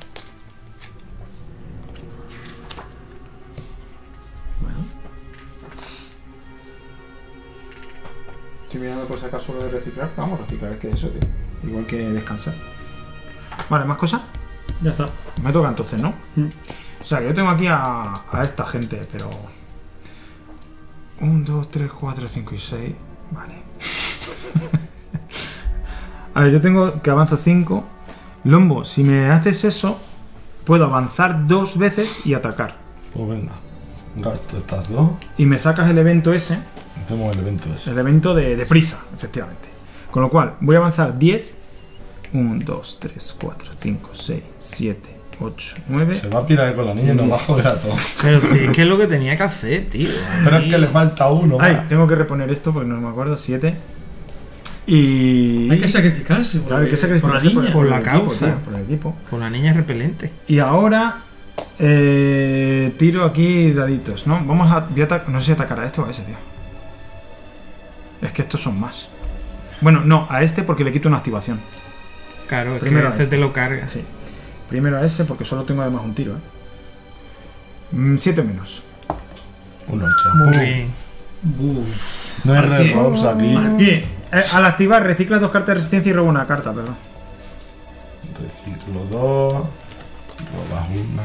Si me da por si acaso lo de reciclar, vamos a reciclar, es que eso, tío. Igual que descansar. Vale, ¿más cosas? Ya está. Me toca entonces, ¿no? Mm. O sea, que yo tengo aquí a, a esta gente, pero... uno, dos, tres, cuatro, cinco y seis. Vale. A ver, yo tengo que avanzo cinco. Lombo, si me haces eso, puedo avanzar dos veces y atacar. Pues venga. Gasto estas dos. Y me sacas el evento ese, Hacemos el evento ese. el evento de, de prisa, efectivamente. Con lo cual, voy a avanzar diez. uno, dos, tres, cuatro, cinco, seis, siete, ocho, nueve. Se va a pirar con la niña y nos va a joder a todos. Pero sí, es que es lo que tenía que hacer, tío. Pero es que le falta uno. Ay, más. tengo que reponer esto porque no me acuerdo. siete. Y. Hay que sacrificarse. Claro, hay que sacrificarse por la niña. por, la el equipo, causa. tío, por el equipo. Con la niña repelente. Y ahora. Eh, tiro aquí daditos, ¿no? Vamos a. Voy a ata- no sé si atacar a esto o a ese, tío. Es que estos son más. Bueno, no, a este porque le quito una activación. Claro, es Primero que ese este. te lo carga. Sí. Primero a ese porque solo tengo además un tiro, ¿eh? siete menos. Un ocho. Muy bien. No hay red rolls aquí. Aquí. Eh, al activar, recicla dos cartas de resistencia y roba una carta, perdón. Reciclo dos. Robas una.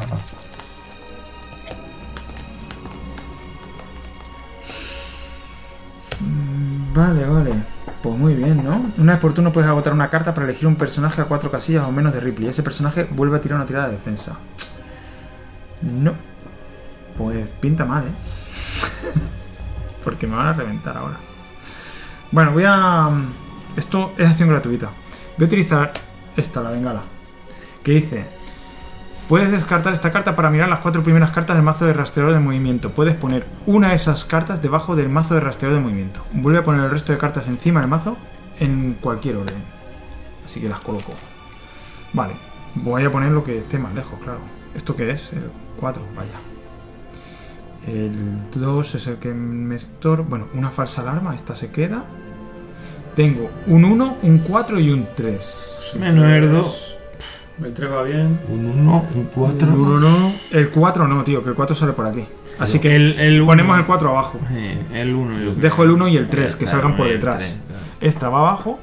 Vale, vale. Pues muy bien, ¿no? Una vez por turno puedes agotar una carta para elegir un personaje a cuatro casillas o menos de Ripley. Ese personaje vuelve a tirar una tirada de defensa. No. Pues pinta mal, ¿eh? Porque me van a reventar ahora. Bueno, voy a... Esto es acción gratuita. Voy a utilizar esta, la bengala. Que dice... Puedes descartar esta carta para mirar las cuatro primeras cartas del mazo de rastreador de movimiento. Puedes poner una de esas cartas debajo del mazo de rastreador de movimiento. Vuelve a poner el resto de cartas encima del mazo en cualquier orden. Así que las coloco. Vale. Voy a poner lo que esté más lejos, claro. ¿Esto qué es? El cuatro, vaya. El dos es el que me estorba. Bueno, una falsa alarma. Esta se queda. Tengo un uno, un cuatro y un tres. Menos el dos. El tres va bien. Un uno, un cuatro. El uno no. El cuatro no, tío, que el cuatro sale por aquí. Así que El, el ponemos uno. el cuatro abajo. Eh, el uno. yo creo. Dejo el uno y el tres, Ya que está, salgan el por uno y el detrás. tres, claro. Esta va abajo.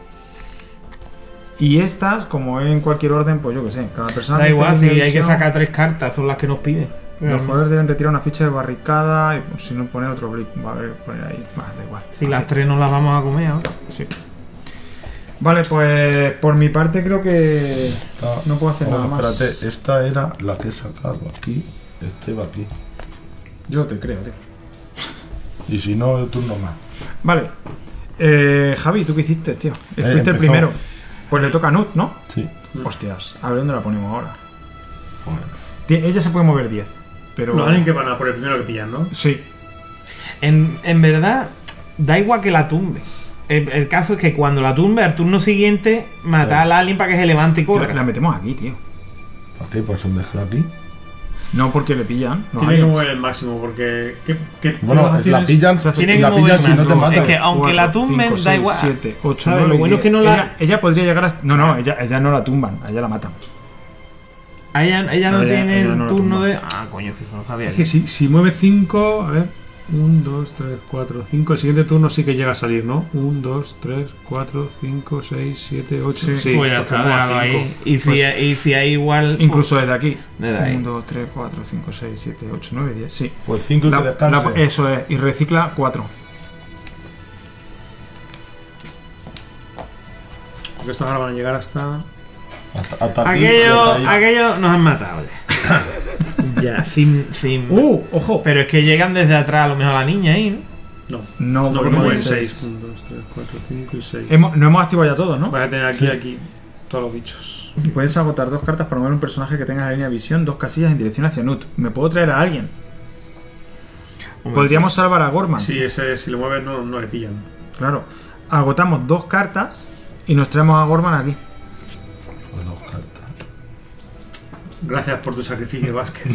Y estas, como en cualquier orden, pues yo que sé. Cada persona Da que igual, esté en si línea de hay que visión, sacar tres cartas, son las que nos piden. Los jugadores deben retirar una ficha de barricada y pues, si no poner otro blip. Va a haber poner ahí. Va, da igual. Si Así. las tres no las vamos a comer ahora. Sí. Vale, pues por mi parte creo que Ah, no puedo hacer oh, nada más. Espérate, esta era la que he sacado aquí. Este va aquí. Yo te creo, tío. Y si no, el turno más. Vale. Eh, Javi, ¿tú qué hiciste, tío? Eh, Fuiste el empezó. primero. Pues le toca a Nut, ¿no? Sí. Hostias, a ver dónde la ponemos ahora. Bueno. Tie- Ella se puede mover diez. Pero. Los aliens que van a por el primero que pillan, ¿no? Sí. En, en verdad, da igual que la tumbe. El, el caso es que cuando la tumbe, al turno siguiente, matar al alien para que se levante y La, corra. la metemos aquí, tío. Ok, pues un dejo aquí. No porque le pillan. No Tiene hay. que mover el máximo porque. ¿qué, qué, Bueno, qué la acciones? pillan, Tiene que la mover pillan si no más, te no, matan. es que aunque la tumben, da igual. siete, ocho, ¿Sabes? nueve, Lo bueno es que no diez. la- Ella, ella podría llegar a. No, no, ella, ella no la tumban, a ella la matan. Ella, ella no Ella- tiene ella no la turno tumba. de. Ah, coño, que eso no sabía. Es que si, si mueve cinco, a ver. uno, dos, tres, cuatro, cinco. El siguiente turno sí que llega a salir, ¿no? uno, dos, tres, cuatro, cinco, seis, siete, ocho. Sí, Sí, Pues ya porque está, mueve déjalo cinco. ahí. Y si, Pues- y si hay igual. Incluso desde aquí. Desde ahí. uno, dos, tres, cuatro, cinco, seis, siete, ocho, nueve, diez. Sí. Pues cinco y La- que descanse. la- eso es. Y recicla cuatro. Porque estos ahora van a llegar hasta. Hasta, hasta aquí, Aquello, hasta ahí. aquello nos han matado ya. Ya, sin, sin. ¡Uh! ¡Ojo! Pero es que llegan desde atrás, a lo mejor la niña ahí, ¿no? No, No, no, porque porque mueven mueven seis. seis. uno, dos, tres, cuatro, cinco y seis. Hemos, no hemos activado ya todos, ¿no? Vas a tener aquí, aquí, todos los bichos. Puedes agotar dos cartas para mover un personaje que tenga la línea de visión, dos casillas en dirección hacia Nut. ¿Me puedo traer a alguien? Podríamos salvar a Gorman. Sí, ese, si lo mueves no, no le pillan. Claro. Agotamos dos cartas y nos traemos a Gorman aquí. Pues dos cartas. Gracias por tu sacrificio, Vázquez.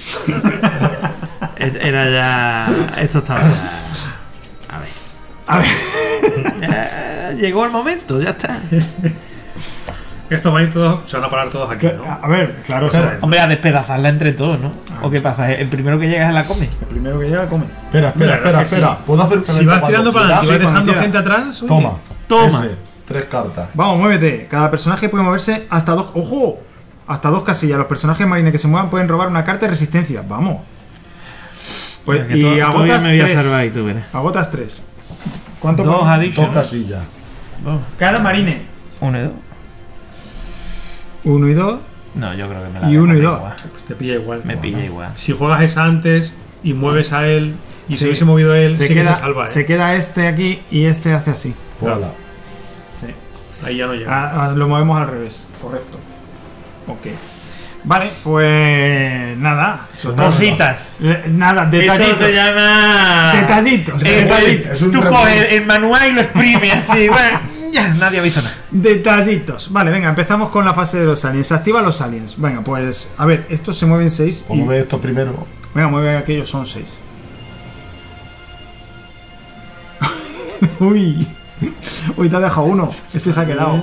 Era ya. Esto estaba ya. A ver. A ver. Ya llegó el momento, ya está. Estos van a ir todos, se van a parar todos aquí, ¿no? A ver, claro, Claro. claro. Hombre, a despedazarla entre todos, ¿no? ¿O qué pasa? ¿El primero que llega se la come? El primero que llega come. Espera, espera, La verdad espera, es que espera. ¿Puedo hacer un Si evento vas cuando tirando para quieras? adelante y sí, vas cuando dejando quiera. gente atrás, oye, Toma. Toma. Ese, tres cartas. Vamos, muévete. Cada personaje puede moverse hasta dos. ¡Ojo! Hasta dos casillas. Los personajes marines que se muevan pueden robar una carta de resistencia. Vamos. Pues, Venga, que y to- todavía agotas me voy a tres. salvar ahí, tú verás. Agotas tres. ¿Cuánto Dos pone? ha dicho. Dos casillas. Cada marine. Uno y dos. Uno y dos. No, yo creo que me la Y voy a uno y comer dos. igual. pues te pilla igual. Me pilla igual. Si juegas esa antes y mueves a él y Sí. se hubiese movido él, Se sí queda, que se salva, ¿eh? se queda este aquí y este hace así. Pues Claro. ala. Sí. Ahí ya no llega. Ah, ah, lo movemos al revés. Correcto. Ok. Vale, pues nada. Cositas. Eh, Nada, Esto detallitos. se llama. Detallitos. Eh, detallitos. Es un tú resumen. coges el manual y lo exprimes así. Bueno, ya, nadie ha visto nada. Detallitos. Vale, venga, empezamos con la fase de los aliens. Se activan los aliens. Venga, pues, a ver, estos se mueven seis. ¿Cómo Y... ves esto primero? Venga, mueve aquellos, son seis. Uy. Uy, te ha dejado uno. Ese se ha quedado.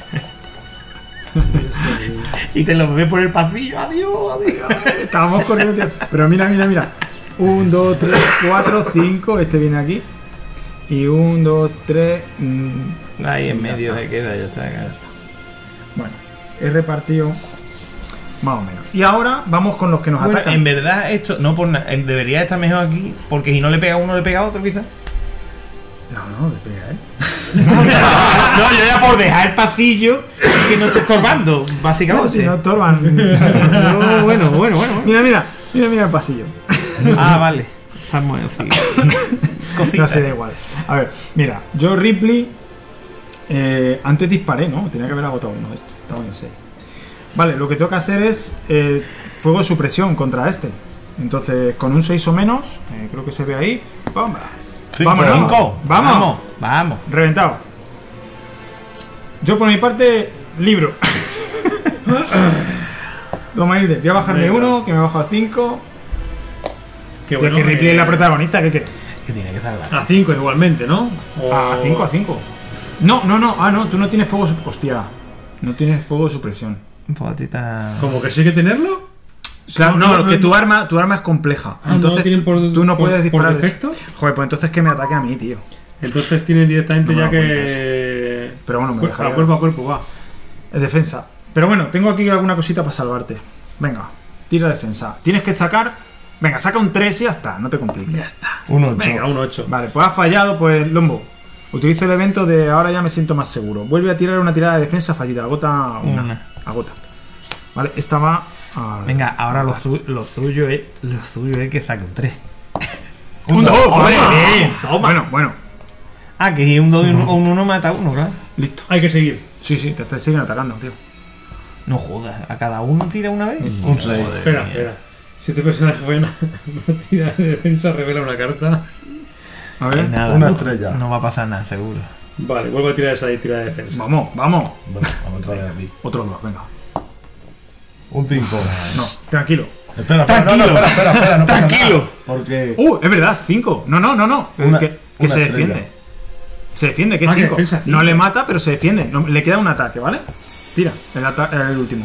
Y te lo ves por el pasillo. Adiós, adiós. Estábamos corriendo, tío. Pero mira, mira, mira. Un, dos, tres, cuatro, cinco. Este viene aquí. Y un, dos, tres. mm, Ahí en medio se queda, ya está. claro. Bueno, he repartido. Más o menos. Y ahora vamos con los que nos Bueno, atacan. en verdad, esto no por nada. Debería estar mejor aquí. Porque si no le pega a uno, le pega a otro, quizás. No, no, le pega, ¿eh? No, yo ya por dejar el pasillo que no esté estorbando, No, básicamente. si no estorban. No, bueno, bueno, bueno. bueno. Mira, mira, mira, mira el pasillo. Ah, vale. Estamos así. Cositas. No se da igual. A ver, mira, yo Ripley. eh, antes disparé, ¿no? Tenía que haber agotado uno de estos. Estaba en seis. Vale, lo que tengo que hacer es eh, fuego de supresión contra este. Entonces, con un seis o menos, eh, creo que se ve ahí. ¡Bomba! Cinco. ¡Vámonos! Cinco. ¡Vamos! Vamos, vamos. Reventado. Yo por mi parte, libro. Toma, Ide. Voy a bajarme Venga. uno, que me he bajado a cinco. Qué Tío, bueno. que Ripley eh, es la protagonista, ¿qué quieres? Que tiene que salvar. A cinco igualmente, ¿no? O- A cinco, a cinco. No, no, no. Ah, no, tú no tienes fuego. Su Hostia. No tienes fuego de supresión. Un fotita. ¿Como que sí que tenerlo? Claro, no, que tu arma, tu arma es compleja. Ah, ¿no entonces tienen por- tú no por- puedes por disparar. de defecto? eso. Joder, pues entonces que me ataque a mí, tío. Entonces tienen directamente No me ya da que. Pero bueno, me Cuer- dejaría- a cuerpo a cuerpo, va. Es defensa. Pero bueno, tengo aquí alguna cosita para salvarte. Venga, tira defensa. Tienes que sacar. Venga, saca un tres y ya está, no te compliques. Ya está. Un ocho. Venga, un ocho. Vale, pues has fallado, pues Lombo. Utiliza el evento de ahora ya me siento más seguro. Vuelve a tirar una tirada de defensa fallida. Agota una. Una. Agota. Vale, esta va a. Venga, ahora lo, su- lo suyo es lo suyo es que saque un tres. Un dos, Hombre, toma. bien, toma. Bueno, bueno, Ah, que si un dos y un un uno mata a uno, claro. listo. Hay que seguir. Sí, sí, te, te siguen atacando, tío. No jodas, a cada uno tira una vez. Un seis. Espera, espera. Si este personaje fue una, una tirada de defensa, revela una carta. A Que ver. nada, Una no- estrella. No va a pasar nada, seguro. Vale, vuelvo a tirar esa tirada de defensa. Vamos, vamos. Bueno, vamos otra vez aquí. Otro dos, venga. Un cinco. No, tranquilo. Espera, espera, no, no, Tranquilo. espera, espera, espera, no pasa Tranquilo. nada, Porque. Uh, es verdad, es cinco. No, no, no, no. Una- que que una se estrella. defiende. Se defiende, que Ah, es que cinco. defensa cinco. No le mata, pero se defiende. No, le queda un ataque, ¿vale? Tira, el, ata- el último.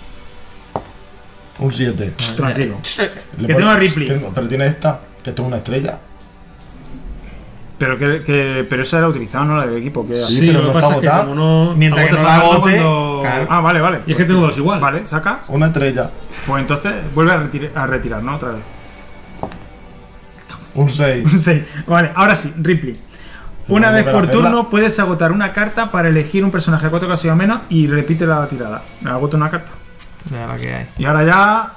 Un siete. Shh, tranquilo. Le Que pone- tengo a Ripley. tengo- pero tiene esta, que esto es una estrella. Pero que, que pero esa era utilizada, no la del equipo. Que Sí, Sí, pero lo no que está pasa es que agotado. como no. Mientras que no agotas la la agote, cuando- claro. Ah, vale, vale. Y es que tengo dos igual. Vale, sacas. Una estrella. Pues entonces vuelve a, retir- a retirar, ¿no? Otra vez. Un seis. Sí. Vale, ahora sí, Ripley. Una Vamos a vez volver a por hacerla. turno puedes agotar una carta para elegir un personaje de cuatro clases o menos y repite la tirada. Me agoto una carta. Ya la que hay. Y ahora ya.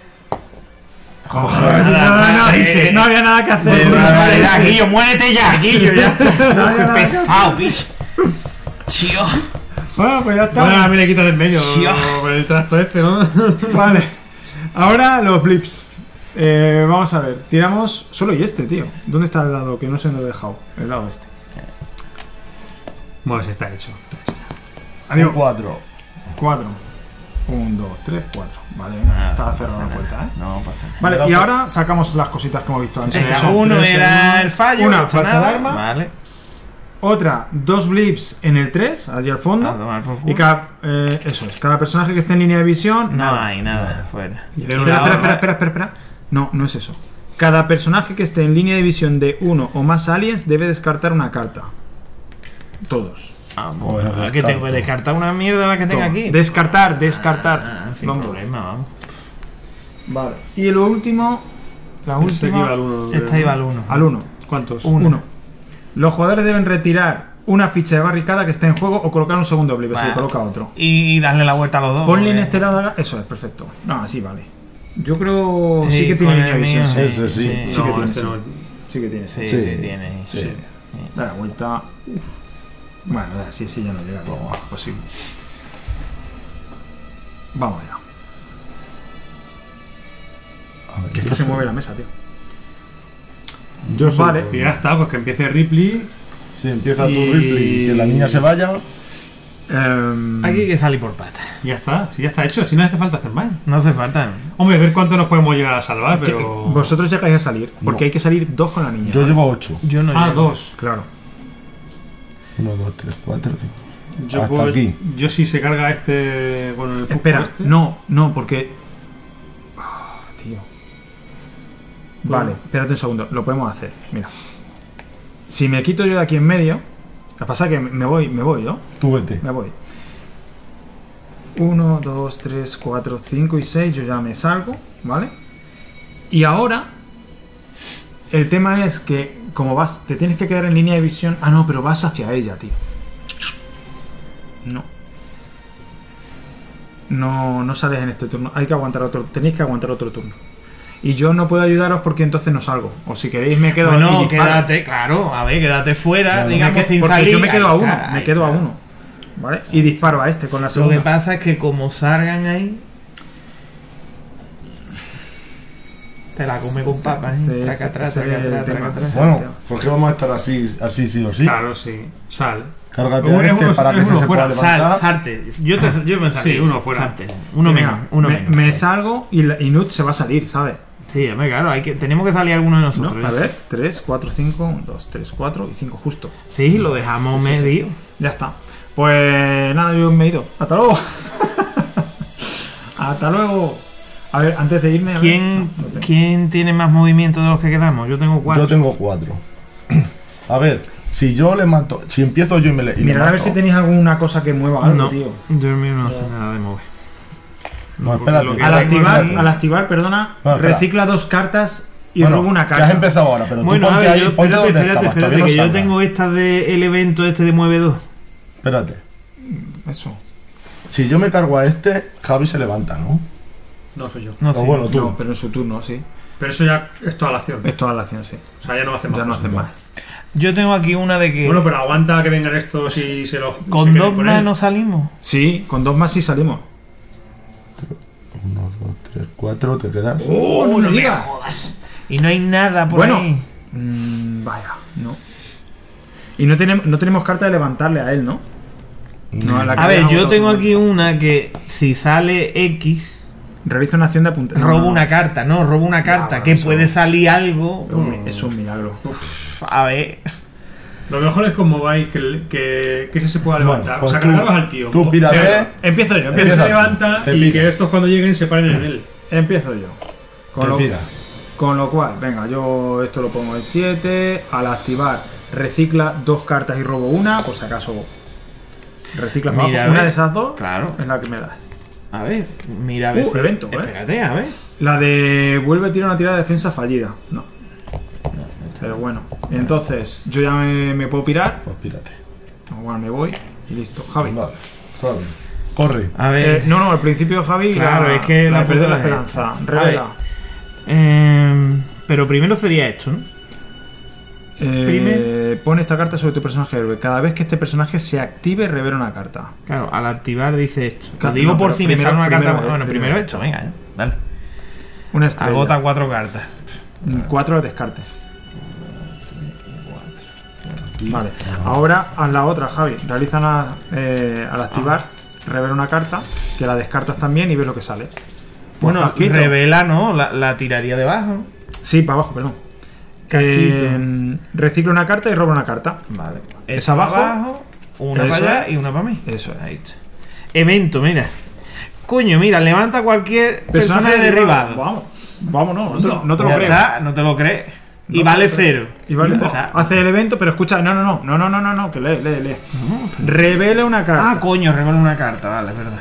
Joder, no, no, eh, no había nada que hacer. de barbaridad, Guillo, muérete ya, Guillo, ya está. No había nada que Qué pesado, bicho. Tío. Bueno, pues ya está. Bueno, a mí le quitas del medio Sí. por el trasto este, ¿no? Vale. Ahora los blips. Eh, vamos a ver. Tiramos. Solo y este, tío. ¿Dónde está el dado? Que no sé dónde lo he dejado. El dado este. Bueno, sí está hecho. Un Adiós. cuatro. Cuatro. Un, dos, tres, cuatro. Vale, venga, Ah, estaba no cerrada pasa la puerta, nada. ¿eh? No pasa nada. Vale, Era y otro. ahora sacamos las cositas que hemos visto antes. Venga, que son uno tres era en el fallo, Una no pasa falsa nada. alarma. Vale. Otra, dos blips en el tres, allí al fondo. A tomar por culo. Y cada. eh, eso es. Cada personaje que esté en línea de visión. No nada. hay nada fuera. Espera, espera, espera, espera, espera, espera. No, no es eso. Cada personaje que esté en línea de visión de uno o más aliens debe descartar una carta. Todos. Ah, Pues bueno, es que tengo que descartar una mierda la que tenga Toma. aquí. Descartar, descartar. Ah, sin Vamos. problema, vamos. Vale. Y lo último. La Este última. iba al uno, Esta iba al uno. Al uno. ¿Cuántos? Uno. Uno. Los jugadores deben retirar una ficha de barricada que esté en juego o colocar un segundo blip. Así Vale. coloca otro. Y darle la vuelta a los dos. Ponle en porque- este lado. Eso es, perfecto. No, así vale. Yo creo. Sí, Sí, que tiene con línea de el visión. mío, Sí, Ese sí. sí. sí que No, tiene. este Sí. no. Sí que tiene. Sí, Sí. sí, tiene. Sí. Sí. Da la vuelta. Bueno, sí, sí, ya no llega. Todo posible. Vamos allá. A ver, Que, que se mueve la mesa, tío. Yo soy- Vale. Y ya está, pues que empiece Ripley. Sí, empieza tu Y- Ripley y que la niña se vaya. Em, Aquí hay que salir por patas. Y ya está, si ya está hecho, si no hace falta hacer más. No hace falta. Hombre, ver cuánto nos podemos llegar a salvar, que- pero. Vosotros llegáis a salir. Porque No. hay que salir dos con la niña. Yo llevo ocho. Yo no Ah, llego. dos. Claro. uno, dos, tres, cuatro, cinco. Yo, Hasta puedo, aquí. yo si se carga este con el fútbol Espera, este, no, no, porque... Ah, tío. Vale, espérate un segundo, lo podemos hacer, mira. Si me quito yo de aquí en medio, lo que pasa es que me voy, me voy yo, Tú vete. me voy. uno, dos, tres, cuatro, cinco y seis, yo ya me salgo, ¿vale? Y ahora, el tema es que como vas, te tienes que quedar en línea de visión. Ah, no, pero vas hacia ella, tío. No. No, no sales en este turno. Hay que aguantar otro. Tenéis que aguantar otro turno. Y yo no puedo ayudaros porque entonces no salgo. O si queréis me quedo Bueno, y disparo. quédate, claro, a ver, quédate fuera, Claro, digamos, Me que- sin porque salir. yo me quedo a Ahí uno. está, Me ahí quedo a está. uno. ¿Vale? Y disparo a este con la Lo segunda. que pasa es que como salgan ahí, te la come con papas, Sí, ¿eh? Traca sí, atrás, sí, traca atrás, sí, traca sí. atrás. Bueno, ¿por qué vamos a estar así, así sí o sí? Claro, sí. Sal. Cárgate Uno- a este uno- para que uno se se fuera. pueda Sal, levantar. salte. Yo, te, yo me salí. Sí, uno fuera. Salte. Uno Sí, menos, mira, uno me, menos. me salgo y, la- y Nut se va a salir, ¿sabes? Sí, hombre, claro, hay que, tenemos que salir alguno de ¿No? nosotros. A ¿eh? ver, tres, cuatro, cinco, uno, dos, tres, cuatro y cinco justo. Sí, lo dejamos Sí, sí, sí. medio. Ya está. Pues nada, yo me he ido. Hasta luego. Hasta luego. A ver, antes de irme. a ver. ¿Quién, No, no tengo. ¿Quién tiene más movimiento de los que quedamos? Yo tengo cuatro. Yo tengo cuatro. A ver, si yo le mato, si empiezo yo y me le. y le Mirad a ver mato- si tenéis alguna cosa que mueva algo, No, tío. yo el mío no hace nada de mover. No, espérate. lo que- Al Espérate, activar, espérate. al activar, perdona, No, espera. recicla dos cartas y Bueno, roba una que has carta. empezado ahora, pero Bueno, tú a ponte ver, ahí, yo, ponte espérate, donde espérate, estabas, espérate, todavía que no yo salgas. tengo esta del evento este de Mueve dos. Espérate. Eso. Si yo me cargo a este, Javi se levanta, ¿no? No soy yo. No O sé. bueno, tú. No, pero en su turno, sí. Pero eso ya es toda la acción. Es toda la acción, sí. O sea, ya no hace más. Ya no cosas. hace más. Yo tengo aquí una de que Bueno, pero aguanta que vengan estos y se los. con se queden dos con más él. no salimos. Sí, con dos más sí salimos. Uno, dos, tres, cuatro, te quedas. ¡Oh, no me digas! jodas! Y no hay nada por Bueno. ahí. Mm, vaya, no. Y no tenemos, no tenemos carta de levantarle a él, ¿no? No, la que A ver, le yo hago tengo todo. aquí una que si sale X, Realiza una acción de apunte. robo una carta, no, robo una carta, bueno, que eso- puede salir algo. Es un, es un milagro. Pf, A ver. Lo mejor es como vais que, que, que ese se pueda Bueno, levantar. pues o sea, tú- cargaros al tío. tú pírate. Venga, Empiezo yo, que empiezo, se Empieza tú, levanta te y pira. que estos cuando lleguen se paren en él. empiezo yo. Con Te lo, pira. con lo cual, venga, yo esto lo pongo en siete. Al activar, recicla dos cartas y robo una. Por si acaso reciclas Mira, abajo. a Una ver. de esas dos Claro. es la que me das. A ver, mira a ver. Uh, si- evento, ¿eh? Espérate, a ver. La de vuelve a tirar una tirada de defensa fallida. No. Pero bueno. Entonces, yo ya me, me puedo pirar. Pues pírate. Bueno, me voy y listo. Javi. Vale. Javi. Corre. A ver. Eh, no, no, al principio Javi. Claro, la- es que la la perder la putada es esperanza. esta. Revela. A ver. Eh, pero primero sería esto, ¿no? Eh, primer- Pone esta carta sobre tu personaje héroe. Cada vez que este personaje se active, revela una carta. Claro, al activar dice esto. Lo Claro, digo no, por pero si me primero- sale una primero, carta. eh, Bueno, primero, primero. esto, venga, ya. Dale. Una estrella. Agota cuatro cartas. Cuatro de descarte. Vale. Ahora haz la otra, Javi. Realiza una, eh, al activar, revela una carta, que la descartas también y ves lo que sale. Bueno, casquito. revela, ¿no? La, la tiraría debajo. Sí, para abajo, perdón. Casquito. Eh, recicla una carta y roba una carta. Vale. Es Esa abajo. una Eso para allá es. y una para mí. Eso es. Ahí está. Evento, mira. Coño, mira, levanta cualquier personaje derribado. Vamos, vámonos, no te, lo- no te lo Ya creo. está, no te lo crees. Y No vale te lo creo. cero. Y vale Ya cero. está. Hace el evento, pero escucha, no, no, no, no, no, no, no, no, que lee, lee, lee. Revela una carta. Ah, coño, revela una carta, vale, es verdad.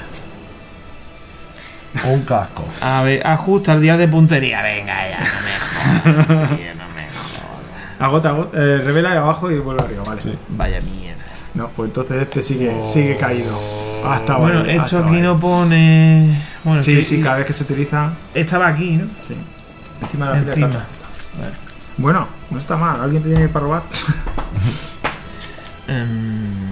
Un casco. A ver, ajusta el día de puntería. Venga, ya, no me jodas, tío, no me jodas. Agota, agota, eh, revela de abajo y vuelve arriba, vale. Sí. Vaya mierda. No, pues entonces este sigue, sigue caído. Hasta Bueno, vale, esto hasta aquí vale. no pone. Bueno, Sí, esto- sí, cada vez que se utiliza. Estaba aquí, ¿no? Sí. Encima de la pila de Encima. cartas. Bueno, no está mal. ¿Alguien tiene para robar? Em,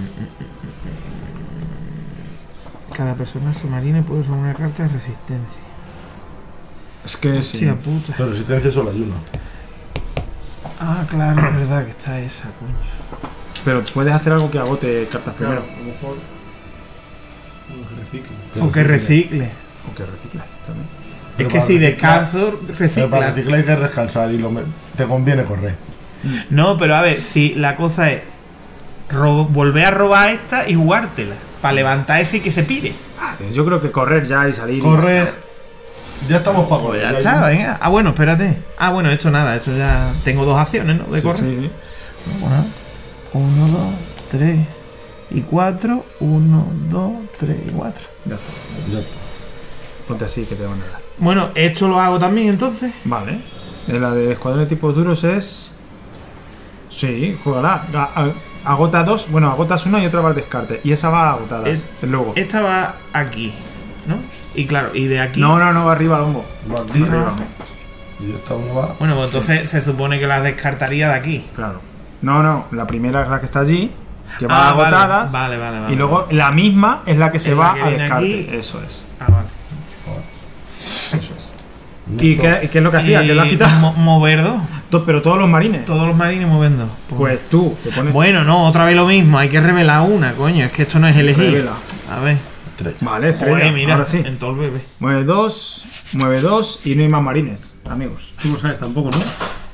Cada personaje marino puede usar una carta de resistencia. Es que sí. Hostia puta. De resistencia solo hay una. Ah, claro, es verdad que está esa, coño. Pero puedes hacer algo que agote cartas primero. Claro, a lo mejor. Un recicle. O que recicle. O que reciclas también. Es Pero que para si reciclar- descanso, Pero para recicla. reciclar hay que descansar y lo me- te conviene correr. No, pero a ver, si la cosa es ro- volver a robar esta y jugártela. Para levantar ese y que se pire. Vale, yo creo que correr ya y salir. Corre. Ya estamos para Pues correr. ya está, venga. Ah, bueno, espérate. Ah, bueno, esto nada, esto ya. Tengo dos acciones, ¿no? De correr. Sí, sí. Uno, uno, dos, tres y cuatro. Uno, dos, tres y cuatro. Ya está. Ya está. Ponte así que te van a dar. Bueno, esto lo hago también entonces. Vale. Eh, La de escuadrón de tipos duros es. Sí, juégala. A- a- Agota dos, bueno, agotas una y otra va al descarte. Y esa va agotada. Es- el logo. Esta va aquí, ¿no? Y claro, y de aquí. No, no, no, va arriba al hongo. Va aquí. Arriba. Y esta uno va. Bueno, pues entonces se supone que las descartaría de aquí. Claro. No, no, la primera es la que está allí, que va Ah, vale, agotadas. vale, vale, vale. Y luego la misma es la que se Es la va que a viene descarte. aquí. Eso es. Ah, vale. Eso es. ¿Y qué, y qué es lo que hacía? ¿Que lo has Y quitado? mo- mover dos. To- Pero todos los marines. Todos los marines moviendo. Pues tú, te pones. Bueno, no, otra vez lo mismo. Hay que revelar una, coño. Es que esto no es elegir. Revela. A ver. Tres. Vale, estrella. Joder, mira. Ahora sí. En todo el bebé. Mueve dos, mueve dos y no hay más marines, amigos. Tú no sabes tampoco, ¿no?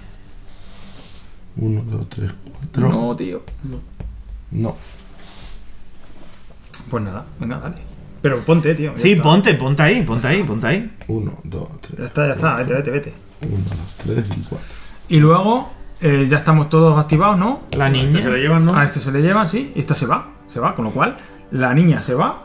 Uno, dos, tres, cuatro. No, tío. No. Pues nada, venga, dale. Pero ponte, tío. ya Sí, está. ponte, ponte ahí, ponte ahí, ponte ahí. Uno, dos, tres. Ya está, ya está, vete, vete, vete. Uno, dos, tres y cuatro. Y luego eh, ya estamos todos activados, ¿no? La niña. Este se lo llevan, ¿no? A este se le lleva, sí, y esta se va, se va, con lo cual la niña se va.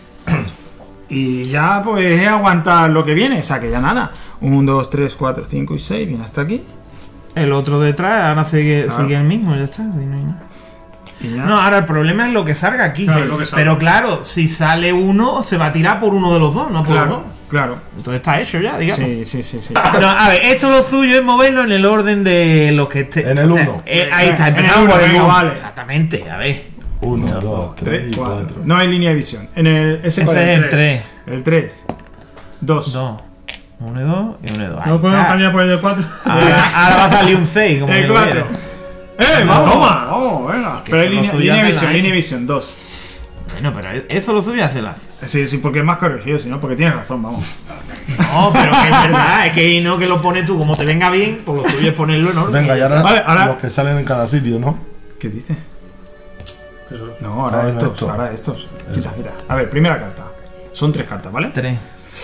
Y ya pues es aguantar lo que viene, o sea que ya nada. uno, dos, tres, cuatro, cinco y seis, viene hasta aquí. El otro detrás, ahora sigue, Claro. sigue el mismo, ya está. si no hay nada. Y ya. No, ahora el problema es lo que salga aquí. Claro, sí. lo que salga. Pero claro, si sale uno, se va a tirar por uno de los dos, no por los claro, dos. claro. Entonces está hecho ya, digamos. Sí, sí, sí, sí. No, a ver, esto lo suyo es moverlo en el orden de los que esté. En el o sea, uno. eh, ahí está, En el empezamos uno, por el venga, uno. vale. Exactamente, a ver. Uno, dos, tres tres, y cuatro. cuatro. No hay línea de visión. En el ese Ese cuál es el es? tres. El tres. dos. Dos. Uno y dos y uno y dos. Ahí No podemos está. cambiar por el de cuatro. Ahora, ahora va a salir un seis. Como El que lo cuatro. quiera. ¡Eh! No. ¡Vamos! ¡Vamos! Venga. que Pero hay eso lo línea, suyo línea de hace visión, daño. línea de visión, dos. Bueno, pero eso lo suyo hace la. Sí, sí, porque es más corregido, si no, porque tienes razón, vamos. No, pero que es verdad, es que no que lo pones tú como te venga bien, pues lo suyo es ponerlo en orden. Venga, y ahora, Vale, ahora- los que salen en cada sitio, ¿no? ¿Qué dice? Eso es. No, ahora Ah, estos, esto. ahora estos. Quita, quita. A ver, primera carta. Son tres cartas, ¿vale? Tres.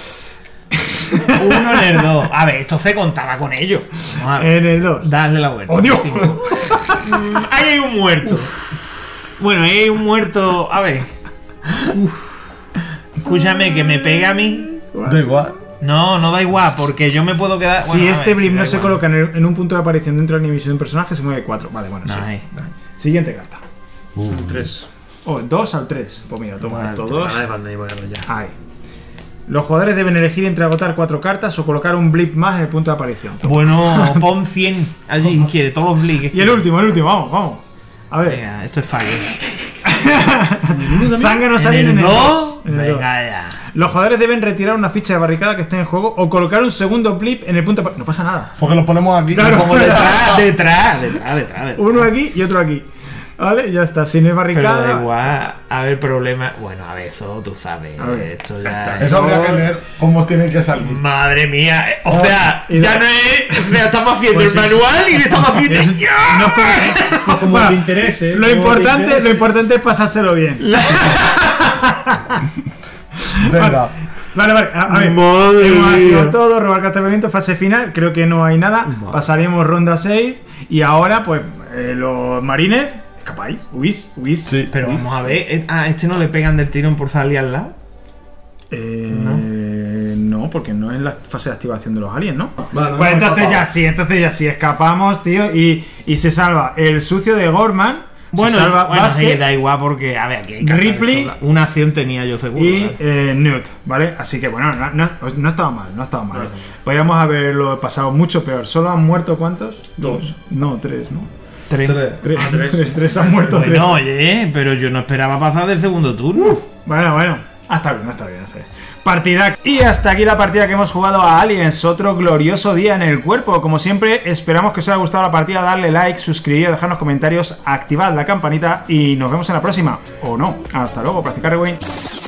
Uno en el dos. A ver, esto se contaba con ello. Vamos a ver. En el dos. Darle la vuelta. ¡Oh, Dios! Mm, Ahí hay un muerto. Bueno, ahí hay un muerto. A ver. Escúchame, que me pega a mí. Da igual. No, no da igual, porque yo me puedo quedar. Si bueno, a este ver, blip da no se igual. coloca en, el- en un punto de aparición dentro de la animación de un personaje, se mueve cuatro. Vale, bueno, No, sí. ahí. Siguiente carta. Uh, Tres. Oh, dos al tres. Pues mira, toma Vale, estos dos. Nada de falta ni ponerlo ya. Ahí. Los jugadores deben elegir entre agotar cuatro cartas o colocar un blip más en el punto de aparición. Toma. Bueno, pon cien allí, quiere, todos los bliques. Y el último, el último, vamos, vamos. A ver. Venga, esto es fallo. Zánganos salen en el dos? dos. En el dos. Venga ya. Los jugadores deben retirar una ficha de barricada que esté en juego o colocar un segundo blip en el punto de aparición. No pasa nada. Porque los ponemos aquí. Claro. Como detrás, detrás, detrás, detrás. detrás. Uno aquí y otro aquí. Vale, ya está. Si no hay Pero da barricada. igual, a ver, problema. Bueno, a ver, eso tú sabes. A ver, esto ya. Eso habría que leer cómo tienen que salir. Madre mía, eh, o Oh, sea, y ya da- no es. O sea, estamos haciendo Pues el sí, manual y le estamos haciendo. No es porque- Pues como Bueno, te interese. Lo como te importante, interese. lo importante es pasárselo bien. Venga. Vale, vale, a, a ver. Madre Hemos mía. activado todo, robar cartelamiento, fase final. Creo que no hay nada. Pasaríamos ronda seis. Y ahora, pues, eh, los marines. ¿Escapáis? ¿Huís? ¿Huís? Sí. Pero vamos a ver, eh, ah, este no le pegan del tirón por salir al lado. Eh, no. porque no es la fase de activación de los aliens, ¿no? Vale, pues no, entonces escapado. ya sí, entonces ya sí, escapamos, tío. Y, y se salva el sucio de Gorman. Bueno, se salva bueno sí, Basket da igual porque, a ver, aquí hay cartas de Ripley sobra. Una acción tenía yo seguro. y ¿verdad? eh, Newt, ¿vale? Así que bueno, no, no, no estaba mal, no estaba mal. Podríamos haberlo pasado mucho peor. ¿Solo han muerto cuántos? Dos. No, tres, ¿no? Tres. Tres. Tres, Ah, tres. tres, tres han muerto. tres. Bueno, oye, pero yo no esperaba pasar del segundo turno. Bueno, bueno. Ah, está bien, está bien, está bien. Partida. Y hasta aquí la partida que hemos jugado a Aliens. Otro glorioso día en el cuerpo. Como siempre, esperamos que os haya gustado la partida. Darle like, suscribir, dejarnos comentarios, activad la campanita y nos vemos en la próxima. O no. Hasta luego, practicar rewind.